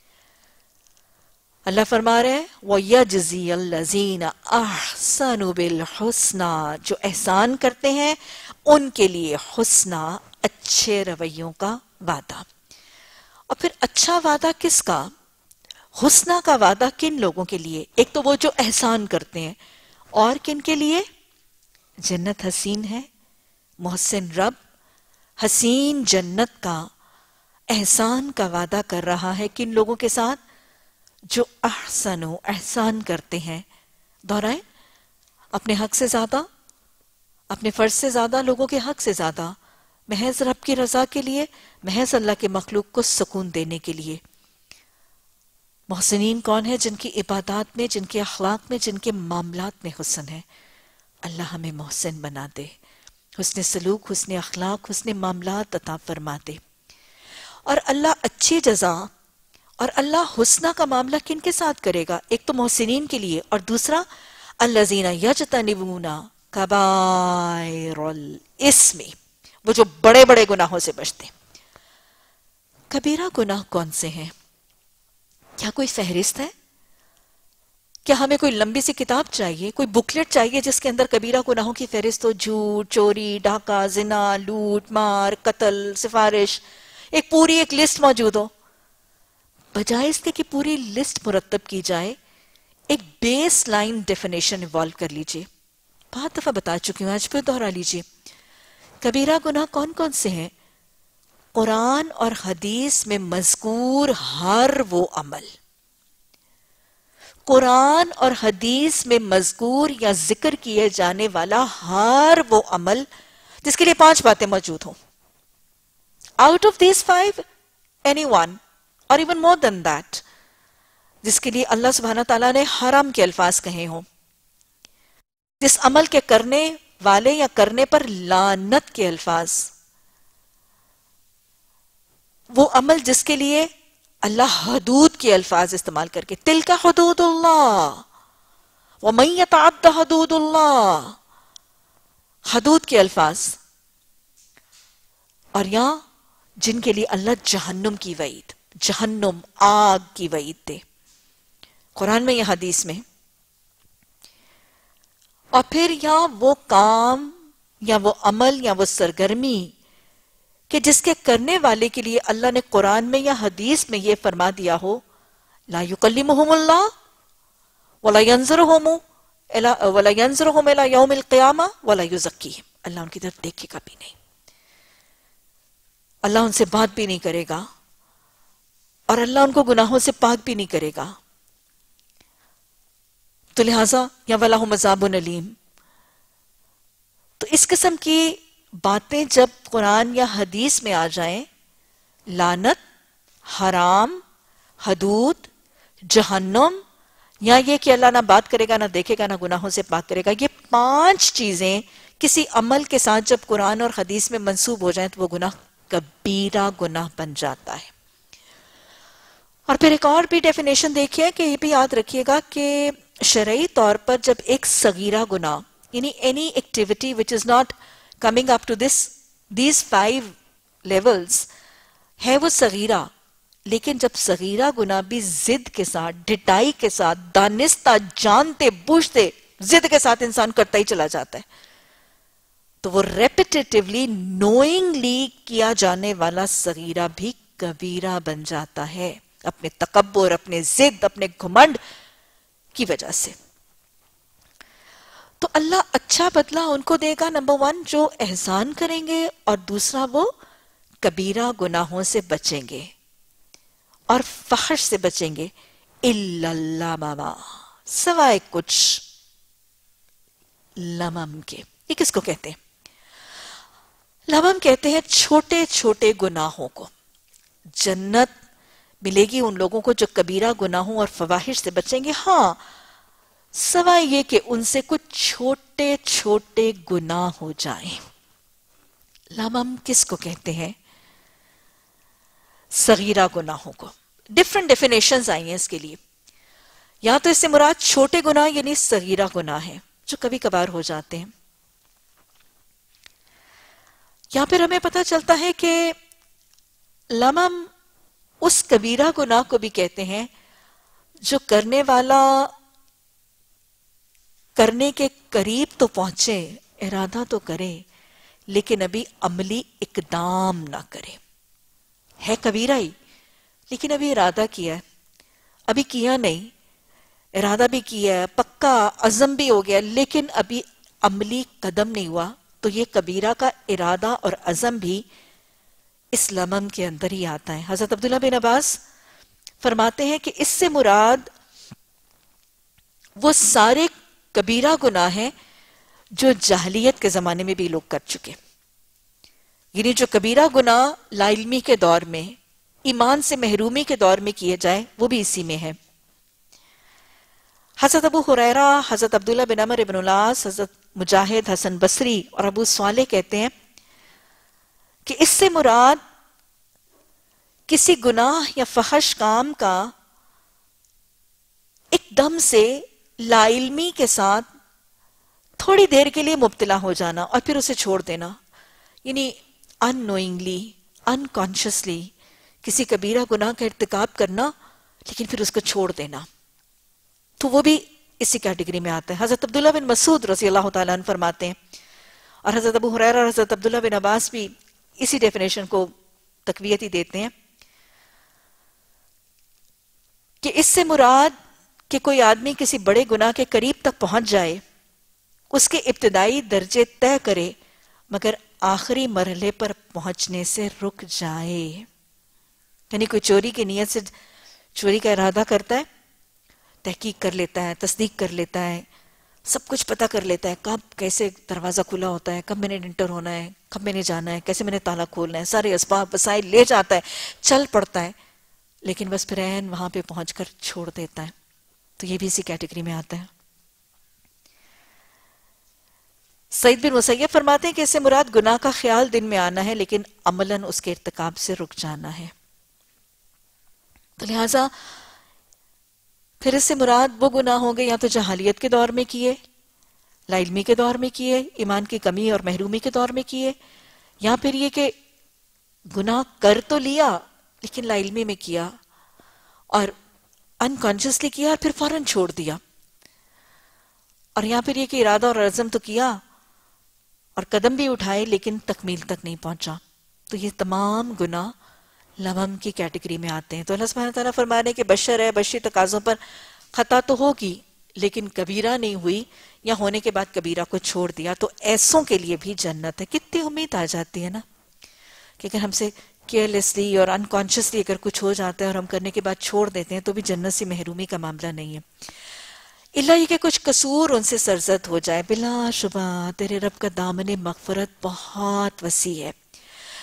اللہ فرما رہے ہیں وَيَجْزِيَ الَّذِينَ أَحْسَنُوا بِالْحُسْنَى، جو احسان کرتے ہیں ان کے لیے حسنہ، اچھے رویوں کا وعدہ۔ اور پھر اچھا وعدہ کس کا؟ حسنہ کا وعدہ کن لوگوں کے لیے؟ ایک تو وہ جو احسان کرتے ہیں، اور کن کے لیے؟ جنت حسین ہے، محسن رب حسین جنت کا احسان کا وعدہ کر رہا ہے کن لوگوں کے ساتھ؟ جو احسنو، احسان کرتے ہیں۔ دہرائیں، اپنے حق سے زیادہ، اپنے فرض سے زیادہ، لوگوں کے حق سے زیادہ، محض رب کی رضا کے لیے، محض اللہ کے مخلوق کو سکون دینے کے لیے۔ محسنین کون ہے؟ جن کی عبادات میں، جن کے اخلاق میں، جن کے معاملات میں حسن ہے۔ اللہ ہمیں محسن بنا دے، حسن سلوک، حسن اخلاق، حسن معاملات عطا فرما دے۔ اور اللہ اچھی جزا اور اللہ حسنہ کا معاملہ کن کے ساتھ کرے گا؟ ایک تو محسنین کے لیے، اور دوسرا الذین یجتنبون کبائر الاسم، وہ جو بڑے بڑے گناہوں سے بچتے ہیں۔ کبیرہ گناہ کون سے ہیں؟ کیا کوئی فہرست ہے؟ کیا ہمیں کوئی لمبی سی کتاب چاہیے، کوئی بکلیٹ چاہیے جس کے اندر کبیرہ گناہوں کی فہرست ہو؟ جھوٹ، چوری، ڈاکہ، زنا، لوٹ مار، قتل، سفارش، ایک پوری ایک لسٹ موجود ہو۔ بجائے اس کے کہ پوری لسٹ مرتب کی جائے، ایک بیس لائن ڈیفینیشن ایوالو کر لیجئے۔ بہت دفعہ بتا چکی ہوں، آج پھر دہرا لیجئے۔ کبیرہ گناہ کون کون سے ہیں؟ قرآن اور حدیث میں مذکور ہر وہ عمل، قرآن اور حدیث میں مذکور یا ذکر کیے جانے والا ہر وہ عمل جس کے لیے پانچ باتیں موجود ہوں۔ Out of these five, any one, or even more than that، جس کے لیے اللہ سبحانہ تعالیٰ نے حرام کے الفاظ کہے ہوں، جس عمل کے کرنے والے یا کرنے پر لعنت کے الفاظ، وہ عمل جس کے لیے اللہ حدود کے الفاظ استعمال کر کے تلک حدود اللہ ومن یتعد حدود اللہ، حدود کے الفاظ، اور یہاں جن کے لیے اللہ جہنم کی وعید، جہنم آگ کی وعید دے، قرآن میں یا حدیث میں۔ اور پھر یہاں وہ کام یا وہ عمل یا وہ سرگرمی کہ جس کے کرنے والے کے لیے اللہ نے قرآن میں یا حدیث میں یہ فرما دیا ہو لا یکلمہم اللہ ولا ینظرہم ولا ینظرہم الی یوم القیامہ ولا یزکیہم، اللہ ان کی طرف دیکھے گا بھی نہیں، اللہ ان سے بات بھی نہیں کرے گا، اور اللہ ان کو گناہوں سے پاک بھی نہیں کرے گا۔ تو لہٰذا یا وَلَهُمْ عَذَابٌ أَلِيمٌ۔ تو اس قسم کی باتیں جب قرآن یا حدیث میں آ جائیں، لعنت، حرام، حدود، جہنم، یا یہ کہ اللہ نہ بات کرے گا، نہ دیکھے گا، نہ گناہوں سے پاک کرے گا، یہ پانچ چیزیں کسی عمل کے ساتھ جب قرآن اور حدیث میں منسوب ہو جائیں تو وہ گناہ کبیرہ گناہ بن جاتا ہے۔ اور پھر ایک اور بھی ڈیفینیشن دیکھیے کہ یہ بھی یاد رکھیے گا کہ شرعی طور پر جب ایک صغیرہ گناہ یعنی any activity which is not coming up to this these five levels ہے وہ صغیرہ، لیکن جب صغیرہ گناہ بھی ضد کے ساتھ، ڈٹائی کے ساتھ، دانستہ جانتے بوجھتے ضد کے ساتھ انسان کرتا ہی چلا جاتا ہے، تو وہ ریپیٹیٹیولی نوئنگلی کیا جانے والا صغیرہ بھی کبیرہ بن جاتا ہے، اپنے تکبر، اپنے ضد، اپنے گھمنڈ کی وجہ سے۔ تو اللہ اچھا بدلہ ان کو دے گا، نمبر ون جو احسان کریں گے، اور دوسرا وہ کبیرہ گناہوں سے بچیں گے اور فحش سے بچیں گے، الا اللمم، سوائے کچھ لمم کے۔ یہ کس کو کہتے ہیں؟ لمم کہتے ہیں چھوٹے چھوٹے گناہوں کو۔ جنت ملے گی ان لوگوں کو جو کبیرہ گناہوں اور فواحش سے بچیں گے، ہاں سوائے یہ کہ ان سے کچھ چھوٹے چھوٹے گناہ ہو جائیں۔ لمم کس کو کہتے ہیں؟ صغیرہ گناہوں کو۔ ڈیفرنٹ ڈیفینیشنز آئی ہیں اس کے لیے۔ یا تو اس سے مراد چھوٹے گناہ یعنی صغیرہ گناہ ہیں جو کبھی کبھار ہو جاتے ہیں، یا پھر ہمیں پتہ چلتا ہے کہ لمم اس کبیرہ گناہ کو بھی کہتے ہیں جو کرنے والا کرنے کے قریب تو پہنچے، ارادہ تو کرے، لیکن ابھی عملی اقدام نہ کرے۔ ہے کبیرہ ہی، لیکن ابھی ارادہ کیا ہے، ابھی کیا نہیں، ارادہ بھی کیا ہے، پکا عزم بھی ہو گیا، لیکن ابھی عملی قدم نہیں ہوا، تو یہ کبیرہ کا ارادہ اور عزم بھی اس لمم کے اندر ہی آتا ہے۔ حضرت عبداللہ بن عباس فرماتے ہیں کہ اس سے مراد وہ سارے کبیرہ گناہ ہیں جو جاہلیت کے زمانے میں بھی لوگ کر چکے، یعنی جو کبیرہ گناہ لا علمی کے دور میں، ایمان سے محرومی کے دور میں کیے جائے، وہ بھی اسی میں ہے۔ حضرت ابو ہریرہ، حضرت عبداللہ بن عمر بن العاص، حضرت مجاہد، حسن بصری اور ابو صالح کہتے ہیں کہ اس سے مراد کسی گناہ یا فحش کام کا ایک دم سے لا علمی کے ساتھ تھوڑی دیر کے لیے مبتلا ہو جانا اور پھر اسے چھوڑ دینا، یعنی ان نوئنگلی، ان کانشسلی کسی کبیرہ گناہ کا ارتکاب کرنا لیکن پھر اس کو چھوڑ دینا، تو وہ بھی اسی کیٹیگری میں آتا ہے۔ حضرت عبداللہ بن مسعود رضی اللہ تعالیٰ عنہ فرماتے ہیں، اور حضرت ابو ہریرہ اور حضرت عبداللہ بن عباس بھی اسی ڈیفینیشن کو تقویت ہی دیتے ہیں کہ اس سے مراد کہ کوئی آدمی کسی بڑے گناہ کے قریب تک پہنچ جائے، اس کے ابتدائی درجے طے کرے، مگر آخری مرحلے پر پہنچنے سے رک جائے۔ یعنی کوئی چوری کی نیت سے چوری کا ارادہ کرتا ہے، تحقیق کر لیتا ہے، تصدیق کر لیتا ہے، سب کچھ پتہ کر لیتا ہے، کب کیسے دروازہ کھلا ہوتا ہے، کب میں نے انٹر ہونا ہے، کب میں نے جانا ہے، کیسے میں نے تالا کھولنا ہے، سارے اسباب وسائل لے جاتا ہے، چل پڑتا ہے، لیکن بس پھر عین وہاں پہ پہنچ کر چھوڑ دیتا ہے، تو یہ بھی اسی کیٹیگری میں آتا ہے۔ سعید بن مسیب فرماتے ہیں کہ اس سے مراد گناہ کا خیال دن میں آنا ہے لیکن عملاً اس کے ارتکاب سے رک جانا ہے۔ تو لہٰذا پھر اس سے مراد وہ گناہ ہوں گے یا تو جہالیت کے دور میں کیے، لا علمی کے دور میں کیے، ایمان کی کمی اور محرومی کے دور میں کیے، یا پھر یہ کہ گناہ کر تو لیا لیکن لا علمی میں کیا اور انکانشسلی کیا اور پھر فوراً چھوڑ دیا، اور یا پھر یہ کہ ارادہ اور عزم تو کیا اور قدم بھی اٹھائے لیکن تکمیل تک نہیں پہنچا، تو یہ تمام گناہ لمم کی کیٹیگری میں آتے ہیں۔ تو اللہ سبحانہ تعالیٰ فرما رہے ہیں کہ بشر ہے، بشری تقاضوں پر خطا تو ہوگی لیکن کبیرہ نہیں ہوئی، یا ہونے کے بعد کبیرہ کو چھوڑ دیا، تو ایسوں کے لیے بھی جنت ہے۔ کتنی امید آ جاتی ہے نا کہ اگر ہم سے کیئرلیسلی اور انکانشسلی اگر کچھ ہو جاتا ہے اور ہم کرنے کے بعد چھوڑ دیتے ہیں تو بھی جنت سے محرومی کا معاملہ نہیں ہے، اللہ یہ کہ کچھ قصور ان سے سرزد ہو جائے۔ بلا شبہ تیرے رب کا دامن مغفرت بہت وسیع ہے،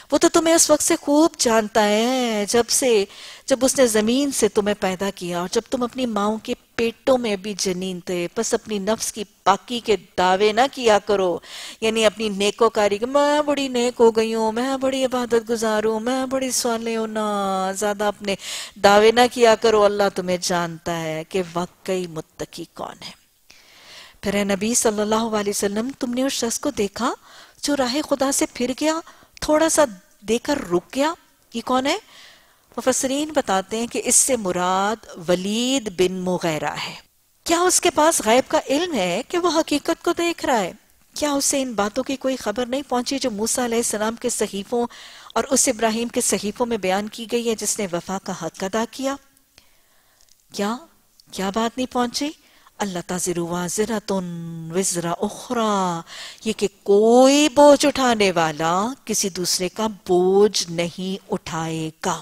وہ تو تمہیں اس وقت سے خوب جانتا ہے، جب سے جب اس نے زمین سے تمہیں پیدا کیا اور جب تم اپنی ماؤں کے پیٹوں میں بھی جنین تھے. بس اپنی نفس کی پاکی کے دعوے نہ کیا کرو، یعنی اپنی نیکوکاری کہ میں بڑی نیک ہو گئی ہوں، میں بڑی عبادت گزار ہوں، میں بڑی صالح ہوں. نہ زیادہ اپنے دعوے نہ کیا کرو، اللہ تمہیں جانتا ہے کہ واقعی متقی کون ہے. پھر اے نبی صلی اللہ علیہ وسلم، تم نے اس شخص کو دیکھا جو راہ خدا سے پھر گیا، تھوڑا سا دے کر رک گیا، یہ کون ہے؟ مفسرین بتاتے ہیں کہ اس سے مراد ولید بن مغیرہ ہے. کیا اس کے پاس غیب کا علم ہے کہ وہ حقیقت کو دیکھ رہا ہے؟ کیا اسے ان باتوں کی کوئی خبر نہیں پہنچی جو موسیٰ علیہ السلام کے صحیفوں اور اس ابراہیم کے صحیفوں میں بیان کی گئی ہے جس نے وفا کا حق ادا کیا؟ کیا کیا بات نہیں پہنچی؟ اللہ تزر وازرۃ وزر اخری، یہ کہ کوئی بوجھ اٹھانے والا کسی دوسرے کا بوجھ نہیں اٹھائے گا.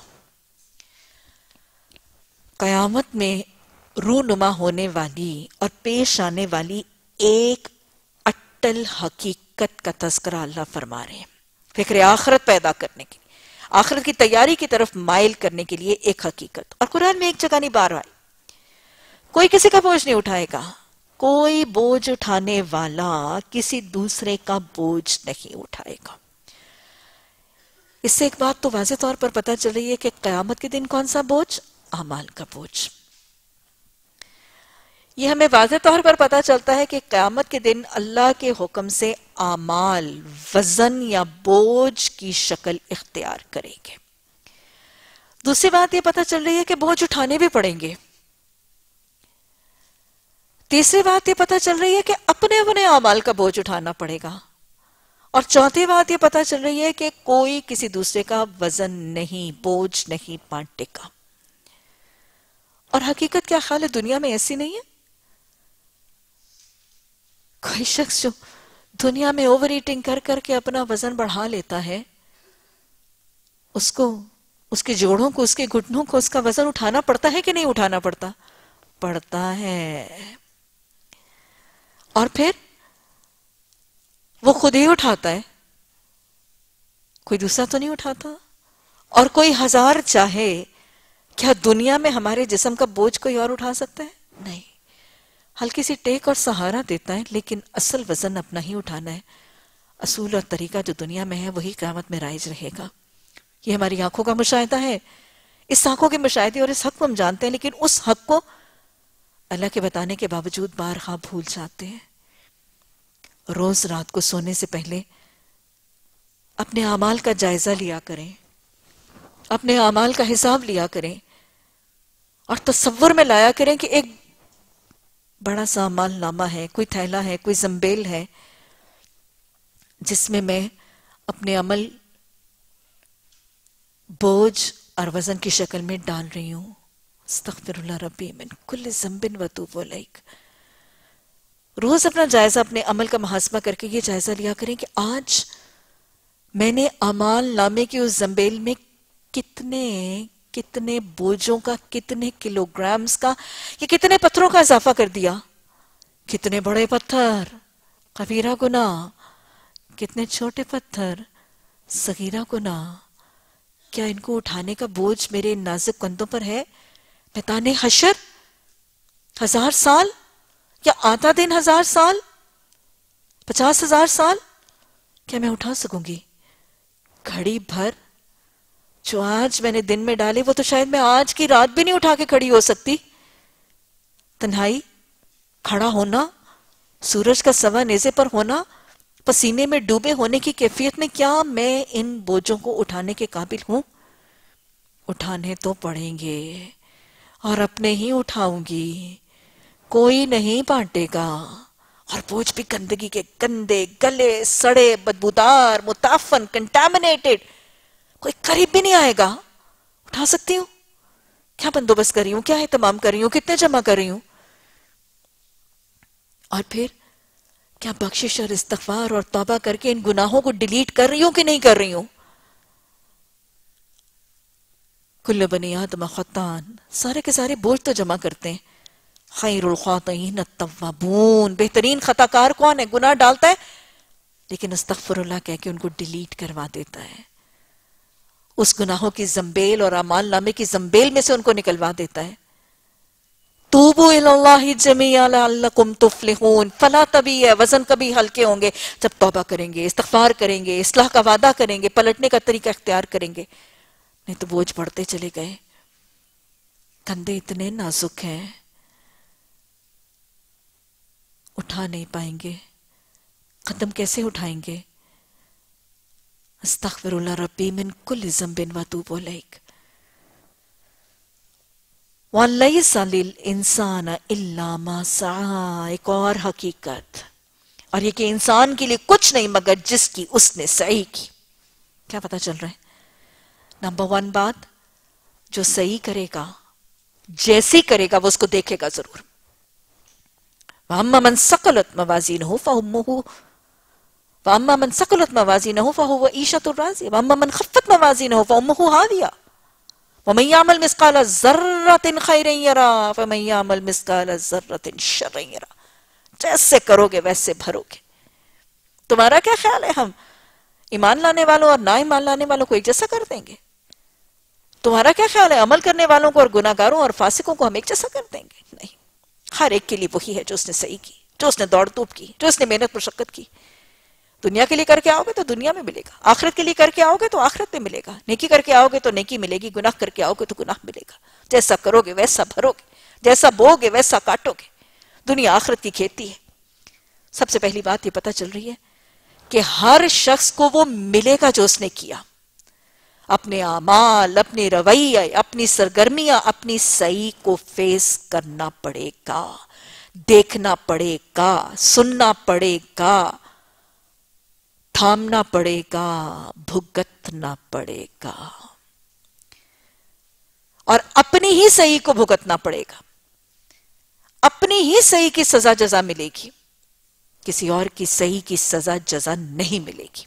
قیامت میں رونما ہونے والی اور پیش آنے والی ایک اٹل حقیقت کا تذکرہ اللہ فرما رہے ہیں، فکر آخرت پیدا کرنے کے لیے، آخرت کی تیاری کی طرف مائل کرنے کے لیے ایک حقیقت. اور قرآن میں ایک جگہ نہیں بار آئی، کوئی کسی کا بوجھ نہیں اٹھائے گا، کوئی بوجھ اٹھانے والا کسی دوسرے کا بوجھ نہیں اٹھائے گا. اس سے ایک بات تو واضح طور پر پتہ چل رہی ہے کہ قیامت کے دن کون سا بوجھ؟ اعمال کا بوجھ. یہ ہمیں واضح طور پر پتہ چلتا ہے کہ قیامت کے دن اللہ کے حکم سے اعمال وزن یا بوجھ کی شکل اختیار کریں گے. دوسری بات یہ پتہ چل رہی ہے کہ بوجھ اٹھانے بھی پڑیں گے. تیسری بات یہ پتہ چل رہی ہے کہ اپنے اپنے اعمال کا بوجھ اٹھانا پڑے گا. اور چوتھی بات یہ پتہ چل رہی ہے کہ کوئی کسی دوسرے کا وزن نہیں، بوجھ نہیں بانٹے گا. اور حقیقت کیا خیال ہے، دنیا میں ایسی نہیں ہے؟ کوئی شخص جو دنیا میں اوور ایٹنگ کر کر کے اپنا وزن بڑھا لیتا ہے، اس کو، اس کے جوڑوں کو، اس کے گھٹنوں کو اس کا وزن اٹھانا پڑتا ہے کہ نہیں اٹھانا پڑتا؟ پڑتا ہے. اور پھر وہ خود ہی اٹھاتا ہے، کوئی دوسرا تو نہیں اٹھاتا. اور کوئی ہزار چاہے، کیا دنیا میں ہمارے جسم کا بوجھ کوئی اور اٹھا سکتا ہے؟ نہیں. ہلکی سی ٹیک اور سہارا دیتا ہے، لیکن اصل وزن اپنا ہی اٹھانا ہے. اصول اور طریقہ جو دنیا میں ہے وہی قیامت میں رائج رہے گا. یہ ہماری آنکھوں کا مشاہدہ ہے، اس آنکھوں کے مشاہدے اور اس حق کو ہم جانتے ہیں، لیکن اس حق کو اللہ کے بتانے کے باوجود بار خواہ بھول جاتے ہیں. روز رات کو سونے سے پہلے اپنے اعمال کا جائزہ لیا کریں، اپنے اعمال کا حساب لیا کریں، اور تصور میں لایا کریں کہ ایک بڑا سا اعمال نامہ ہے، کوئی تھیلا ہے، کوئی زنبیل ہے، جس میں میں اپنے عمل بوجھ اور وزن کی شکل میں ڈال رہی ہوں. استغفر اللہ ربی من کل ذنب واتوب الیہ. روز اپنا جائزہ، اپنے عمل کا محاسبہ کر کے یہ جائزہ لیا کریں کہ آج میں نے اعمال نامے کی اس زنبیل میں کتنے کتنے بوجھوں کا، کتنے کلو گرامز کا، یا کتنے پتھروں کا اضافہ کر دیا. کتنے بڑے پتھر، کبیرہ گناہ، کتنے چھوٹے پتھر، صغیرہ گناہ. کیا ان کو اٹھانے کا بوجھ میرے نازک کندھوں پر ہے؟ میدان حشر ہزار سال یا آدھا دن ہزار سال، پچاس ہزار سال، کیا میں اٹھا سکوں گی؟ گھڑی بھر جو آج میں نے دن میں ڈالے وہ تو شاید میں آج کی رات بھی نہیں اٹھا کے کھڑی ہو سکتی. تنہائی، کھڑا ہونا، سورج کا سوا نیزے پر ہونا، پسینے میں ڈوبے ہونے کی کیفیت میں، کیا میں ان بوجھوں کو اٹھانے کے قابل ہوں؟ اٹھانے تو پڑیں گے، اور اپنے ہی اٹھاؤں گی، کوئی نہیں بانٹے گا. اور بوجھ بھی گندگی کے، گندے، گلے، سڑے، بدبودار، متعفن، کنٹامنیٹڈ، کوئی قریب بھی نہیں آئے گا. اٹھا سکتی ہوں؟ کیا بندوبست کر رہی ہوں، کیا اہتمام کر رہی ہوں، کتنے جمع کر رہی ہوں. اور پھر کیا بخشش اور استغفار اور توبہ کر کے ان گناہوں کو ڈیلیٹ کر رہی ہوں کہ نہیں کر رہی ہوں. کل بنی آدم خطان، سارے کے سارے بوجھ تو جمع کرتے ہیں. خیر الخاطئین التوابون، بہترین خطا کار کون ہے؟ گناہ ڈالتا ہے لیکن استغفر اللہ کہہ کے ان کو ڈیلیٹ کروا دیتا ہے. اس گناہوں کی زنبیل اور اعمال نامے کی زنبیل میں سے ان کو نکلوا دیتا ہے. توبو اللہ جمیعا لعلکم تفلحون. فلا تبھی ہے، وزن کبھی ہلکے ہوں گے جب توبہ کریں گے، استغفار کریں گے، اصلاح کا وعدہ کریں گے، پلٹنے کا طریقہ اختیار کریں گے. نہیں تو بوجھ بڑھتے چلے گئے. کندھے اتنے نازک ہیں، اٹھا نہیں پائیں گے. قدم کیسے اٹھائیں گے؟ استغفر اللہ ربی من کل ذنب واتوب الیہ. وَلَيْسَ لِلْإِنسَانَ إِلَّا مَا سَعَى. ایک اور حقیقت، اور یہ کہ انسان کے لیے کچھ نہیں مگر جس کی اس نے سعی کی. کیا پتہ چل رہا ہے؟ نمبر ون بات، جو صحیح کرے گا، جیسی کرے گا، وہ اس کو دیکھے گا ضرور. وَأَمَّا مَنْ ثَقُلَتْ مَوَازِينُهُ فَأُمُّهُ وَأَمَّا مَنْ ثَقُلَتْ مَوَازِينُهُ فَهُوَ عِيشَةٌ رَاضِيَةٌ وَأَمَّا مَنْ خَفَّتْ مَوَازِينُهُ فَأُمُّهُ هَاوِيَةٌ وَمَنْ يَعْمَلْ مِثْقَالَ ذَرَّةٍ خَيْرًا يَرَهُ وَمَنْ يَعْمَلْ مِثْقَالَ ذَرَّةٍ شَرًّا يَرَهُ. جیسے کرو گے ویسے بھرو گے. تمہارا کیا خیال ہے ہم ایمان لانے والوں اور نہ ایمان لانے والوں کو ایک جیسا کر دیں گے؟ تمہارا کیا خیال ہے عمل کرنے والوں کو اور گناہگاروں اور فاسقوں کو ہم ایک جیسا کر دیں گے؟ نہیں. ہر ایک کے لیے وہی ہے جو اس نے صحیح کی، جو اس نے دوڑ دھوپ کی، جو اس نے محنت مشقت کی. دنیا کے لیے کر کے آؤ گے تو دنیا میں ملے گا، آخرت کے لیے کر کے آؤ گے تو آخرت میں ملے گا. نیکی کر کے آؤ گے تو نیکی ملے گی، گناہ کر کے آؤ گے تو گناہ ملے گا. جیسا کرو گے ویسا بھرو گے، جیسا بو گے ویسا کاٹو گے. دنیا آخرت کی کھیتی ہے. سب سے پہلی بات یہ پتہ چل رہی ہے کہ ہر شخص کو وہ ملے گا جو اس نے کیا. اپنے اعمال، اپنے رویے، اپنی سرگرمیاں، اپنی صحیح کو فیس کرنا پڑے گا، دیکھنا پڑے گا، سننا پڑے گا، تھامنا پڑے گا، بھگتنا پڑے گا. اور اپنی ہی صحیح کو بھگتنا پڑے گا. اپنی ہی صحیح کی سزا جزا ملے گی، کسی اور کی صحیح کی سزا جزا نہیں ملے گی.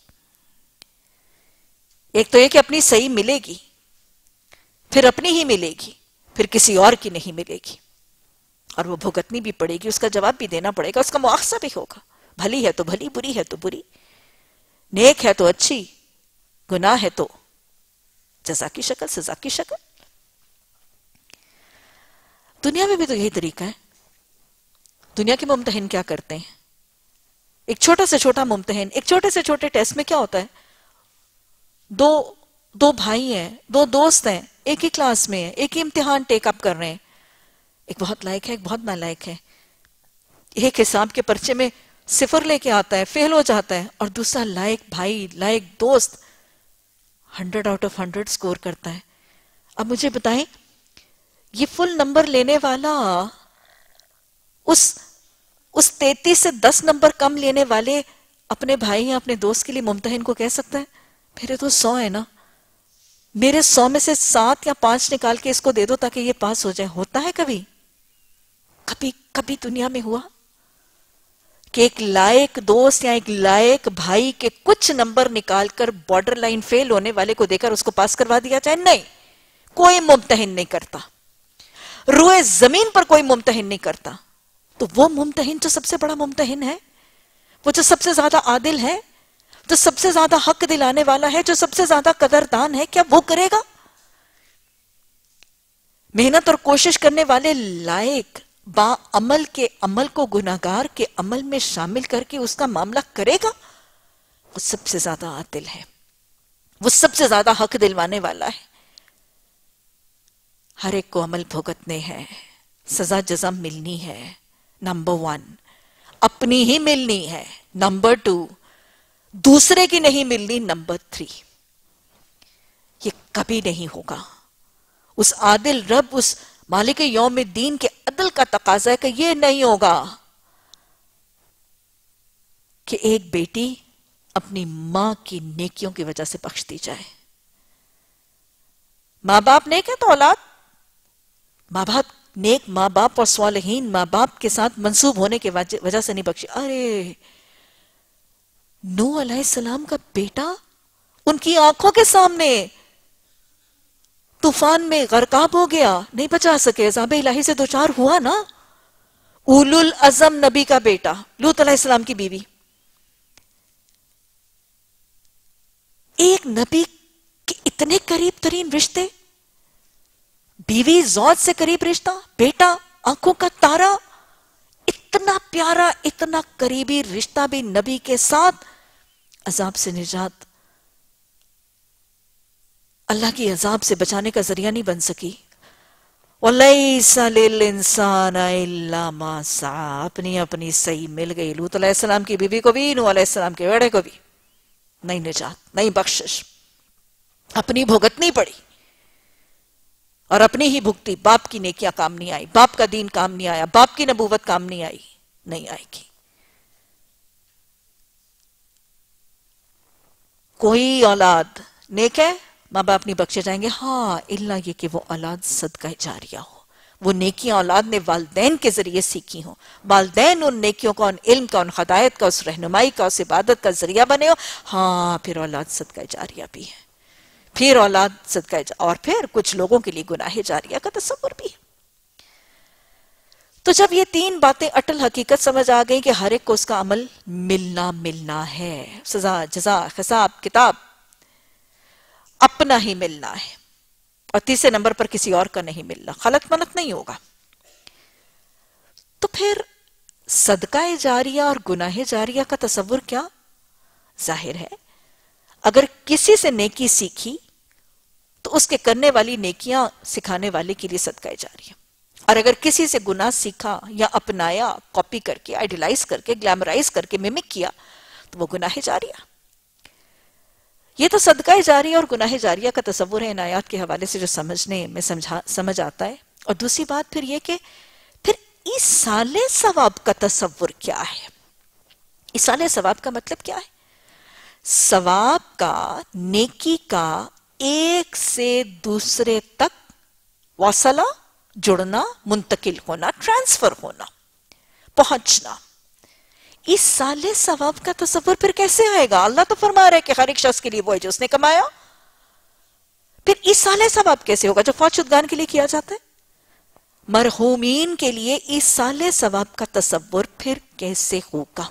ایک تو یہ کہ اپنی صحیح ملے گی، پھر اپنی ہی ملے گی، پھر کسی اور کی نہیں ملے گی. اور وہ بھگتنی بھی پڑے گی، اس کا جواب بھی دینا پڑے گا، اس کا مواخذہ بھی ہوگا. بھلی ہے تو بھلی، بری ہے تو بری، نیک ہے تو اچھی، گناہ ہے تو جزا کی شکل، سزا کی شکل. دنیا میں بھی تو یہی طریقہ ہے. دنیا کے ممتحن کیا کرتے ہیں؟ ایک چھوٹا سے چھوٹا ممتحن، ایک چھوٹے سے چھوٹے ٹیسٹ میں کیا ہوتا ہے؟ دو دو بھائی ہیں، دو دوست ہیں، ایک ہی کلاس میں ہیں، ایک ہی امتحان ٹیک اپ کر رہے ہیں. ایک بہت لائق ہے، ایک بہت نالائق ہے. ایک حساب کے پرچے میں صفر لے کے آتا ہے، فیل ہو جاتا ہے، اور دوسرا لائق بھائی، لائق دوست hundred out of hundred score کرتا ہے. اب مجھے بتائیں، یہ فل نمبر لینے والا اس اس تینتیس سے دس نمبر کم لینے والے اپنے بھائی یا اپنے دوست کے لیے ممتحن کو کہہ سکتا ہے میرے تو سو ہے نا، میرے سو میں سے سات یا پانچ نکال کے اس کو دے دو تاکہ یہ پاس ہو جائے؟ ہوتا ہے کبھی کبھی کبھی دنیا میں ہوا کہ ایک لائق دوست یا ایک لائق بھائی کے کچھ نمبر نکال کر بارڈر لائن فیل ہونے والے کو دے کر اس کو پاس کروا دیا جائے؟ نہیں، کوئی ممتحن نہیں کرتا. روئے زمین پر کوئی ممتحن نہیں کرتا. تو وہ ممتحن جو سب سے بڑا ممتحن ہے، وہ جو سب سے زیادہ عادل ہے، جو سب سے زیادہ حق دلانے والا ہے، جو سب سے زیادہ قدردان ہے، کیا وہ کرے گا؟ محنت اور کوشش کرنے والے لائق با عمل کے عمل کو گناہگار کے عمل میں شامل کر کے اس کا معاملہ کرے گا؟ وہ سب سے زیادہ عادل ہے، وہ سب سے زیادہ حق دلوانے والا ہے. ہر ایک کو عمل بھگتنے ہیں، سزا جزا ملنی ہے. نمبر ون، اپنی ہی ملنی ہے. نمبر ٹو، دوسرے کی نہیں ملنی. نمبر تھری، یہ کبھی نہیں ہوگا. اس عادل رب، اس مالک یوم الدین کے عدل کا تقاضا ہے کہ یہ نہیں ہوگا کہ ایک بیٹی اپنی ماں کی نیکیوں کی وجہ سے بخش دی جائے. ماں باپ نیک ہے تو اولاد ماں باپ نیک ماں باپ اور صالحین ماں باپ کے ساتھ منسوب ہونے کی وجہ سے نہیں بخشی. ارے نوح علیہ السلام کا بیٹا ان کی آنکھوں کے سامنے طوفان میں غرقاب ہو گیا، نہیں بچا سکے، عذاب الہی سے دوچار ہوا نا. اولو العزم نبی کا بیٹا، لوط علیہ السلام کی بیوی. ایک نبی کے اتنے قریب ترین رشتے، بیوی زوج سے قریب رشتہ، بیٹا آنکھوں کا تارا، اتنا پیارا اتنا قریبی رشتہ بھی نبی کے ساتھ عذاب سے نجات، اللہ کی عذاب سے بچانے کا ذریعہ نہیں بن سکی۔ وَلَيْسَ لِلْإِنسَانَ إِلَّا مَا سَعَى، اپنی اپنی صحیح مل گئی، لوط علیہ السلام کی بیوی کو بھی، نوح علیہ السلام کے بیڑے کو بھی، نہیں نجات، نہیں بخشش، اپنی بھگتنی پڑی اور اپنی ہی بھگتی۔ باپ کی نیکیاں کام نہیں آئی، باپ کا دین کام نہیں آیا، باپ کی نبوت کام نہیں آئی، نہیں آئے گی۔ کوئی اولاد نیک ہے، ماں باپ نہیں بخشے جائیں گے، ہاں اللہ یہ کہ وہ اولاد صدقہ جاریہ ہو، وہ نیکیاں اولاد نے والدین کے ذریعے سیکھی ہوں، والدین ان نیکیوں کا، ان علم کا، ان ہدایت کا، اس رہنمائی کا، اس عبادت کا ذریعہ بنے ہو، ہاں پھر اولاد صدقہ جاریہ بھی ہے، پھر اولاد صدقہ جاریہ، اور پھر کچھ لوگوں کے لیے گناہ جاریہ کا تصور بھی ہے۔ تو جب یہ تین باتیں اٹل حقیقت سمجھ آ گئی کہ ہر ایک کو اس کا عمل ملنا ملنا ہے، سزا جزا حساب کتاب اپنا ہی ملنا ہے، اور تیسرے نمبر پر کسی اور کا نہیں ملنا، خلط ملط نہیں ہوگا، تو پھر صدقہ جاریہ اور گناہ جاریہ کا تصور کیا ظاہر ہے؟ اگر کسی سے نیکی سیکھی تو اس کے کرنے والی نیکیاں سکھانے والے کے لیے صدقہ جاریہ، اور اگر کسی سے گناہ سیکھا یا اپنایا، کاپی کر کے، آئیڈیلائز کر کے، گلیمرائز کر کے، ممک کیا، تو وہ گناہ جاریہ۔ یہ تو صدقہ جاریہ اور گناہ جاریہ کا تصور ہے ان آیات کے حوالے سے جو سمجھنے میں سمجھ آتا ہے۔ اور دوسری بات پھر یہ کہ پھر ایصال ثواب کا تصور کیا ہے؟ ایصال ثواب کا مطلب کیا ہے؟ ثواب کا، نیکی کا ایک سے دوسرے تک واصلہ، جڑنا، منتقل ہونا، ٹرانسفر ہونا، پہنچنا۔ ایصال ثواب کا تصور پھر کیسے آئے گا؟ اللہ تو فرما رہے کہ ہر ایک شخص کے لیے وہ ہے جو اس نے کمایا، پھر ایصال ثواب کیسے ہوگا جو فوت شدگان کے لیے کیا جاتا ہے؟ مرحومین کے لیے ایصال ثواب کا تصور پھر کیسے ہوگا؟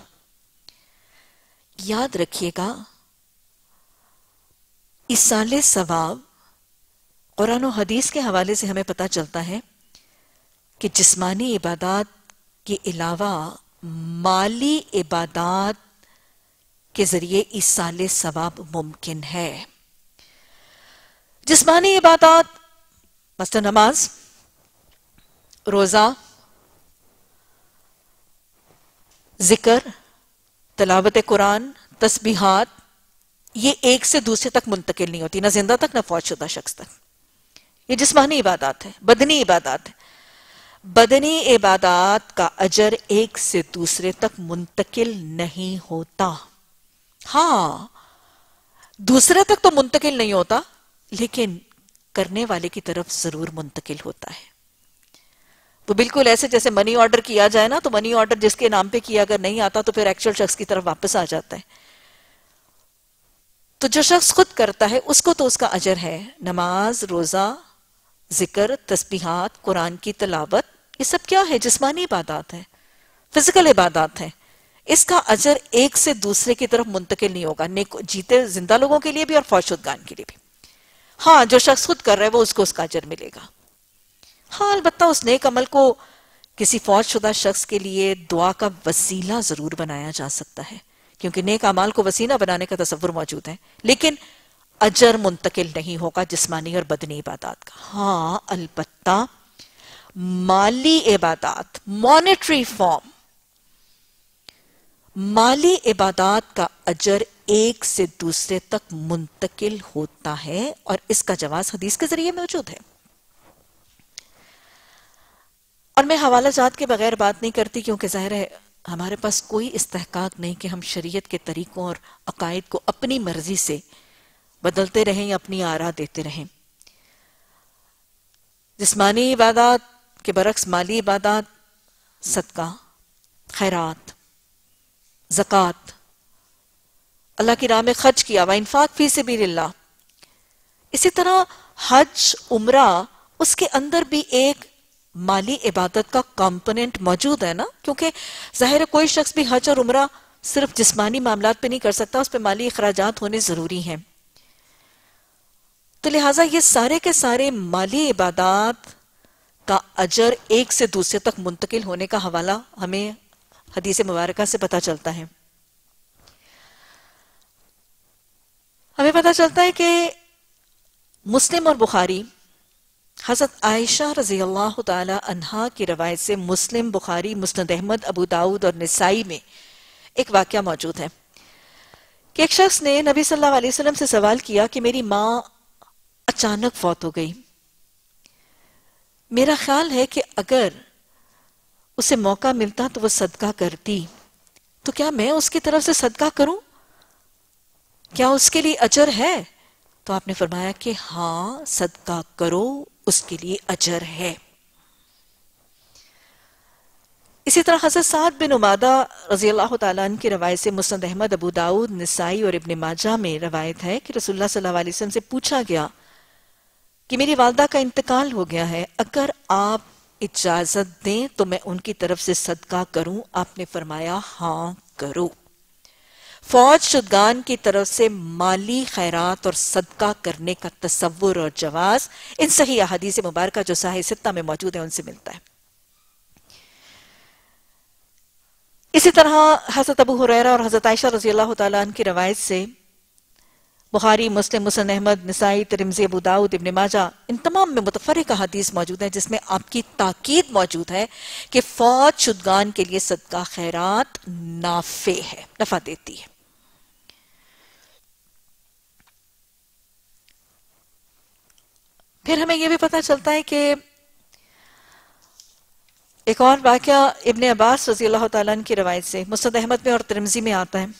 یاد رکھیے گا، ایصال ثواب قرآن و حدیث کے حوالے سے ہمیں پتہ چلتا ہے کہ جسمانی عبادات کے علاوہ مالی عبادات کے ذریعے ایصال ثواب ممکن ہے۔ جسمانی عبادات مثلا نماز، روزہ، ذکر، تلاوت قرآن، تسبیحات، یہ ایک سے دوسرے تک منتقل نہیں ہوتی، نہ زندہ تک نہ فوت شدہ شخص تک۔ یہ جسمانی عبادات ہے، بدنی عبادات ہے۔ بدنی عبادات کا اجر ایک سے دوسرے تک منتقل نہیں ہوتا، ہاں دوسرے تک تو منتقل نہیں ہوتا، لیکن کرنے والے کی طرف ضرور منتقل ہوتا ہے۔ وہ بالکل ایسے جیسے منی آرڈر کیا جائے نا، تو منی آرڈر جس کے نام پہ کیا اگر نہیں آتا تو پھر ایکچوئل شخص کی طرف واپس آ جاتا ہے۔ تو جو شخص خود کرتا ہے اس کو تو اس کا اجر ہے، نماز، روزہ، ذکر، تسبیحات، قرآن کی تلاوت، یہ سب کیا ہے؟ جسمانی عبادات ہیں، فزیکل عبادات ہیں۔ اس کا اجر ایک سے دوسرے کی طرف منتقل نہیں ہوگا، نیک جیتے زندہ لوگوں کے لیے بھی اور فوت شدگان کے لیے بھی۔ ہاں جو شخص خود کر رہا ہے وہ اس کو اس کا اجر ملے گا، ہاں البتہ اس نیک عمل کو کسی فوت شدہ شخص کے لیے دعا کا وسیلہ ضرور بنایا جا سکتا ہے، کیونکہ نیک اعمال کو وسیلہ بنانے کا تصور موجود ہے، لیکن اجر منتقل نہیں ہوگا جسمانی اور بدنی عبادات کا۔ ہاں البتہ مالی عبادات، مانیٹری فارم، مالی عبادات کا اجر ایک سے دوسرے تک منتقل ہوتا ہے، اور اس کا جواز حدیث کے ذریعے موجود ہے۔ اور میں حوالہ جات کے بغیر بات نہیں کرتی، کیونکہ ظاہر ہے ہمارے پاس کوئی استحقاق نہیں کہ ہم شریعت کے طریقوں اور عقائد کو اپنی مرضی سے بدلتے رہیں یا اپنی آراء دیتے رہیں۔ جسمانی عبادات کے برعکس مالی عبادات، صدقہ، خیرات، زکوٰۃ، اللہ کی راہ میں خرچ کیا، وانفاق فی سبیل اللہ، اسی طرح حج، عمرہ، اس کے اندر بھی ایک مالی عبادت کا کمپوننٹ موجود ہے نا، کیونکہ ظاہر ہے کوئی شخص بھی حج اور عمرہ صرف جسمانی معاملات پہ نہیں کر سکتا، اس پہ مالی اخراجات ہونے ضروری ہیں۔ تو لہٰذا یہ سارے کے سارے مالی عبادات کا اجر ایک سے دوسرے تک منتقل ہونے کا حوالہ ہمیں حدیث مبارکہ سے پتہ چلتا ہے. ہمیں پتہ چلتا ہے کہ مسلم اور بخاری حضرت عائشہ رضی اللہ تعالی عنہا کی روایت سے مسلم، بخاری، مسند احمد، ابو داؤد اور نسائی میں ایک واقعہ موجود ہے کہ ایک شخص نے نبی صلی اللہ علیہ وسلم سے سوال کیا کہ میری ماں اچانک فوت ہو گئی، میرا خیال ہے کہ اگر اسے موقع ملتا تو وہ صدقہ کرتی، تو کیا میں اس کی طرف سے صدقہ کروں؟ کیا اس کے لیے اجر ہے؟ تو آپ نے فرمایا کہ ہاں صدقہ کرو، اس کے لیے اجر ہے. اسی طرح حضرت سعد بن عبادہ رضی اللہ تعالیٰ عنہ کی روایت سے مسند احمد، ابو داؤد، نسائی اور ابن ماجہ میں روایت ہے کہ رسول اللہ صلی اللہ علیہ وسلم سے پوچھا گیا کہ میری والدہ کا انتقال ہو گیا ہے، اگر آپ اجازت دیں تو میں ان کی طرف سے صدقہ کروں؟ آپ نے فرمایا ہاں کرو. فوت شدگان کی طرف سے مالی خیرات اور صدقہ کرنے کا تصور اور جواز ان صحیح احادیث مبارکہ جو صحیح ستہ میں موجود ہے ان سے ملتا ہے. اسی طرح حضرت ابو ہریرہ اور حضرت عائشہ رضی اللہ تعالیٰ عنہ کی روایت سے بخاری، مسلم، مسند احمد، نسائی، ترمذی، ابو داؤد، ابن ماجہ ان تمام میں متفرقہ حدیث موجود ہیں جس میں آپ کی تاکید موجود ہے کہ فوت شدگان کے لیے صدقہ خیرات نافع ہے، نفع دیتی ہے. پھر ہمیں یہ بھی پتہ چلتا ہے کہ ایک اور واقعہ ابن عباس رضی اللہ تعالیٰ عنہ کی روایت سے مسند احمد میں اور ترمذی میں آتا ہے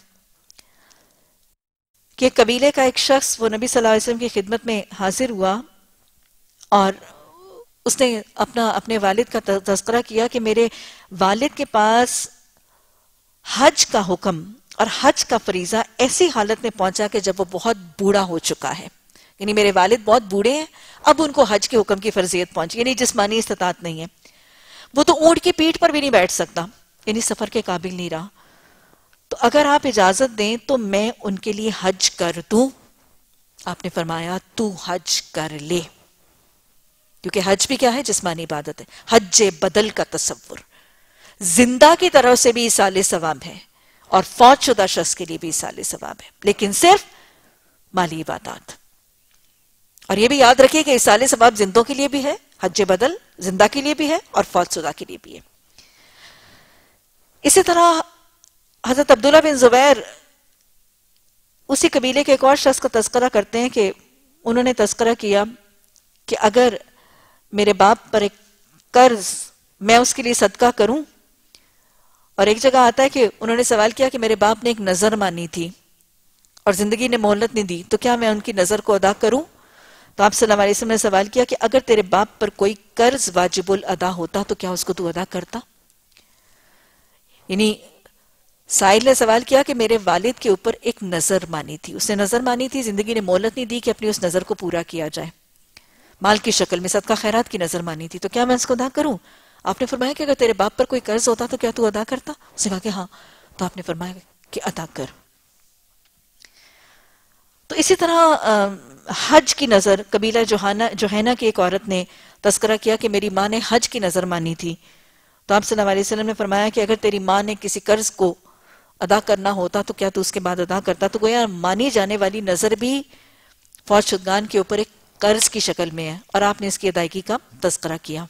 کہ قبیلے کا ایک شخص وہ نبی صلی اللہ علیہ وسلم کی خدمت میں حاضر ہوا اور اس نے اپنا اپنے والد کا تذکرہ کیا کہ میرے والد کے پاس حج کا حکم اور حج کا فریضہ ایسی حالت میں پہنچا کہ جب وہ بہت بوڑھا ہو چکا ہے، یعنی میرے والد بہت بوڑھے ہیں، اب ان کو حج کے حکم کی فرضیت پہنچی، یعنی جسمانی استطاعت نہیں ہے، وہ تو اونٹ کی پیٹھ پر بھی نہیں بیٹھ سکتا، یعنی سفر کے قابل نہیں رہا. تو اگر آپ اجازت دیں تو میں ان کے لیے حج کر دوں؟ آپ نے فرمایا تو حج کر لے، کیونکہ حج بھی کیا ہے؟ جسمانی عبادت ہے. حج بدل کا تصور زندہ کی طرف سے بھی ایصال ثواب ہے اور فوت شدہ شخص کے لیے بھی ایصال ثواب ہے، لیکن صرف مالی عبادات. اور یہ بھی یاد رکھیے کہ ایصال ثواب زندوں کے لیے بھی ہے، حج بدل زندہ کے لیے بھی ہے اور فوت شدہ کے لیے بھی ہے. اسی طرح حضرت عبداللہ بن زبیر اسی قبیلے کے ایک اور شخص کا تذکرہ کرتے ہیں کہ انہوں نے تذکرہ کیا کہ اگر میرے باپ پر ایک قرض میں اس کے لیے صدقہ کروں، اور ایک جگہ آتا ہے کہ انہوں نے سوال کیا کہ میرے باپ نے ایک نظر مانی تھی اور زندگی نے مہلت نہیں دی، تو کیا میں ان کی نظر کو ادا کروں؟ تو آپ صلی اللہ علیہ وسلم نے سوال کیا کہ اگر تیرے باپ پر کوئی قرض واجب الادا ہوتا تو کیا اس کو تو ادا کرتا؟ یعنی سائل نے سوال کیا کہ میرے والد کے اوپر ایک نظر مانی تھی، اس نے نظر مانی تھی، زندگی نے مہلت نہیں دی کہ اپنی اس نظر کو پورا کیا جائے، مال کی شکل میں صدقہ خیرات کی نظر مانی تھی، تو کیا میں اس کو ادا کروں؟ آپ نے فرمایا کہ اگر تیرے باپ پر کوئی قرض ہوتا تو کیا تو ادا کرتا؟ اس نے کہا کہ ہاں. تو آپ نے فرمایا کہ ادا کر. تو اسی طرح حج کی نظر قبیلہ جوہینہ کی ایک عورت نے تذکرہ کیا کہ میری ماں نے حج کی نظر مانی تھی، تو آپ صلی اللہ علیہ وسلم نے فرمایا کہ اگر تیری ماں نے کسی قرض کو ادا کرنا ہوتا تو کیا تو اس کے بعد ادا کرتا؟ تو گویا مانی جانے والی نظر بھی فوت شدگان کے اوپر ایک قرض کی شکل میں ہے اور آپ نے اس کی ادائیگی کا تذکرہ کیا.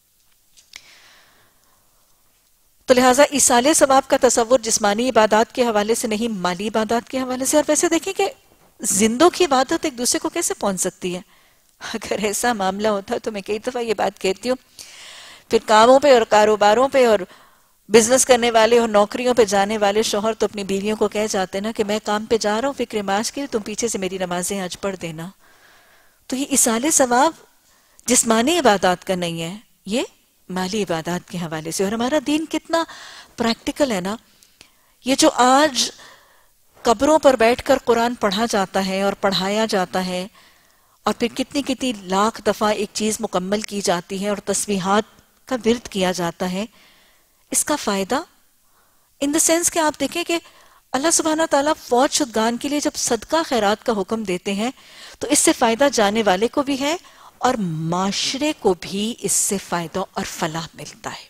تو لہٰذا ایصال ثواب کا تصور جسمانی عبادات کے حوالے سے نہیں، مالی عبادات کے حوالے سے. اور ویسے دیکھیں کہ زندوں کی عبادت ایک دوسرے کو کیسے پہنچ سکتی ہے؟ اگر ایسا معاملہ ہوتا تو میں کئی دفعہ یہ بات کہتی ہوں، پھر کاموں پہ اور کاروباروں پہ اور بزنس کرنے والے اور نوکریوں پہ جانے والے شوہر تو اپنی بیویوں کو کہہ جاتے نا کہ میں کام پہ جا رہا ہوں، فکر معاش کے لیے تم پیچھے سے میری نمازیں آج پڑھ دینا. تو یہ ایصال ثواب جسمانی عبادات کا نہیں ہے، یہ مالی عبادات کے حوالے سے. اور ہمارا دین کتنا پریکٹیکل ہے نا. یہ جو آج قبروں پر بیٹھ کر قرآن پڑھا جاتا ہے اور پڑھایا جاتا ہے اور پھر کتنی کتنی لاکھ دفعہ ایک چیز مکمل کی جاتی ہے اور تسبیحات کا ورد کیا جاتا ہے، اس کا فائدہ ان دا سینس کہ آپ دیکھیں کہ اللہ سبحانہ تعالیٰ فوج شدگان کے لیے جب صدقہ خیرات کا حکم دیتے ہیں تو اس سے فائدہ جانے والے کو بھی ہے اور معاشرے کو بھی اس سے فائدہ اور فلاح ملتا ہے.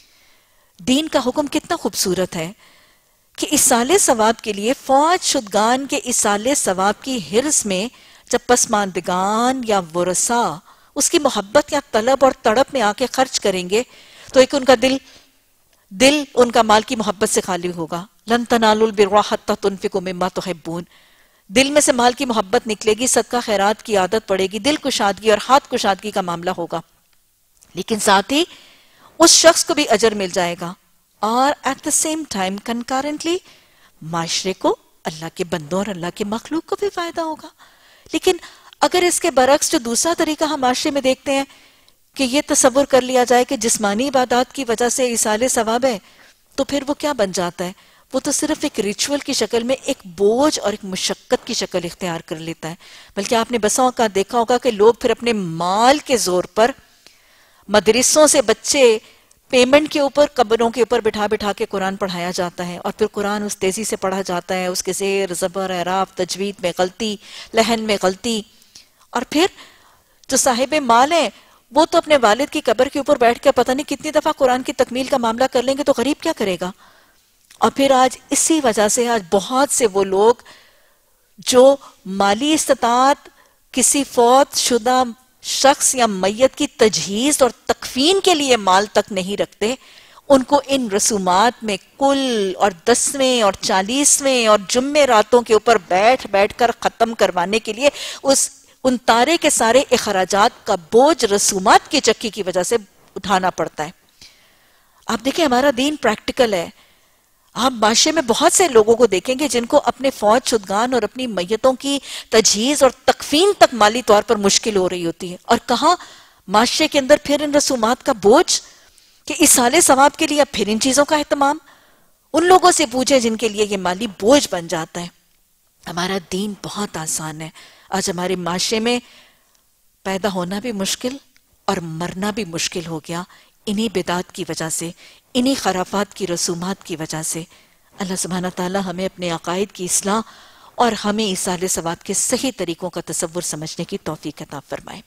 دین کا حکم کتنا خوبصورت ہے کہ ایصال ثواب کے لیے فوج شدگان کے ایصال ثواب کی حرص میں جب پسماندگان یا ورثاء اس کی محبت یا طلب اور تڑپ میں آ کے خرچ کریں گے تو ایک ان کا دل دل ان کا مال کی محبت سے خالی ہوگا. لن تنالوا البر حتى تنفقوا مما تحبون. دل میں سے مال کی محبت نکلے گی، صدقہ خیرات کی عادت پڑے گی، دل کشادگی اور ہاتھ کشادگی کا معاملہ ہوگا. لیکن ساتھ ہی اس شخص کو بھی اجر مل جائے گا اور at the same time concurrently معاشرے کو، اللہ کے بندوں اور اللہ کے مخلوق کو بھی فائدہ ہوگا. لیکن اگر اس کے برعکس جو دوسرا طریقہ ہم معاشرے میں دیکھتے ہیں کہ یہ تصور کر لیا جائے کہ جسمانی عبادات کی وجہ سے ایصال ثواب ہے، تو پھر وہ کیا بن جاتا ہے؟ وہ تو صرف ایک ریچول کی شکل میں ایک بوجھ اور ایک مشقت کی شکل اختیار کر لیتا ہے. بلکہ آپ نے بسوں کا دیکھا ہوگا کہ لوگ پھر اپنے مال کے زور پر مدرسوں سے بچے پیمنٹ کے اوپر، قبروں کے اوپر بٹھا بٹھا کے قرآن پڑھایا جاتا ہے، اور پھر قرآن اس تیزی سے پڑھا جاتا ہے، اس کے زیر زبر اعراب تجوید میں غلطی، لحن میں غلطی. اور پھر جو صاحب مال ہیں وہ تو اپنے والد کی قبر کے اوپر بیٹھ کے پتہ نہیں کتنی دفعہ قرآن کی تکمیل کا معاملہ کر لیں گے، تو غریب کیا کرے گا؟ اور پھر آج اسی وجہ سے آج بہت سے وہ لوگ جو مالی استطاعت کسی فوت شدہ شخص یا میت کی تجہیز اور تکفین کے لیے مال تک نہیں رکھتے، ان کو ان رسومات میں کل اور دسویں اور چالیسویں اور جمعے راتوں کے اوپر بیٹھ بیٹھ کر ختم کروانے کے لیے اس ان تارے کے سارے اخراجات کا بوجھ رسومات کی چکی کی وجہ سے اٹھانا پڑتا ہے. آپ دیکھیں ہمارا دین پریکٹیکل ہے. آپ معاشرے میں بہت سے لوگوں کو دیکھیں گے جن کو اپنے فوج شدگان اور اپنی میتوں کی تجہیز اور تکفین تک مالی طور پر مشکل ہو رہی ہوتی ہے، اور کہاں معاشرے کے اندر پھر ان رسومات کا بوجھ کہ ایصال ثواب کے لیے اب پھر ان چیزوں کا اہتمام. ان لوگوں سے پوچھیں جن کے لیے یہ مالی بوجھ بن جاتا ہے. ہمارا دین بہت آسان ہے. آج ہمارے معاشرے میں پیدا ہونا بھی مشکل اور مرنا بھی مشکل ہو گیا انہی بدعات کی وجہ سے، انہی خرافات کی رسومات کی وجہ سے. اللہ سبحانہ تعالی ہمیں اپنے عقائد کی اصلاح اور ہمیں ایصال ثواب کے صحیح طریقوں کا تصور سمجھنے کی توفیق عطا فرمائے.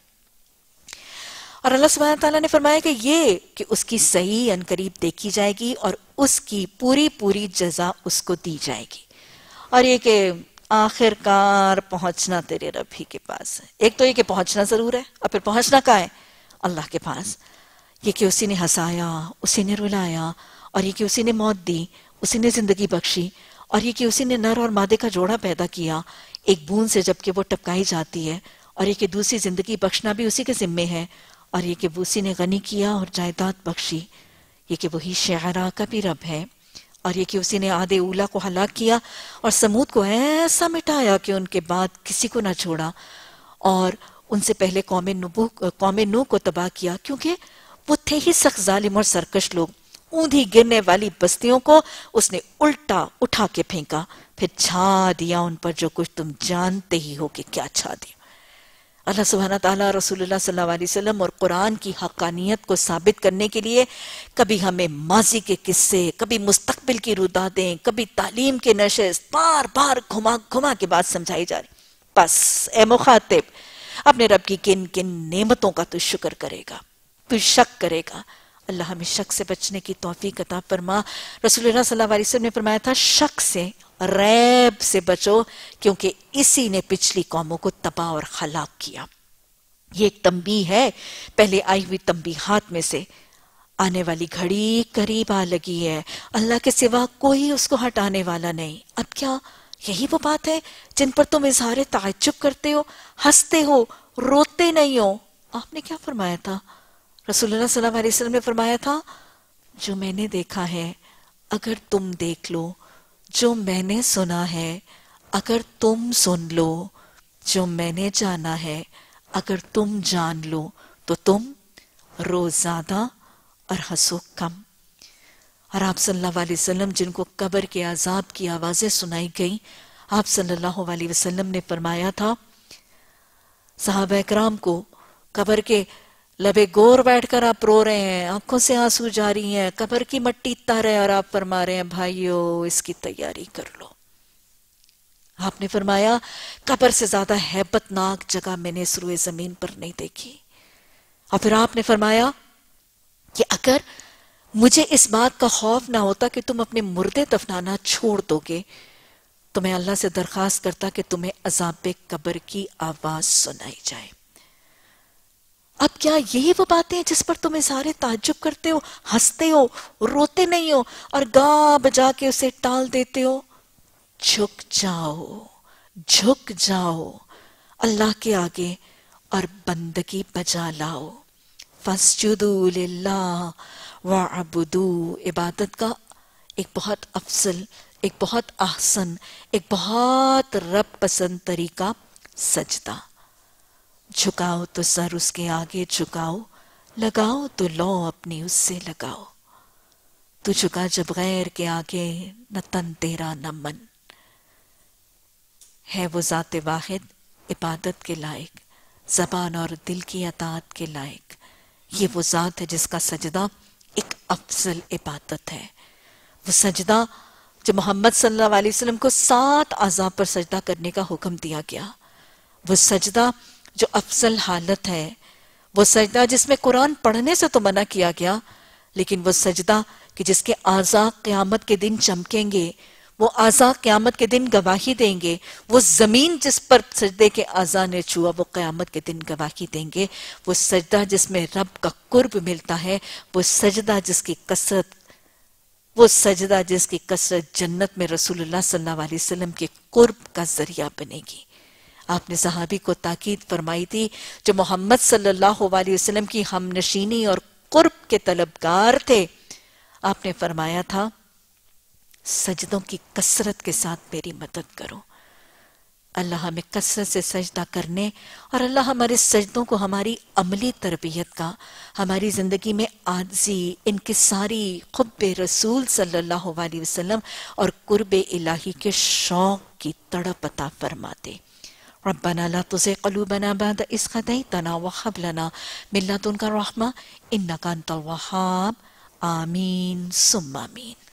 اور اللہ سبحانہ تعالیٰ نے فرمایا کہ یہ کہ اس کی صحیح عنقریب دیکھی جائے گی اور اس کی پوری پوری جزا اس کو دی جائے گی. اور یہ کہ آخر کار پہنچنا تیرے رب ہی کے پاس ہے. ایک تو یہ کہ پہنچنا ضرور ہے، اور پھر پہنچنا کہاں ہے؟ اللہ کے پاس. یہ کہ اسی نے ہنسایا، اسی نے رلایا، اور یہ کہ اسی نے موت دی، اسی نے زندگی بخشی، اور یہ کہ اسی نے نر اور مادے کا جوڑا پیدا کیا ایک بوند سے جب کہ وہ ٹپکائی جاتی ہے، اور یہ کہ دوسری زندگی بخشنا بھی اسی کے ذمے ہے، اور یہ کہ وہ اسی نے غنی کیا اور جائیداد بخشی. یہ کہ وہی شعراء کا بھی رب ہے، اور یہ کہ اسی نے عاد اولا کو ہلاک کیا اور سمود کو ایسا مٹایا کہ ان کے بعد کسی کو نہ چھوڑا، اور ان سے پہلے قوم نوح قوم نوح کو تباہ کیا، کیونکہ وہ تھے ہی سخت ظالم اور سرکش لوگ. اوندھی گرنے والی بستیوں کو اس نے الٹا اٹھا کے پھینکا، پھر چھا دیا ان پر جو کچھ تم جانتے ہی ہو کہ کیا چھا دیا. اللہ سبحانہ تعالیٰ رسول اللہ صلی اللہ علیہ وسلم اور قرآن کی حقانیت کو ثابت کرنے کے لیے کبھی ہمیں ماضی کے قصے، کبھی مستقبل کی رودادیں، کبھی تعلیم کے نشست بار بار گھما گھما کے بات سمجھائی جا رہی. بس اے مخاطب، اپنے رب کی کن کن نعمتوں کا تو شکر کرے گا، تو شک کرے گا. اللہ ہمیں شک سے بچنے کی توفیق عطا فرما. رسول اللہ صلی اللہ علیہ وسلم نے فرمایا تھا شک سے، ریب سے بچو، کیونکہ اسی نے پچھلی قوموں کو تباہ اور ہلاک کیا. یہ ایک تنبیہ ہے پہلے آئی ہوئی تنبیہات میں سے. آنے والی گھڑی قریب آ لگی ہے، اللہ کے سوا کوئی اس کو ہٹانے والا نہیں. اب کیا یہی وہ بات ہے جن پر تم اظہار تعجب کرتے ہو، ہنستے ہو، روتے نہیں ہو؟ آپ نے کیا فرمایا تھا؟ رسول اللہ صلی اللہ علیہ وسلم نے فرمایا تھا جو میں نے دیکھا ہے اگر تم دیکھ لو، جو میں نے سنا ہے اگر تم سن لو، جو میں نے جانا ہے اگر تم جان لو، تو تم رو زیادہ اور ہنسو کم. اور آپ صلی اللہ علیہ وسلم جن کو قبر کے عذاب کی آوازیں سنائی گئیں، آپ صلی اللہ علیہ وسلم نے فرمایا تھا صحابہ اکرام کو قبر کے لبے گور بیٹھ کر آپ رو رہے ہیں، آنکھوں سے آنسو جاری ہیں، قبر کی مٹی تارے، اور آپ فرما رہے ہیں بھائیو اس کی تیاری کر لو. آپ نے فرمایا قبر سے زیادہ ہیبت ناک جگہ میں نے اس روئے زمین پر نہیں دیکھی. اور پھر آپ نے فرمایا کہ اگر مجھے اس بات کا خوف نہ ہوتا کہ تم اپنے مردے دفنانا چھوڑ دو گے تو میں اللہ سے درخواست کرتا کہ تمہیں عذاب قبر کی آواز سنائی جائے. اب کیا یہی وہ باتیں ہیں جس پر تم اظہار تعجب کرتے ہو، ہنستے ہو، روتے نہیں ہو اور گا بجا کے اسے ٹال دیتے ہو؟ جھک جاؤ، جھک جاؤ اللہ کے آگے اور بندگی بجا لاؤ. فَاسْجُدُوا لِلَّهِ وَعَبُدُوا. عبادت کا ایک بہت افضل، ایک بہت احسن، ایک بہت رب پسند طریقہ سجدہ. جھکاؤ تو سر اس کے آگے جھکاؤ، لگاؤ تو لو اپنی اس سے لگاؤ. تو جھکا جب غیر کے آگے، نہ تن تیرا نہ من. ہے وہ ذات واحد عبادت کے لائق، زبان اور دل کی اطاعت کے لائق. یہ وہ ذات ہے جس کا سجدہ ایک افضل عبادت ہے. وہ سجدہ جو محمد صلی اللہ علیہ وسلم کو سات اعضاء پر سجدہ کرنے کا حکم دیا گیا. وہ سجدہ جو افضل حالت ہے. وہ سجدہ جس میں قرآن پڑھنے سے تو منع کیا گیا، لیکن وہ سجدہ کہ جس کے اعضاء قیامت کے دن چمکیں گے، وہ اعضاء قیامت کے دن گواہی دیں گے. وہ زمین جس پر سجدے کے اعضاء نے چھوا وہ قیامت کے دن گواہی دیں گے. وہ سجدہ جس میں رب کا قرب ملتا ہے، وہ سجدہ جس کی کثرت وہ سجدہ جس کی کثرت جنت میں رسول اللہ صلی اللہ علیہ وسلم کے قرب کا ذریعہ بنے گی. آپ نے صحابی کو تاکید فرمائی تھی جو محمد صلی اللہ علیہ وسلم کی ہم نشینی اور قرب کے طلبگار تھے. آپ نے فرمایا تھا سجدوں کی کثرت کے ساتھ میری مدد کرو. اللہ ہمیں کثرت سے سجدہ کرنے اور اللہ ہمارے سجدوں کو ہماری عملی تربیت کا، ہماری زندگی میں عاجزی، انکساری، حب رسول صلی اللہ علیہ وسلم اور قرب الہی کے شوق کی تڑپ عطا فرما دے. ربنا لا تزغ قلوبنا بعد إذ هديتنا وهب لنا من لدنك رحمة إنك أنت الوهاب. آمین ثم آمین.